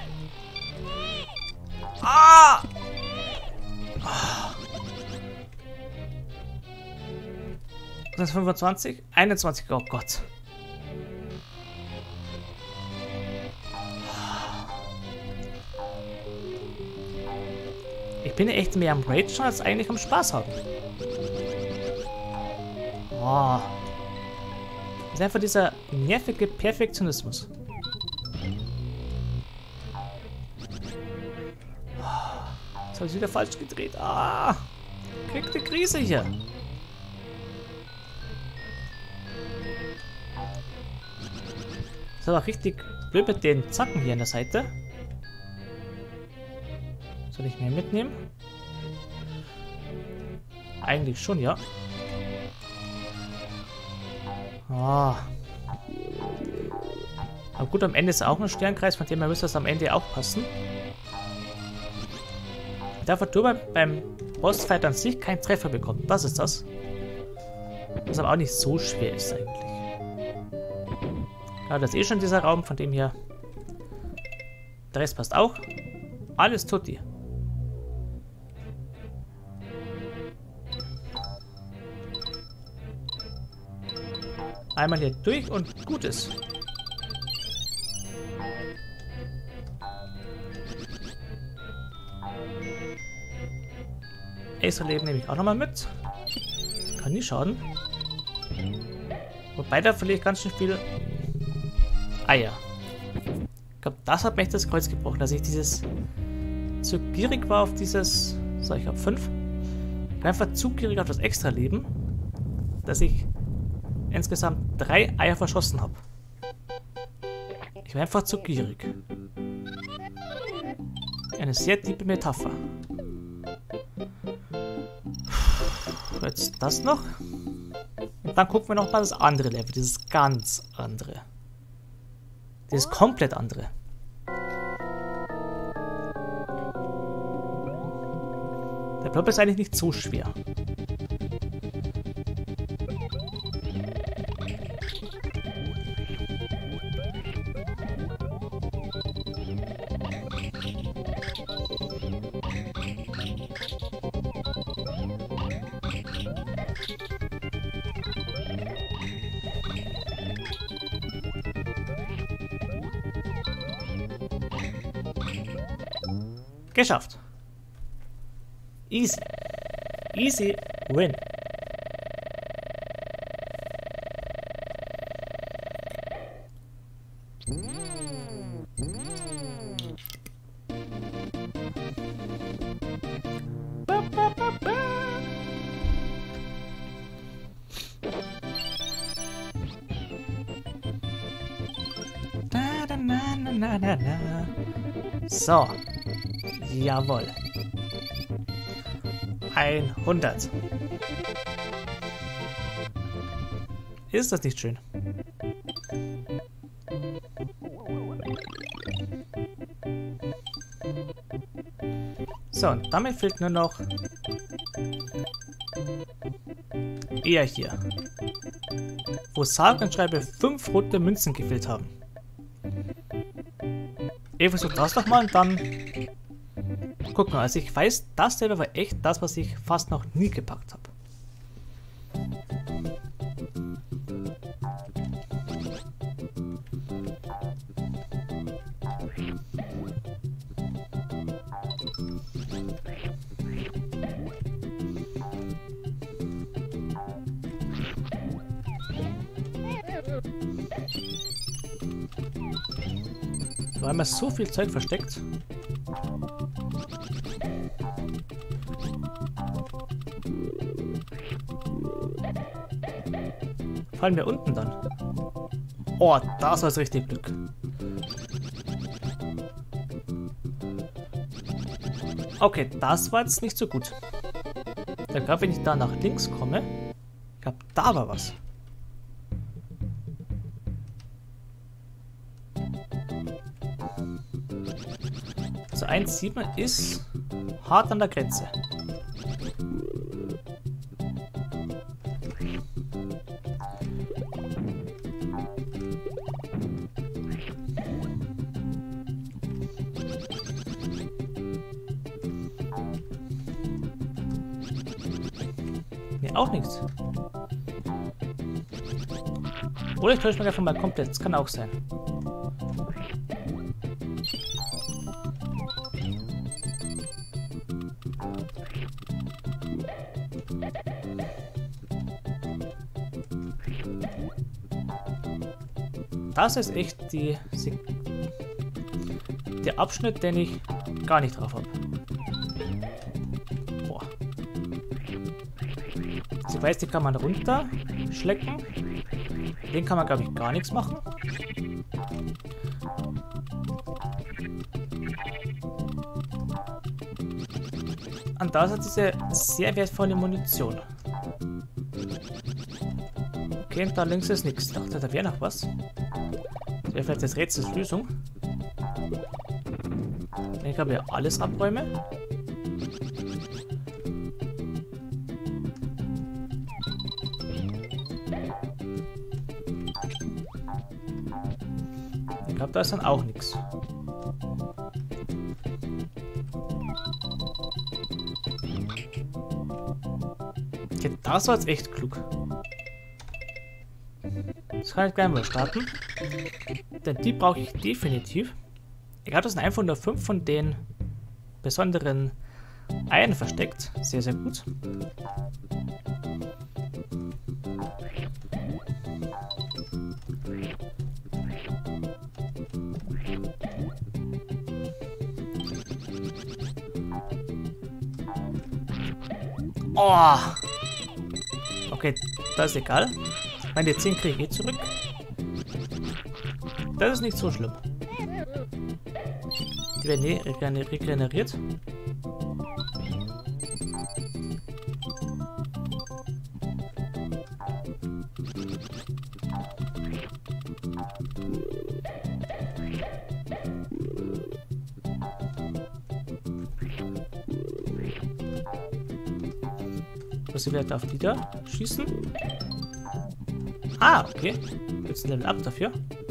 Ah! Das ist 25? 21, oh Gott. Ich bin echt mehr am Ragen als eigentlich am Spaß haben. Oh. Das ist einfach dieser nervige Perfektionismus. Jetzt habe ich wieder falsch gedreht. Ah! Kriegt die Krise hier. Das ist aber richtig blöd mit den Zacken hier an der Seite. Soll ich mehr mitnehmen? Eigentlich schon, ja. Oh. Aber gut, am Ende ist auch ein Sternkreis, von dem her müsste das am Ende auch passen. Ich darf nur beim Bossfight an sich keinen Treffer bekommen. Das ist das. Was aber auch nicht so schwer ist eigentlich. Ja, das ist eh schon dieser Raum, von dem hier. Der Rest passt auch. Alles tutti. Einmal hier durch und gut ist. Extra Leben nehme ich auch nochmal mit. Kann nie schaden. Wobei da verliere ich ganz schön viel Eier. Ich glaube, das hat mir echt das Kreuz gebrochen, dass ich zu gierig war auf dieses. So, ich habe 5. Ich war einfach zu gierig auf das extra Leben, dass ich insgesamt 3 Eier verschossen habe. Ich war einfach zu gierig. Eine sehr tiefe Metapher. Jetzt das noch. Und dann gucken wir noch mal das andere Level. Dieses ganz andere. Dieses komplett andere. Der Plop ist eigentlich nicht so schwer. Geschafft. Easy. Easy win. So. Jawohl. 100. Ist das nicht schön? So, und damit fehlt nur noch er hier. Wo sage und schreibe 5 rote Münzen gefehlt haben. Ich versuche das nochmal und dann gucken wir. Also ich weiß, das selber war echt das, was ich fast noch nie gepackt habe. Vor allem ist so viel Zeug versteckt. Fallen wir unten dann? Oh, das war richtig Glück. Okay, das war jetzt nicht so gut. Ich glaube, wenn ich da nach links komme, ich glaube, da war was. Also 1,7 ist hart an der Grenze. Nee, auch nichts. Oder ich täusche mich einfach mal komplett. Das kann auch sein. Das ist echt der Abschnitt, den ich gar nicht drauf habe. Boah. Also ich weiß, die kann man runterschlecken. Den kann man, glaube ich, gar nichts machen. Und da ist diese sehr wertvolle Munition. Okay, und da links ist nichts. Ich dachte, da wäre noch was. Das wäre vielleicht das Rätsels Lösung. Wenn ich aber alles abräume. Ich glaube, da ist dann auch nichts. Okay, das war jetzt echt klug. Das kann ich gleich mal starten. Denn die brauche ich definitiv. Ich glaube, das sind einfach nur 5 von den besonderen Eiern versteckt. Sehr, sehr gut. Oh! Okay, das ist egal. Meine 10 kriege ich eh zurück. Das ist nicht so schlimm. Die werden eh regeneriert. Was wird auf die da schießen? Ah, okay. Jetzt ein Level Up dafür.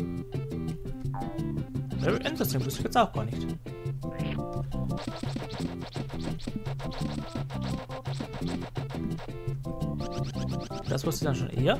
Very interesting, wusste ich jetzt auch gar nicht. Das wusste ich dann schon eher.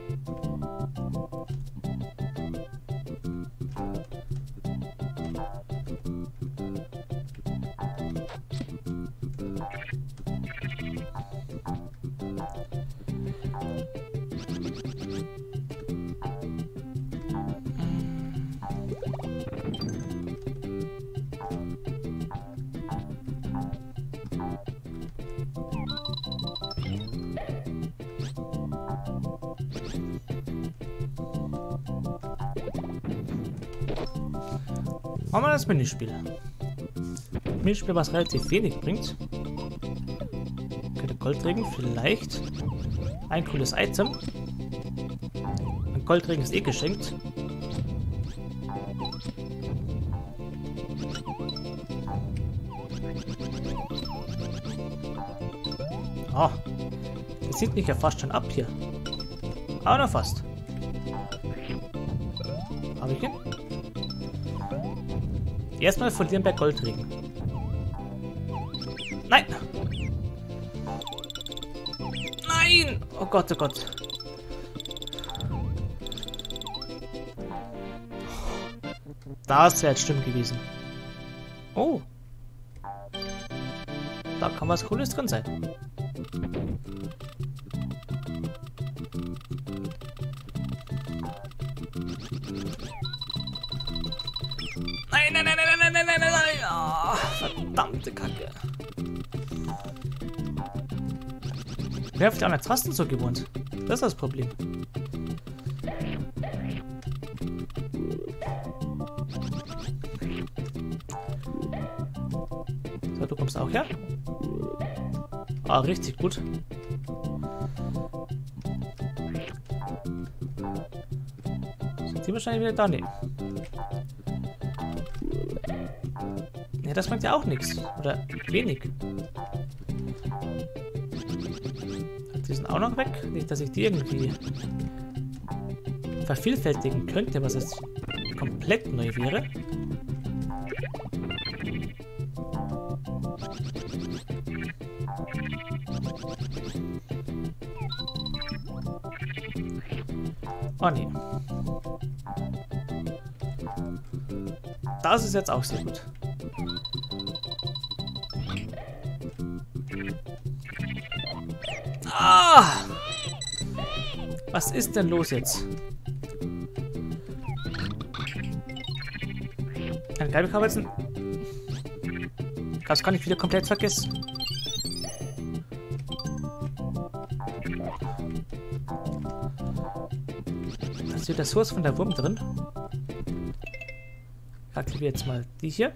Machen wir das Minispiel. Minispiel, was relativ wenig bringt. Okay, der Goldregen vielleicht. Ein cooles Item. Ein Goldregen ist eh geschenkt. Oh, das sieht mich ja fast schon ab hier. Aber noch fast. Habe ich ihn? Erstmal verlieren bei Goldregen. Nein! Nein! Oh Gott, oh Gott. Das wäre jetzt schlimm gewesen. Oh. Da kann was Cooles drin sein. Nein! Verdammte Kacke. Wer hat die anderen Tasten so gewohnt? Das ist das Problem. So, du kommst auch her. Ah, richtig gut. Sind die wahrscheinlich wieder da? Nee. Ja, das bringt ja auch nichts. Oder wenig. Die sind auch noch weg. Nicht, dass ich die irgendwie vervielfältigen könnte, was jetzt komplett neu wäre. Oh nee. Das ist jetzt auch sehr gut. Ah! Was ist denn los jetzt? Ein Geilbekrabbeln. Das kann ich wieder komplett vergessen. Da ist wieder sowas von der Wurm drin. Ich aktiviere jetzt mal die hier.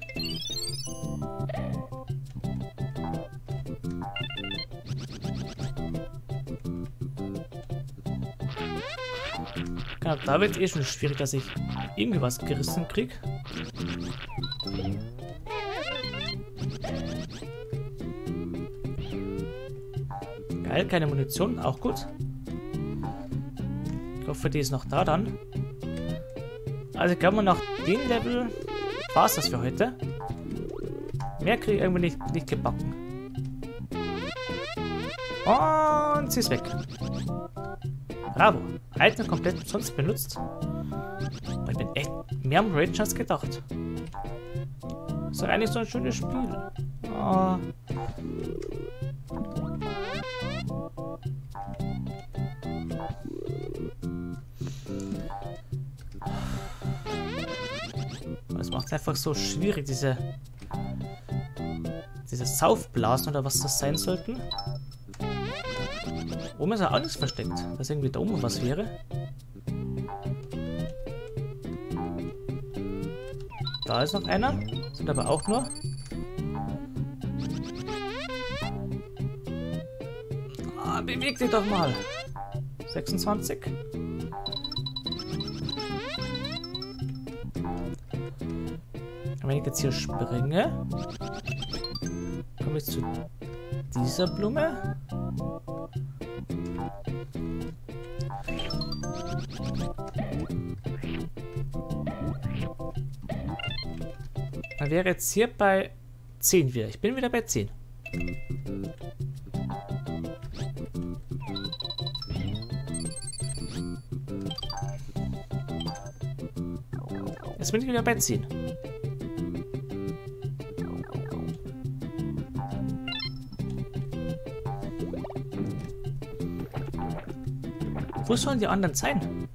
Ja, da wird es eh schon schwierig, dass ich irgendwie was gerissen kriege. Geil, keine Munition, auch gut. Ich hoffe, die ist noch da dann. Also ich glaube, nach dem Level war es das für heute. Mehr kriege ich irgendwie nicht gebacken. Und sie ist weg. Bravo. Item komplett umsonst benutzt. Aber ich bin echt mehr am Rage als gedacht. Ist doch eigentlich so ein schönes Spiel. Oh. Es macht es einfach so schwierig, diese Saufblasen oder was das sein sollten. Oben ist ja auch nichts versteckt. Dass irgendwie da oben was wäre. Da ist noch einer. Sind aber auch nur. Ah, beweg dich doch mal. 26. Wenn ich jetzt hier springe, komme ich zu dieser Blume. Man wäre jetzt hier bei 10 wieder. Ich bin wieder bei 10. Jetzt bin ich wieder bei 10. Wo sollen die anderen sein?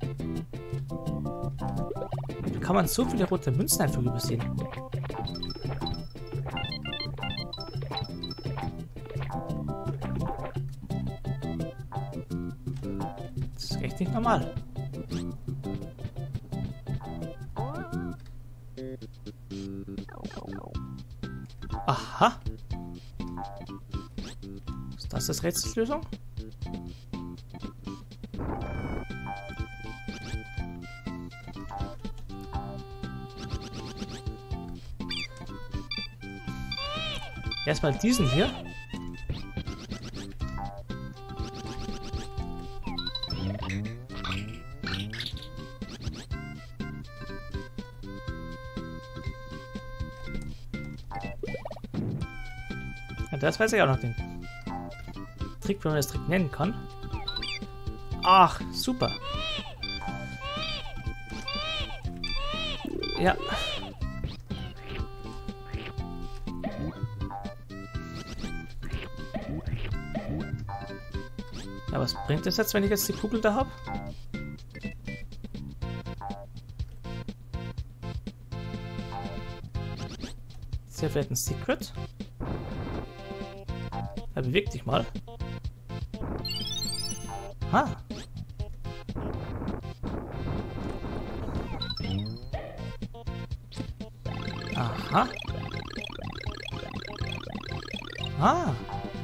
Da kann man so viele rote Münzen einfach übersehen. Das ist echt nicht normal. Aha. Ist das Rätselslösung? Erstmal diesen hier. Ja, das weiß ich auch noch den Trick, wenn man das Trick nennen kann. Ach, super. Ja. Ja, was bringt das jetzt, wenn ich jetzt die Kugel da habe? hier vielleicht ein Secret? Ja, beweg dich mal. Ah. Aha. Ah.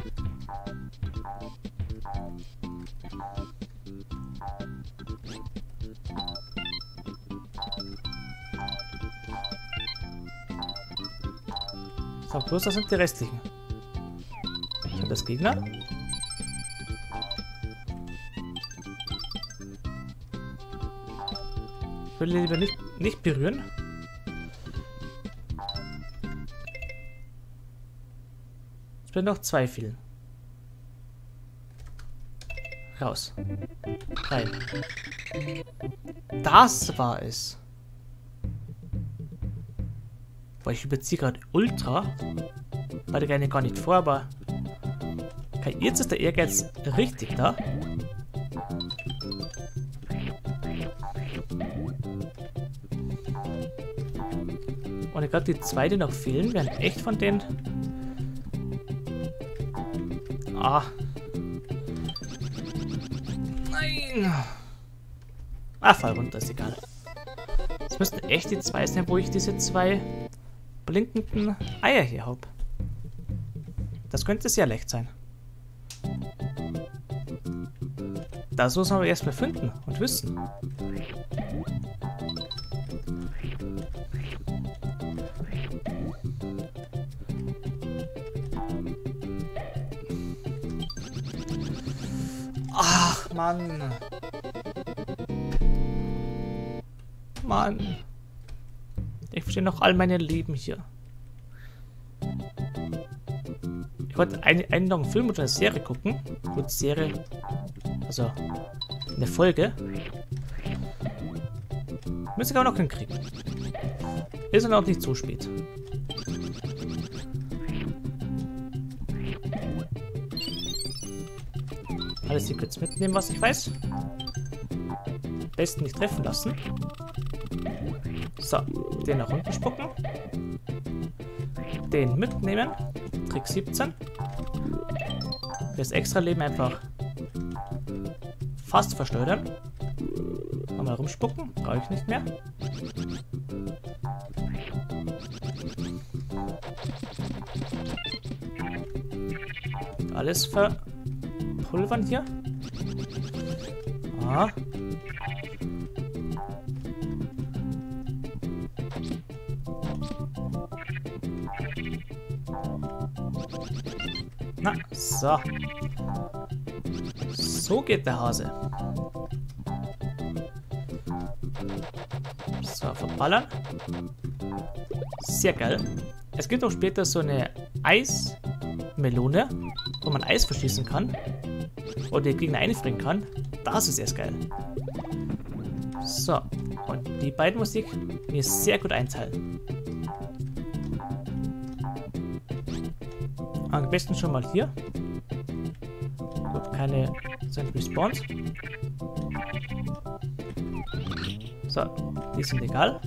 So, bloß das sind die restlichen. Sind das Gegner? Ich will lieber nicht berühren. Es werden noch 2 fehlen. Raus. Rein. Das war es. Boah, ich überziehe gerade ultra. War der gar nicht vor, aber okay, jetzt ist der Ehrgeiz richtig da. Und ich glaube, die 2, die noch fehlen, werden echt von den... Ah. Nein. Ah, fall runter, ist egal. Es müssten echt die 2 sein, wo ich diese 2 blinkenden Eier hier habe. Das könnte sehr leicht sein. Das muss man aber erstmal finden und wissen. Ach, Mann. Mann. Ich verstehe noch all meine Leben hier. Ich wollte noch einen Film oder eine Serie gucken. Gut, Serie. Also, eine Folge. Müsste ich aber noch hinkriegen. Ist dann auch nicht so spät. Alles hier kurz mitnehmen, was ich weiß. Am besten nicht treffen lassen. So, den nach unten spucken. Den mitnehmen. Trick 17. Das extra Leben einfach fast verschleudern. Mal rumspucken. Brauche ich nicht mehr. Alles verpulvern hier. Ah. Na, so. So geht der Hase. So, verballern. Sehr geil. Es gibt auch später so eine Eismelone, wo man Eis verschießen kann. Oder die Gegner einfrieren kann. Das ist erst geil. So. Und die beiden muss ich mir sehr gut einteilen. Am besten schon mal hier. Ich habe keine sind Respawns. So, die sind egal.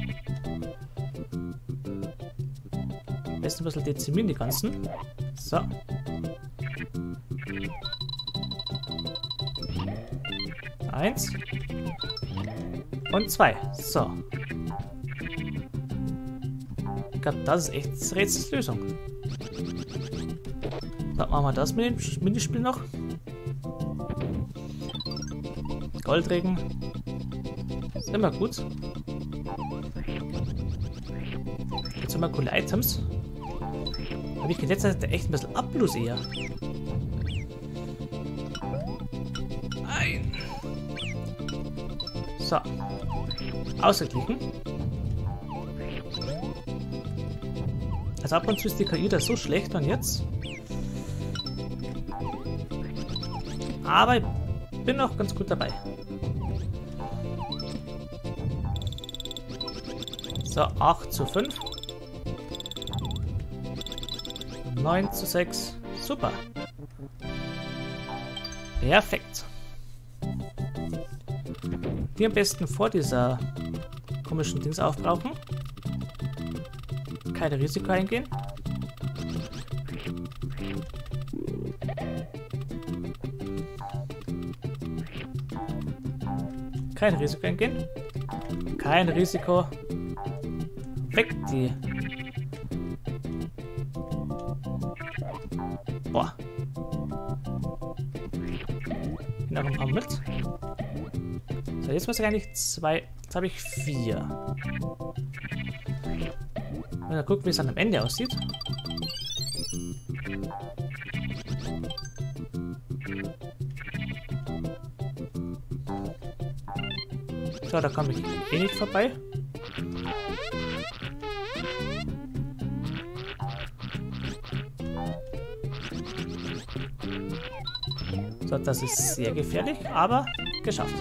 Am besten ein bisschen dezimieren die ganzen. So. Eins. Und 2. So. Ich glaube, das ist echt Rätselslösung. So, machen wir das mit dem Minispiel noch. Goldregen. Ist immer gut. Jetzt haben wir coole Items. Aber ich in letzter Zeit echt ein bisschen ab, bloß eher. Ein. So. Ausgeglichen. Also ab und zu ist die KI da so schlecht und jetzt. Aber ich bin noch ganz gut dabei. So, 8:5. 9:6. Super. Perfekt. Die am besten vor dieser komischen Dings aufbrauchen. Kein Risiko eingehen. Kein Risiko eingehen. Kein Risiko. Weg die. Boah. Hier noch ein paar mit. So, jetzt muss ich eigentlich 2. Jetzt habe ich 4. Mal gucken, wie es dann am Ende aussieht. So, da komme ich eh nicht vorbei. So, das ist sehr gefährlich, aber geschafft.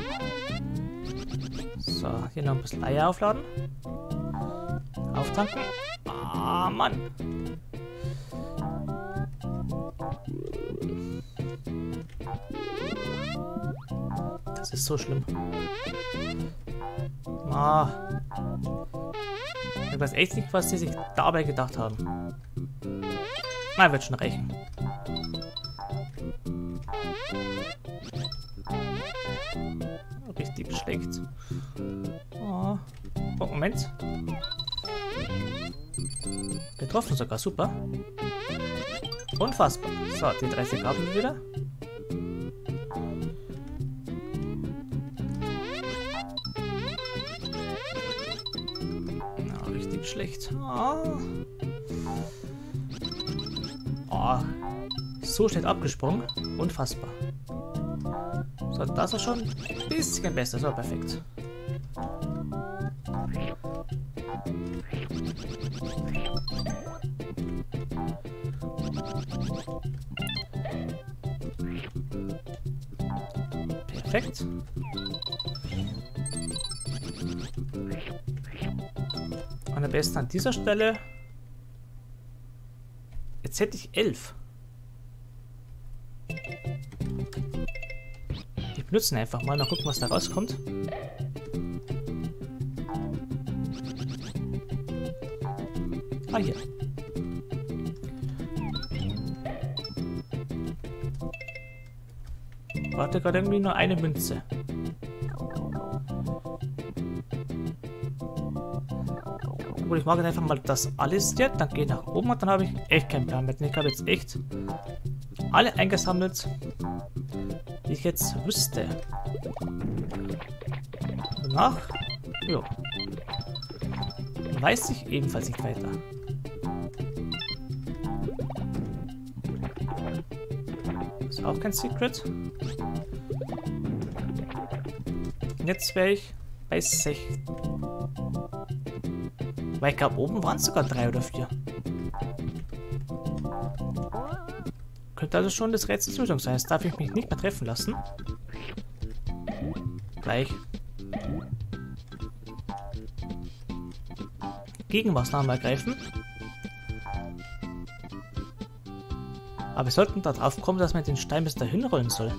So, hier noch ein bisschen Eier aufladen. Auftanken. Ah, Mann. Das ist so schlimm. Ah. Ich weiß echt nicht, was sie sich dabei gedacht haben. Na, wird schon reichen. Richtig schlecht. Oh. Oh, Moment. Getroffen sogar, super. Unfassbar. So, die 30 haben wir wieder. Na, richtig schlecht. Oh. Oh. So schlecht abgesprungen. Unfassbar. So, das ist schon ein bisschen besser. So, perfekt. Perfekt. Und am besten an dieser Stelle. Jetzt hätte ich 11. Wir benutzen einfach mal gucken, was da rauskommt. Ah, hier. Warte, gerade irgendwie nur eine Münze. Gut, ich mache einfach mal das alles jetzt, dann gehe ich nach oben und dann habe ich echt keinen Plan mehr. Ich habe jetzt echt alle eingesammelt, die ich jetzt wüsste. Danach, jo, weiß ich ebenfalls nicht weiter. Ist auch kein Secret. Jetzt wäre ich bei 16. Weil ich glaube, oben waren es sogar 3 oder 4. Könnte also schon das Rätsel Lösung sein. Jetzt darf ich mich nicht mehr treffen lassen. Gleich. Gegenmaßnahmen ergreifen. Aber wir sollten darauf kommen, dass man den Stein bis dahin rollen soll.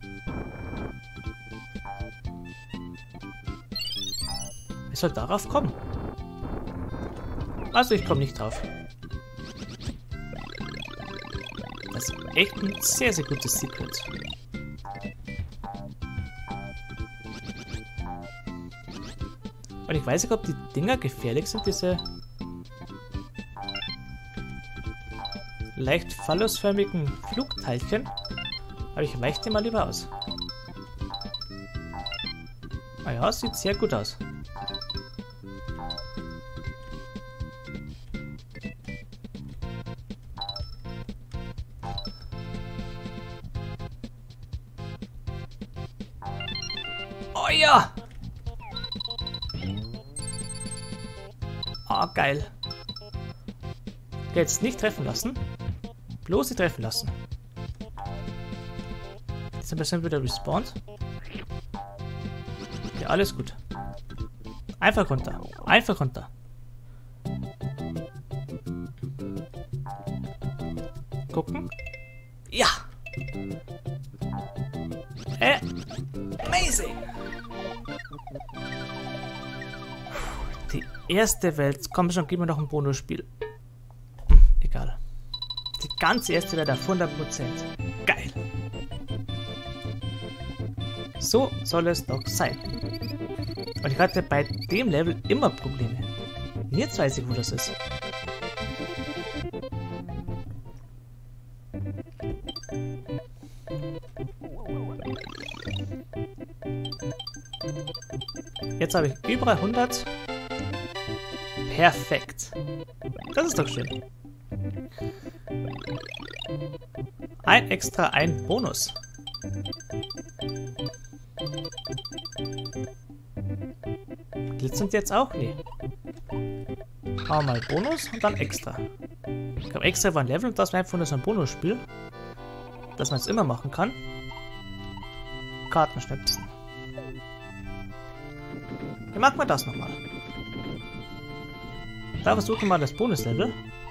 Ich soll darauf kommen. Also ich komme nicht drauf. Das ist echt ein sehr, sehr gutes Secret. Und ich weiß nicht, ob die Dinger gefährlich sind, diese leicht phallusförmigen Flugteilchen. Aber ich weiche die mal lieber aus. Ah ja, sieht sehr gut aus. Oh ja! Ah, geil. Jetzt nicht treffen lassen. Bloß nicht treffen lassen. Jetzt sind wir wieder respawned. Ja, alles gut. Einfach runter. Einfach runter. Gucken. Ja! Amazing! Die erste Welt. Komm schon, gib mir noch ein Bonusspiel. ganz erste Wert auf 100%. Geil. So soll es doch sein. Und ich hatte bei dem Level immer Probleme. Jetzt weiß ich, wo das ist. Jetzt habe ich überall 100. Perfekt. Das ist doch schön. Ein extra, ein Bonus. Glitzert jetzt auch? Nee. Aber mal Bonus und dann extra. Ich glaube, extra war ein Level und das war einfach nur so ein Bonusspiel. Dass man es immer machen kann. Karten schnipsen. Wie machen wir das nochmal? Da versuchen wir mal das Bonuslevel.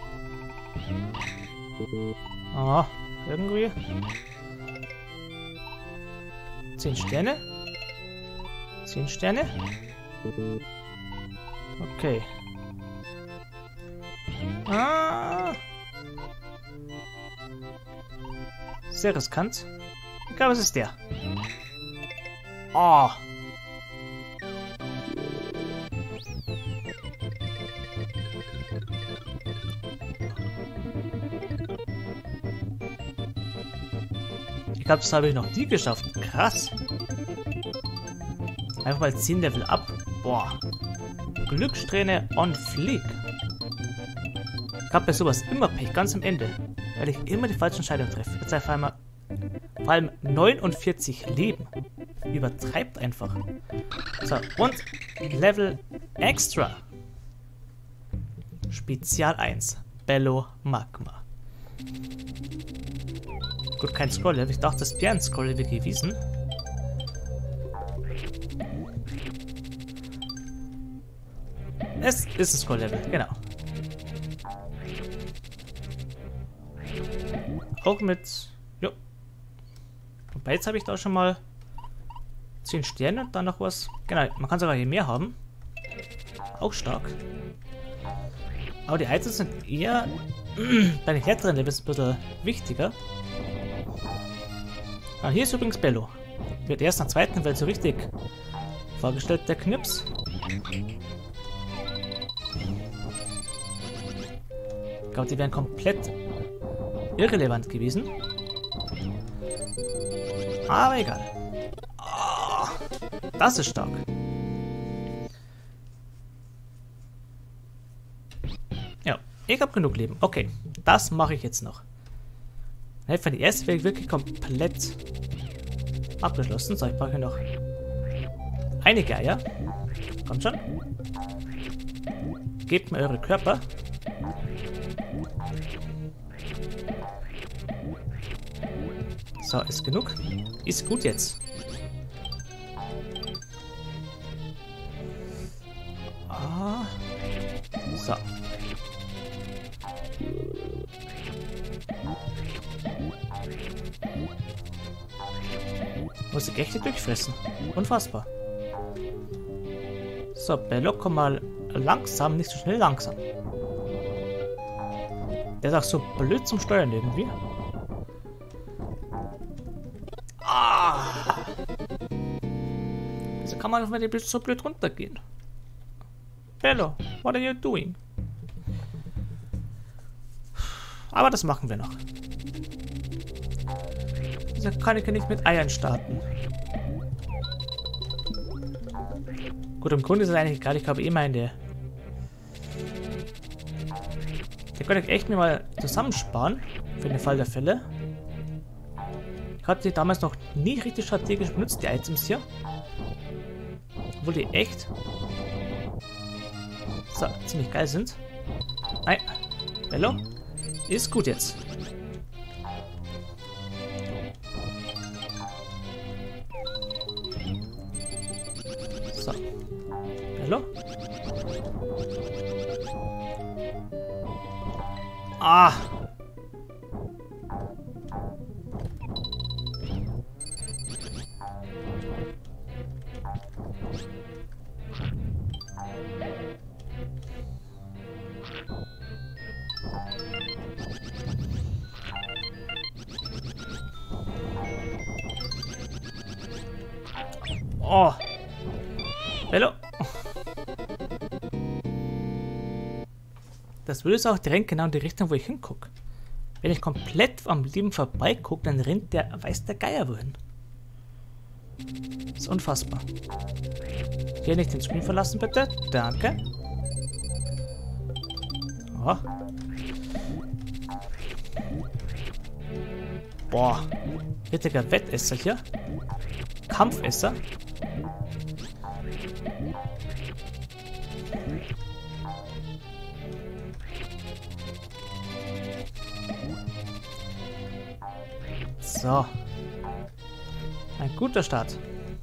Ah, irgendwie. 10 Sterne. 10 Sterne. Okay. Ah. Sehr riskant. Ich glaube, es ist der. Oh. Ich glaube, das habe ich noch nie geschafft. Krass. Einfach mal 10 Level ab. Boah. Glückssträhne on fleek. Ich habe bei sowas immer Pech, ganz am Ende. Weil ich immer die falschen Entscheidungen treffe. Jetzt einfach einmal. Vor allem 49 Leben. Übertreibt einfach. So, und Level extra. Spezial 1. Bello Magma. Gut, kein Scroll-Level. Ich dachte, das wäre ein Scroll-Level gewesen. Es ist ein Scroll-Level, genau. Auch mit... Jo. Wobei, jetzt habe ich da schon mal 10 Sterne und dann noch was. Genau, man kann sogar hier mehr haben. Auch stark. Aber die Items sind eher bei den härteren Levels ein bisschen wichtiger. Ah, hier ist übrigens Bello. Wird erst am zweiten Welt so richtig vorgestellt, der Knips. Ich glaube, die wären komplett irrelevant gewesen. Aber egal. Oh, das ist stark. Ja, ich habe genug Leben. Okay, das mache ich jetzt noch. Für die erste wäre ich wirklich komplett abgeschlossen. So, ich brauche noch einige Eier. Kommt schon. Gebt mir eure Körper. So, ist genug. Ist gut jetzt. Ah. So. Muss ich echt nicht durchfressen. Unfassbar. So, Bello, komm mal langsam, nicht so schnell langsam. Der ist auch so blöd zum Steuern irgendwie. Ah! Wieso kann man auf meine Bild so blöd runtergehen? Bello, what are you doing? Aber das machen wir noch. Wieso kann ich ja nicht mit Eiern starten? Gut, im Grunde ist es eigentlich egal. Ich habe eh meine... Die könnte ich echt mir mal zusammensparen. Für den Fall der Fälle. Ich hatte die damals noch nie richtig strategisch benutzt, die Items hier. Obwohl die echt... So, ziemlich geil sind. Nein. Bello. Ist gut jetzt. So. Bello. Ah. Oh. Bello. Das würde es auch direkt genau in die Richtung, wo ich hingucke. Wenn ich komplett am Leben vorbeigucke, dann rennt der, weiß der Geier wohin. Das ist unfassbar. Hier nicht den Screen verlassen, bitte. Danke. Oh. Boah. Richtiger Wettesser hier. Kampfesser. So. Ein guter Start.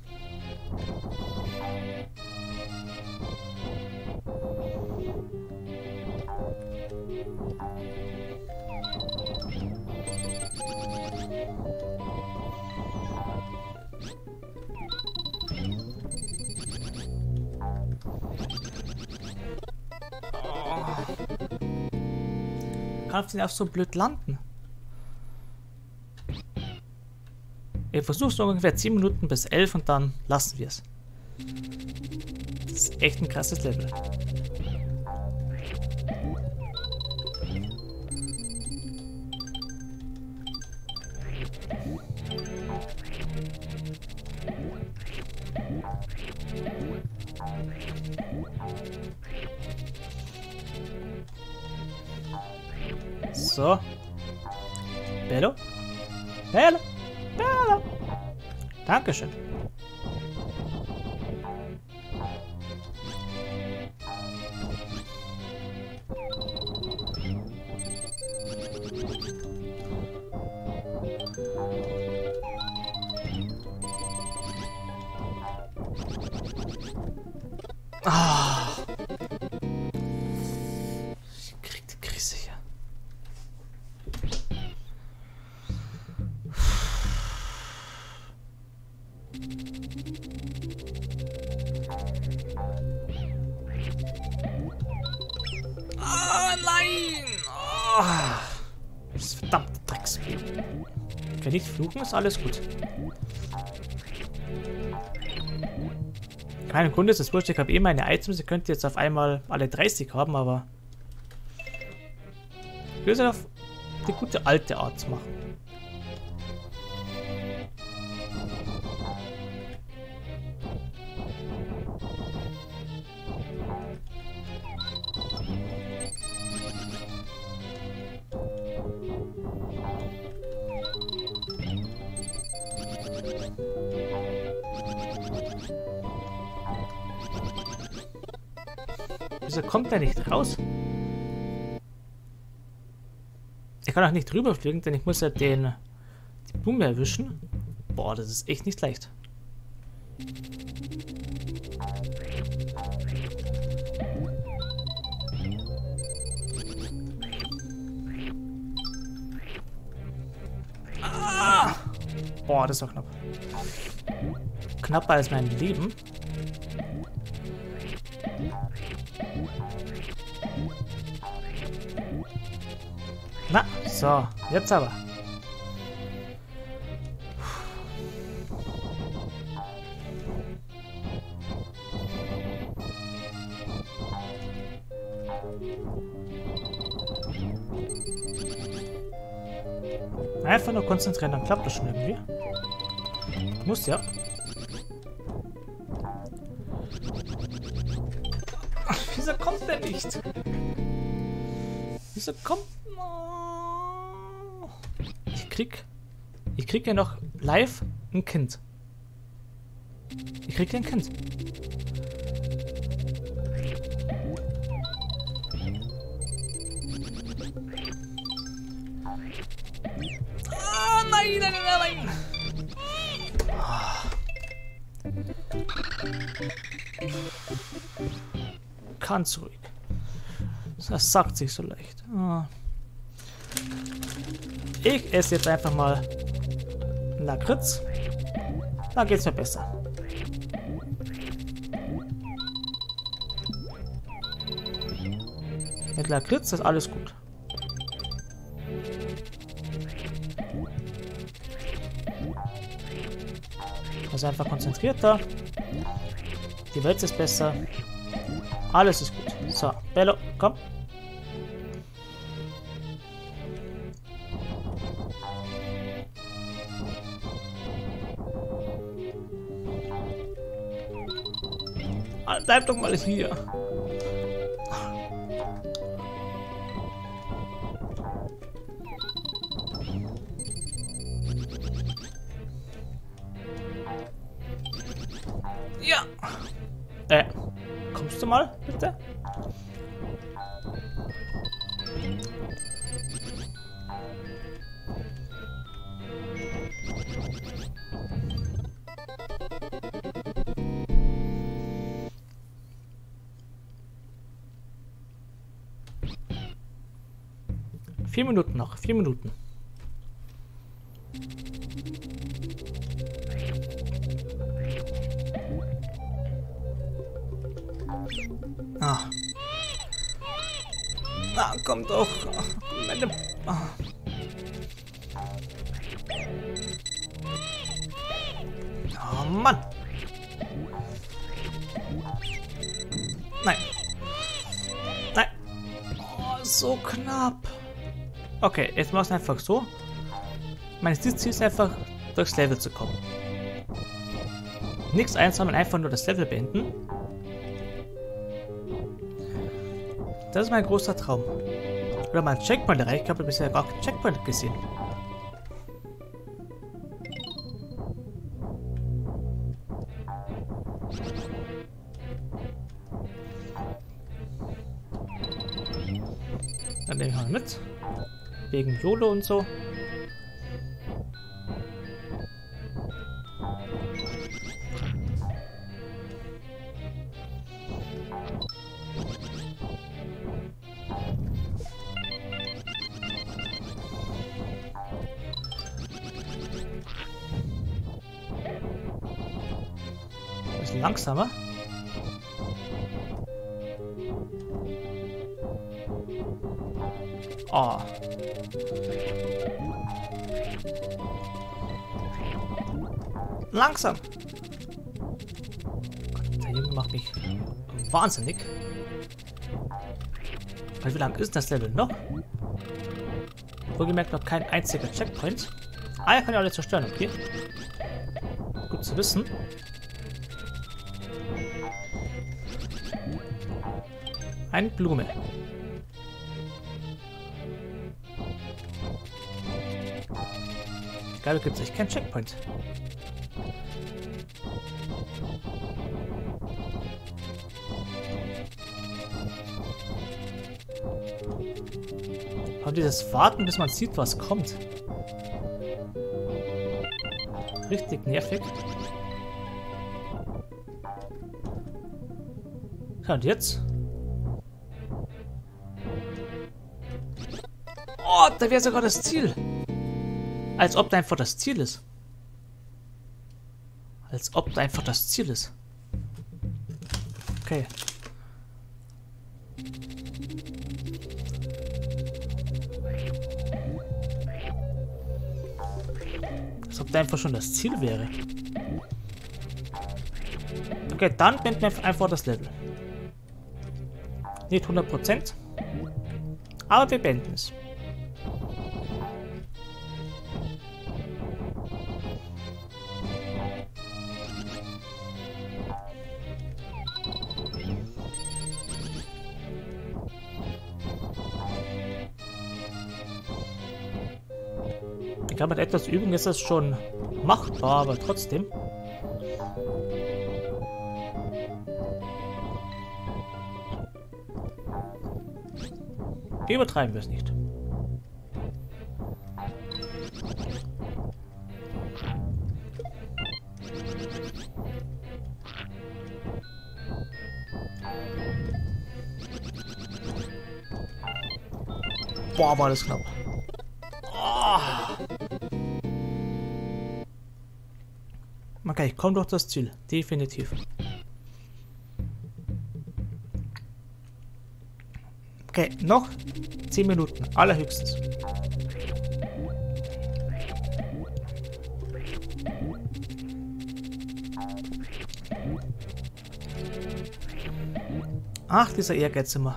Kannst du nicht auch so blöd landen? Wir versuchen so ungefähr 10 Minuten bis 11 und dann lassen wir es. Das ist echt ein krasses Level. So. Bello? Bello? Bello? Dankeschön. Ah. Ich krieg die Krise hier. Ah, nein! Oh. Das verdammte Drecksspiel. Ich kann nicht fluchen, ist alles gut. Kein Grund ist das wurscht, ich habe eh meine Items, ihr könnt jetzt auf einmal alle 30 haben, aber ich will es auf die gute alte Art machen. Wieso kommt der nicht raus? Ich kann auch nicht drüber fliegen, denn ich muss ja die Blume erwischen. Boah, das ist echt nicht leicht. Ah! Boah, das war knapp. Knapper als mein Leben. Na, so, jetzt aber. Einfach nur konzentrieren, dann klappt das schon irgendwie. Muss ja. Ach, wieso kommt der nicht? Wieso kommt... Ich krieg ja noch live ein Kind. Ich krieg ja ein Kind. Ah, nein, nein, nein, nein. Ganz ruhig. Das sagt sich so leicht. Ah. Ich esse jetzt einfach mal Lakritz. Da geht's mir besser. Mit Lakritz ist alles gut. Also einfach konzentrierter. Die Welt ist besser. Alles ist gut. So, Bello, komm. Bleib doch mal hier. Ja. Kommst du mal, bitte? Vier Minuten noch, 4 Minuten. Ah. Ah, komm doch. Ah. Oh Mann. Nein. Nein. Oh, so knapp. Okay, jetzt machst du einfach so. Mein Ziel ist einfach, durchs Level zu kommen. Nichts einsammeln, einfach nur das Level beenden. Das ist mein großer Traum. Oder mal ein Checkpoint erreicht. Ich habe bisher gar keinen Checkpoint gesehen. Dann nehme ich mal mit. Wegen YOLO und so. Bisschen langsamer. Oh. Langsam. Gott, der Junge macht mich wahnsinnig. Wie lang ist das Level noch? Wohlgemerkt noch kein einziger Checkpoint. Ah, er kann ja alle zerstören, okay. Gut zu wissen. Eine Blume. Ich glaube, gibt es echt keinen Checkpoint. Aber dieses Warten, bis man sieht, was kommt. Richtig nervig. Ja, und jetzt? Oh, da wäre sogar das Ziel. Als ob da einfach das Ziel ist. Als ob da einfach das Ziel ist. Okay. Als ob da einfach schon das Ziel wäre. Okay, dann beenden wir einfach das Level. Nicht 100%. Aber wir beenden es. Ich glaube, mit etwas Übung ist das schon machbar, aber trotzdem. Übertreiben wir es nicht. Boah, war das knapp. Oh. Okay, ich komme durch das Ziel. Definitiv. Okay, noch 10 Minuten. Allerhöchstens. Ach, dieser Ehrgeiz immer.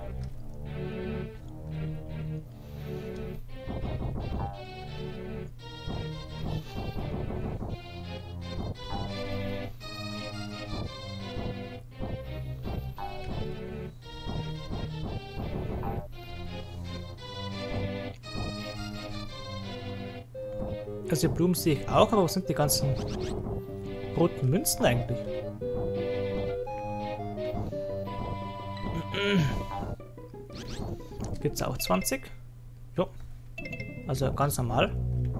Also die Blumen sehe ich auch, aber wo sind die ganzen roten Münzen eigentlich? Gibt es auch 20? Jo. Also ganz normal.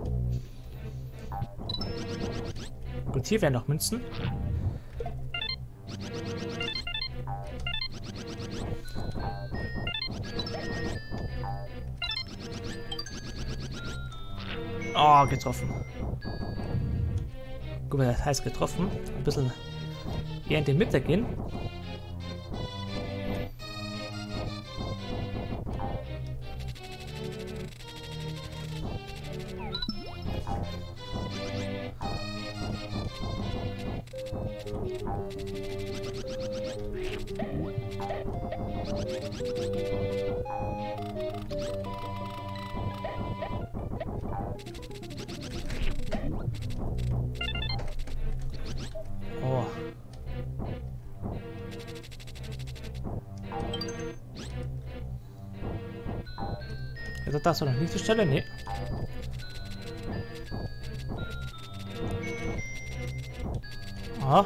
Gut, hier wären noch Münzen. Oh, getroffen. Gut, das heißt getroffen. Ein bisschen eher in die Mitte gehen. Oh. Also das war noch nicht die Stelle? Nee. Ah.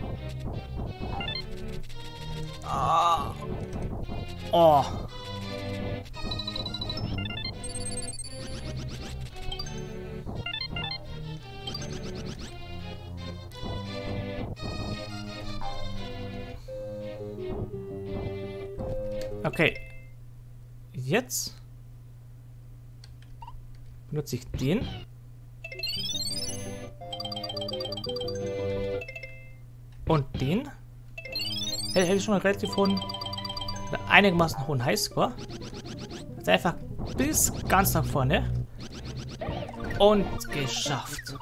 Ah. Oh. Okay. Jetzt benutze ich den. Und den. Hätte ich schon relativ hohen, einigermaßen hohen Highscore. Jetzt einfach bis ganz nach vorne. Und geschafft.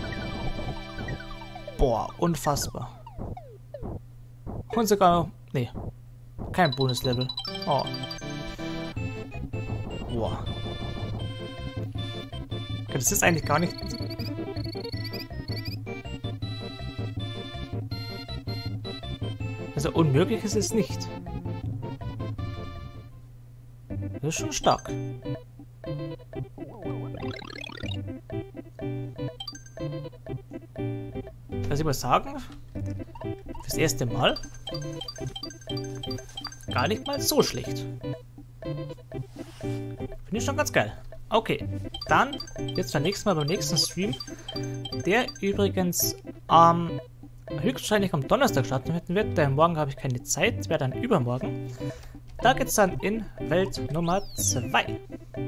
Boah, unfassbar. Und sogar, nee, kein Bonuslevel. Oh. Boah. Das ist eigentlich gar nicht. Also unmöglich ist es nicht. Das ist schon stark. Also ich muss sagen, fürs erste Mal gar nicht mal so schlecht. Finde ich schon ganz geil. Okay, dann jetzt beim nächsten Mal beim nächsten Stream, der übrigens höchstwahrscheinlich am Donnerstag stattfinden wird, denn morgen habe ich keine Zeit, wäre dann übermorgen. Da geht es dann in Welt Nummer 2.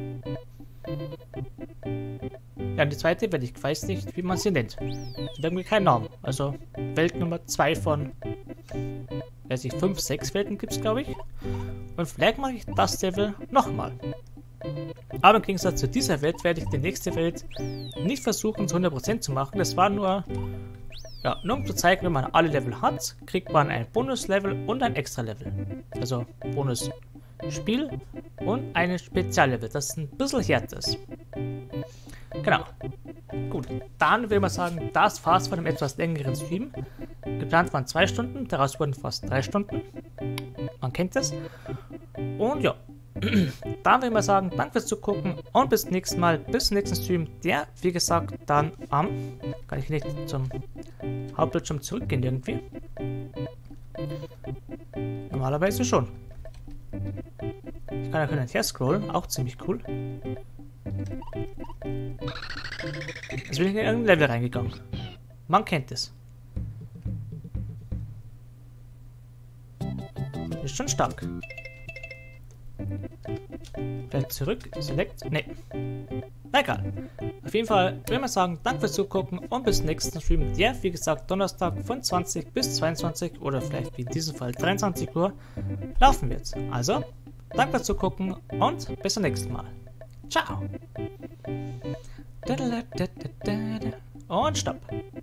Ja, und die zweite Welt, ich weiß nicht, wie man sie nennt. Sie hat irgendwie keinen Namen. Also Welt Nummer 2 von, weiß ich, 5, 6 Welten gibt es, glaube ich. Und vielleicht mache ich das Level nochmal. Aber im Gegensatz zu dieser Welt werde ich die nächste Welt nicht versuchen zu 100% zu machen. Das war nur, ja, nur um zu zeigen, wenn man alle Level hat, kriegt man ein Bonuslevel und ein Extra-Level. Also Bonus-Spiel und ein Speziallevel, das ein bisschen härter ist. Genau. Gut, dann würde man sagen, das war's von einem etwas längeren Stream. Geplant waren 2 Stunden, daraus wurden fast 3 Stunden. Man kennt das. Und ja. Dann will ich mal sagen, danke fürs Zugucken und bis zum nächsten Mal, bis zum nächsten Stream, der, wie gesagt, dann kann ich nicht zum Hauptbildschirm zurückgehen irgendwie? Normalerweise schon. Ich kann ja hin und her scrollen, auch ziemlich cool. Jetzt bin ich in irgendein Level reingegangen. Man kennt es. Ist schon stark. Vielleicht zurück, select, ne. Na egal. Auf jeden Fall will man sagen, danke fürs Zugucken und bis zum nächsten Stream, der wie gesagt Donnerstag von 20 bis 22 oder vielleicht wie in diesem Fall 23 Uhr laufen wird. Also, danke fürs Zugucken und bis zum nächsten Mal. Ciao. Und stopp.